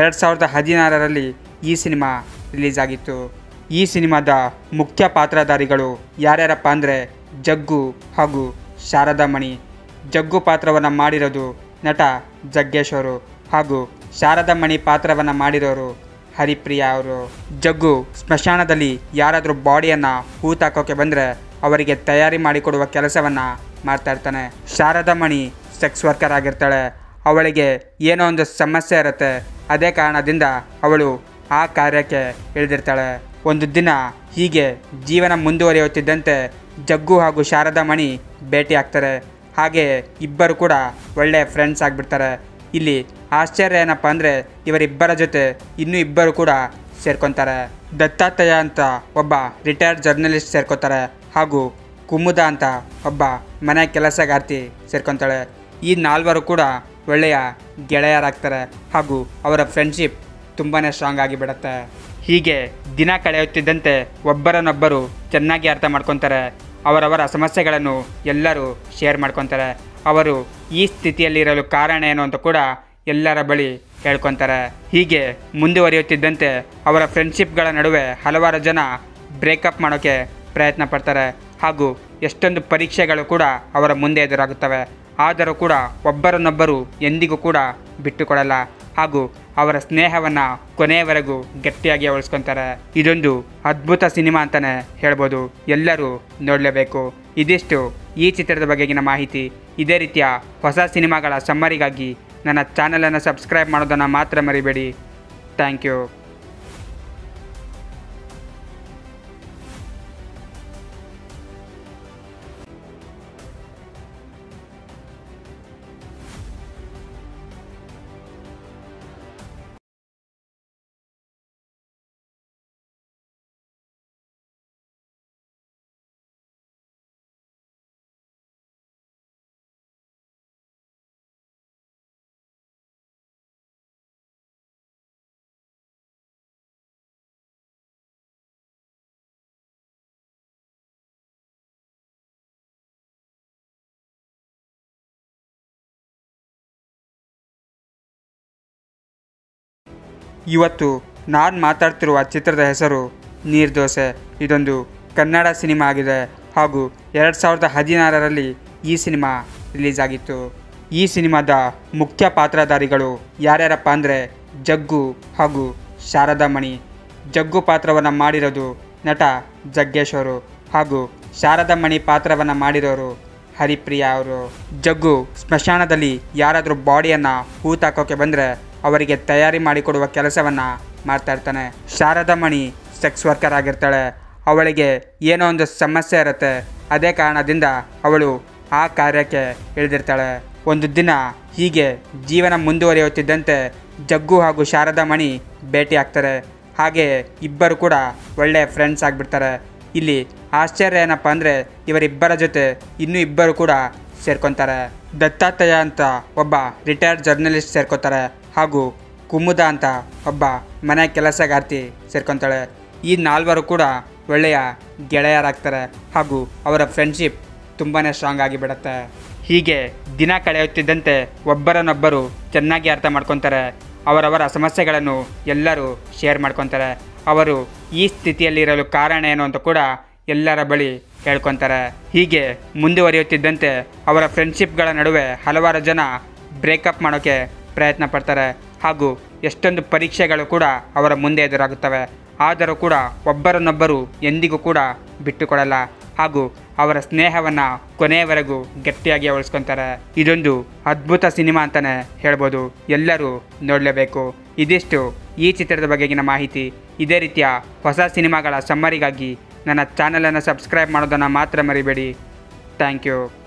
2016ರಲ್ಲಿ ಈ ಸಿನಿಮಾ ರಿಲೀಸ್ ಆಗಿತ್ತು. ಈ ಸಿನಿಮಾದ ಮುಖ್ಯ ಪಾತ್ರಧಾರಿಗಳು ಯಾರ್ಯಾರಪ್ಪ ಅಂದರೆ ಜಗ್ಗು ಹಾಗೂ ಶಾರದಾ ಮಣಿ. ಜಗ್ಗು ಪಾತ್ರವನ್ನು ಮಾಡಿರೋದು ನಟ ಜಗ್ಗೇಶ್ ಅವರು ಹಾಗೂ ಶಾರದಾ ಮಣಿ ಪಾತ್ರವನ್ನು ಮಾಡಿರೋರು ಹರಿಪ್ರಿಯಾ ಅವರು. ಜಗ್ಗು ಸ್ಮಶಾನದಲ್ಲಿ ಯಾರಾದರೂ ಬಾಡಿಯನ್ನು ಹೂತಾಕೋಕೆ ಬಂದರೆ ಅವರಿಗೆ ತಯಾರಿ ಮಾಡಿಕೊಡುವ ಕೆಲಸವನ್ನು ಮಾಡ್ತಾ ಇರ್ತಾನೆ. ಶಾರದಾ ಮಣಿ ಸೆಕ್ಸ್ ವರ್ಕರ್ ಆಗಿರ್ತಾಳೆ. ಅವಳಿಗೆ ಏನೋ ಒಂದು ಸಮಸ್ಯೆ ಇರುತ್ತೆ. ಅದೇ ಕಾರಣದಿಂದ ಅವಳು ಆ ಕಾರ್ಯಕ್ಕೆ ಇಳಿದಿರ್ತಾಳೆ. ಒಂದು ದಿನ ಹೀಗೆ ಜೀವನ ಮುಂದುವರಿಯುತ್ತಿದ್ದಂತೆ ಜಗ್ಗು ಹಾಗೂ ಶಾರದಾ ಮಣಿ ಭೇಟಿ ಆಗ್ತಾರೆ. ಹಾಗೆ ಇಬ್ಬರು ಕೂಡ ಒಳ್ಳೆಯ ಫ್ರೆಂಡ್ಸ್ ಆಗಿಬಿಡ್ತಾರೆ. ಇಲ್ಲಿ ಆಶ್ಚರ್ಯ ಏನಪ್ಪ ಅಂದರೆ ಇವರಿಬ್ಬರ ಜೊತೆ ಇನ್ನೂ ಇಬ್ಬರು ಕೂಡ ಸೇರ್ಕೊತಾರೆ. ದತ್ತಾತ್ರೇಯ ಅಂತ ಒಬ್ಬ ರಿಟೈರ್ಡ್ ಜರ್ನಲಿಸ್ಟ್ ಸೇರ್ಕೊತಾರೆ ಹಾಗೂ ಕುಮುದ ಅಂತ ಒಬ್ಬ ಮನೆ ಕೆಲಸಗಾರ್ತಿ ಸೇರ್ಕೊತಾಳೆ. ಈ ನಾಲ್ವರು ಕೂಡ ಒಳ್ಳೆಯ ಗೆಳೆಯರಾಗ್ತಾರೆ ಹಾಗೂ ಅವರ ಫ್ರೆಂಡ್ಶಿಪ್ ತುಂಬಾ ಸ್ಟ್ರಾಂಗ್ ಆಗಿಬಿಡುತ್ತೆ. ಹೀಗೆ ದಿನ ಕಳೆಯುತ್ತಿದ್ದಂತೆ ಒಬ್ಬರನ್ನೊಬ್ಬರು ಚೆನ್ನಾಗಿ ಅರ್ಥ ಮಾಡ್ಕೊತಾರೆ. ಅವರವರ ಸಮಸ್ಯೆಗಳನ್ನು ಎಲ್ಲರೂ ಶೇರ್ ಮಾಡ್ಕೊತಾರೆ. ಅವರು ಈ ಸ್ಥಿತಿಯಲ್ಲಿರಲು ಕಾರಣ ಏನು ಅಂತ ಕೂಡ ಎಲ್ಲರ ಬಳಿ ಹೇಳ್ಕೊತಾರೆ. ಹೀಗೆ ಮುಂದುವರಿಯುತ್ತಿದ್ದಂತೆ ಅವರ ಫ್ರೆಂಡ್ಶಿಪ್ಗಳ ನಡುವೆ ಹಲವಾರು ಜನ ಬ್ರೇಕಪ್ ಮಾಡೋಕ್ಕೆ ಪ್ರಯತ್ನ ಪಡ್ತಾರೆ ಹಾಗೂ ಎಷ್ಟೊಂದು ಪರೀಕ್ಷೆಗಳು ಕೂಡ ಅವರ ಮುಂದೆ ಎದುರಾಗುತ್ತವೆ. ಆದರೂ ಕೂಡ ಒಬ್ಬರನ್ನೊಬ್ಬರು ಎಂದಿಗೂ ಕೂಡ ಬಿಟ್ಟುಕೊಡಲ್ಲ ಹಾಗೂ ಅವರ ಸ್ನೇಹವನ್ನು ಕೊನೆಯವರೆಗೂ ಗಟ್ಟಿಯಾಗಿ ಉಳಿಸ್ಕೊತಾರೆ. ಇದೊಂದು ಅದ್ಭುತ ಸಿನಿಮಾ ಅಂತಲೇ ಹೇಳ್ಬೋದು. ಎಲ್ಲರೂ ನೋಡಲೇಬೇಕು. ಇದಿಷ್ಟು ಈ ಚಿತ್ರದ ಬಗೆಗಿನ ಮಾಹಿತಿ. ಇದೇ ರೀತಿಯ ಹೊಸ ಸಿನಿಮಾಗಳ ಸಮ್ಮರಿಗಾಗಿ ನನ್ನ ಚಾನಲನ್ನು ಸಬ್ಸ್ಕ್ರೈಬ್ ಮಾಡೋದನ್ನು ಮಾತ್ರ ಮರಿಬೇಡಿ. Thank you. ಇವತ್ತು ನಾನು ಮಾತಾಡ್ತಿರುವ ಚಿತ್ರದ ಹೆಸರು ನೀರ್ದೋಸೆ. ಇದೊಂದು ಕನ್ನಡ ಸಿನಿಮಾ ಆಗಿದೆ ಹಾಗೂ 2016ರಲ್ಲಿ ಈ ಸಿನಿಮಾ ರಿಲೀಸ್ ಆಗಿತ್ತು. ಈ ಸಿನಿಮಾದ ಮುಖ್ಯ ಪಾತ್ರಧಾರಿಗಳು ಯಾರ್ಯಾರಪ್ಪ ಅಂದರೆ ಜಗ್ಗು ಹಾಗೂ ಶಾರದಾ ಮಣಿ. ಜಗ್ಗು ಪಾತ್ರವನ್ನು ಮಾಡಿರೋದು ನಟ ಜಗ್ಗೇಶ್ ಅವರು ಹಾಗೂ ಶಾರದಾ ಮಣಿ ಪಾತ್ರವನ್ನು ಮಾಡಿರೋರು ಹರಿಪ್ರಿಯಾ ಅವರು. ಜಗ್ಗು ಸ್ಮಶಾನದಲ್ಲಿ ಯಾರಾದರೂ ಬಾಡಿಯನ್ನು ಹೂತಾಕೋಕೆ ಬಂದರೆ ಅವರಿಗೆ ತಯಾರಿ ಮಾಡಿಕೊಡುವ ಕೆಲಸವನ್ನು ಮಾಡ್ತಾ ಇರ್ತಾನೆ. ಶಾರದಾ ಮಣಿ ಸೆಕ್ಸ್ ವರ್ಕರ್ ಆಗಿರ್ತಾಳೆ. ಅವಳಿಗೆ ಏನೋ ಒಂದು ಸಮಸ್ಯೆ ಇರುತ್ತೆ. ಅದೇ ಕಾರಣದಿಂದ ಅವಳು ಆ ಕಾರ್ಯಕ್ಕೆ ಇಳಿದಿರ್ತಾಳೆ. ಒಂದು ದಿನ ಹೀಗೆ ಜೀವನ ಮುಂದುವರಿಯುತ್ತಿದ್ದಂತೆ ಜಗ್ಗು ಹಾಗೂ ಶಾರದಾ ಮಣಿ ಭೇಟಿ ಆಗ್ತಾರೆ. ಹಾಗೆ ಇಬ್ಬರು ಕೂಡ ಒಳ್ಳೆಯ ಫ್ರೆಂಡ್ಸ್ ಆಗಿಬಿಡ್ತಾರೆ. ಇಲ್ಲಿ ಆಶ್ಚರ್ಯ ಏನಪ್ಪ ಅಂದರೆ ಇವರಿಬ್ಬರ ಜೊತೆ ಇನ್ನೂ ಇಬ್ಬರು ಕೂಡ ಸೇರ್ಕೊತಾರೆ. ದತ್ತಾತ್ರೇಯ ಅಂತ ಒಬ್ಬ ರಿಟೈರ್ಡ್ ಜರ್ನಲಿಸ್ಟ್ ಸೇರ್ಕೊತಾರೆ ಹಾಗೂ ಕುಮುದ ಅಂತ ಒಬ್ಬ ಮನೆ ಕೆಲಸಗಾರ್ತಿ ಸೇರ್ಕೊತಾಳೆ. ಈ ನಾಲ್ವರು ಕೂಡ ಒಳ್ಳೆಯ ಗೆಳೆಯರಾಗ್ತಾರೆ ಹಾಗೂ ಅವರ ಫ್ರೆಂಡ್ಶಿಪ್ ತುಂಬಾ ಸ್ಟ್ರಾಂಗ್ ಆಗಿಬಿಡುತ್ತೆ. ಹೀಗೆ ದಿನ ಕಳೆಯುತ್ತಿದ್ದಂತೆ ಒಬ್ಬರನ್ನೊಬ್ಬರು ಚೆನ್ನಾಗಿ ಅರ್ಥ ಮಾಡ್ಕೊತಾರೆ. ಅವರವರ ಸಮಸ್ಯೆಗಳನ್ನು ಎಲ್ಲರೂ ಶೇರ್ ಮಾಡ್ಕೊತಾರೆ. ಅವರು ಈ ಸ್ಥಿತಿಯಲ್ಲಿರಲು ಕಾರಣ ಏನು ಅಂತ ಕೂಡ ಎಲ್ಲರ ಬಳಿ ಹೇಳ್ಕೊತಾರೆ. ಹೀಗೆ ಮುಂದುವರಿಯುತ್ತಿದ್ದಂತೆ ಅವರ ಫ್ರೆಂಡ್ಶಿಪ್ಗಳ ನಡುವೆ ಹಲವಾರು ಜನ ಬ್ರೇಕಪ್ ಮಾಡೋಕ್ಕೆ ಪ್ರಯತ್ನ ಪಡ್ತಾರೆ ಹಾಗೂ ಎಷ್ಟೊಂದು ಪರೀಕ್ಷೆಗಳು ಕೂಡ ಅವರ ಮುಂದೆ ಎದುರಾಗುತ್ತವೆ. ಆದರೂ ಕೂಡ ಒಬ್ಬರನ್ನೊಬ್ಬರು ಎಂದಿಗೂ ಕೂಡ ಬಿಟ್ಟುಕೊಡಲ್ಲ ಹಾಗೂ ಅವರ ಸ್ನೇಹವನ್ನು ಕೊನೆಯವರೆಗೂ ಗಟ್ಟಿಯಾಗಿ ಉಳಿಸ್ಕೊತಾರೆ. ಇದೊಂದು ಅದ್ಭುತ ಸಿನಿಮಾ ಅಂತಲೇ ಹೇಳ್ಬೋದು. ಎಲ್ಲರೂ ನೋಡಲೇಬೇಕು. ಇದಿಷ್ಟು ಈ ಚಿತ್ರದ ಬಗೆಗಿನ ಮಾಹಿತಿ. ಇದೇ ರೀತಿಯ ಹೊಸ ಸಿನಿಮಾಗಳ ಸಮ್ಮರಿಗಾಗಿ ನನ್ನ ಚಾನಲನ್ನು ಸಬ್ಸ್ಕ್ರೈಬ್ ಮಾಡೋದನ್ನು ಮಾತ್ರ ಮರಿಬೇಡಿ. Thank you.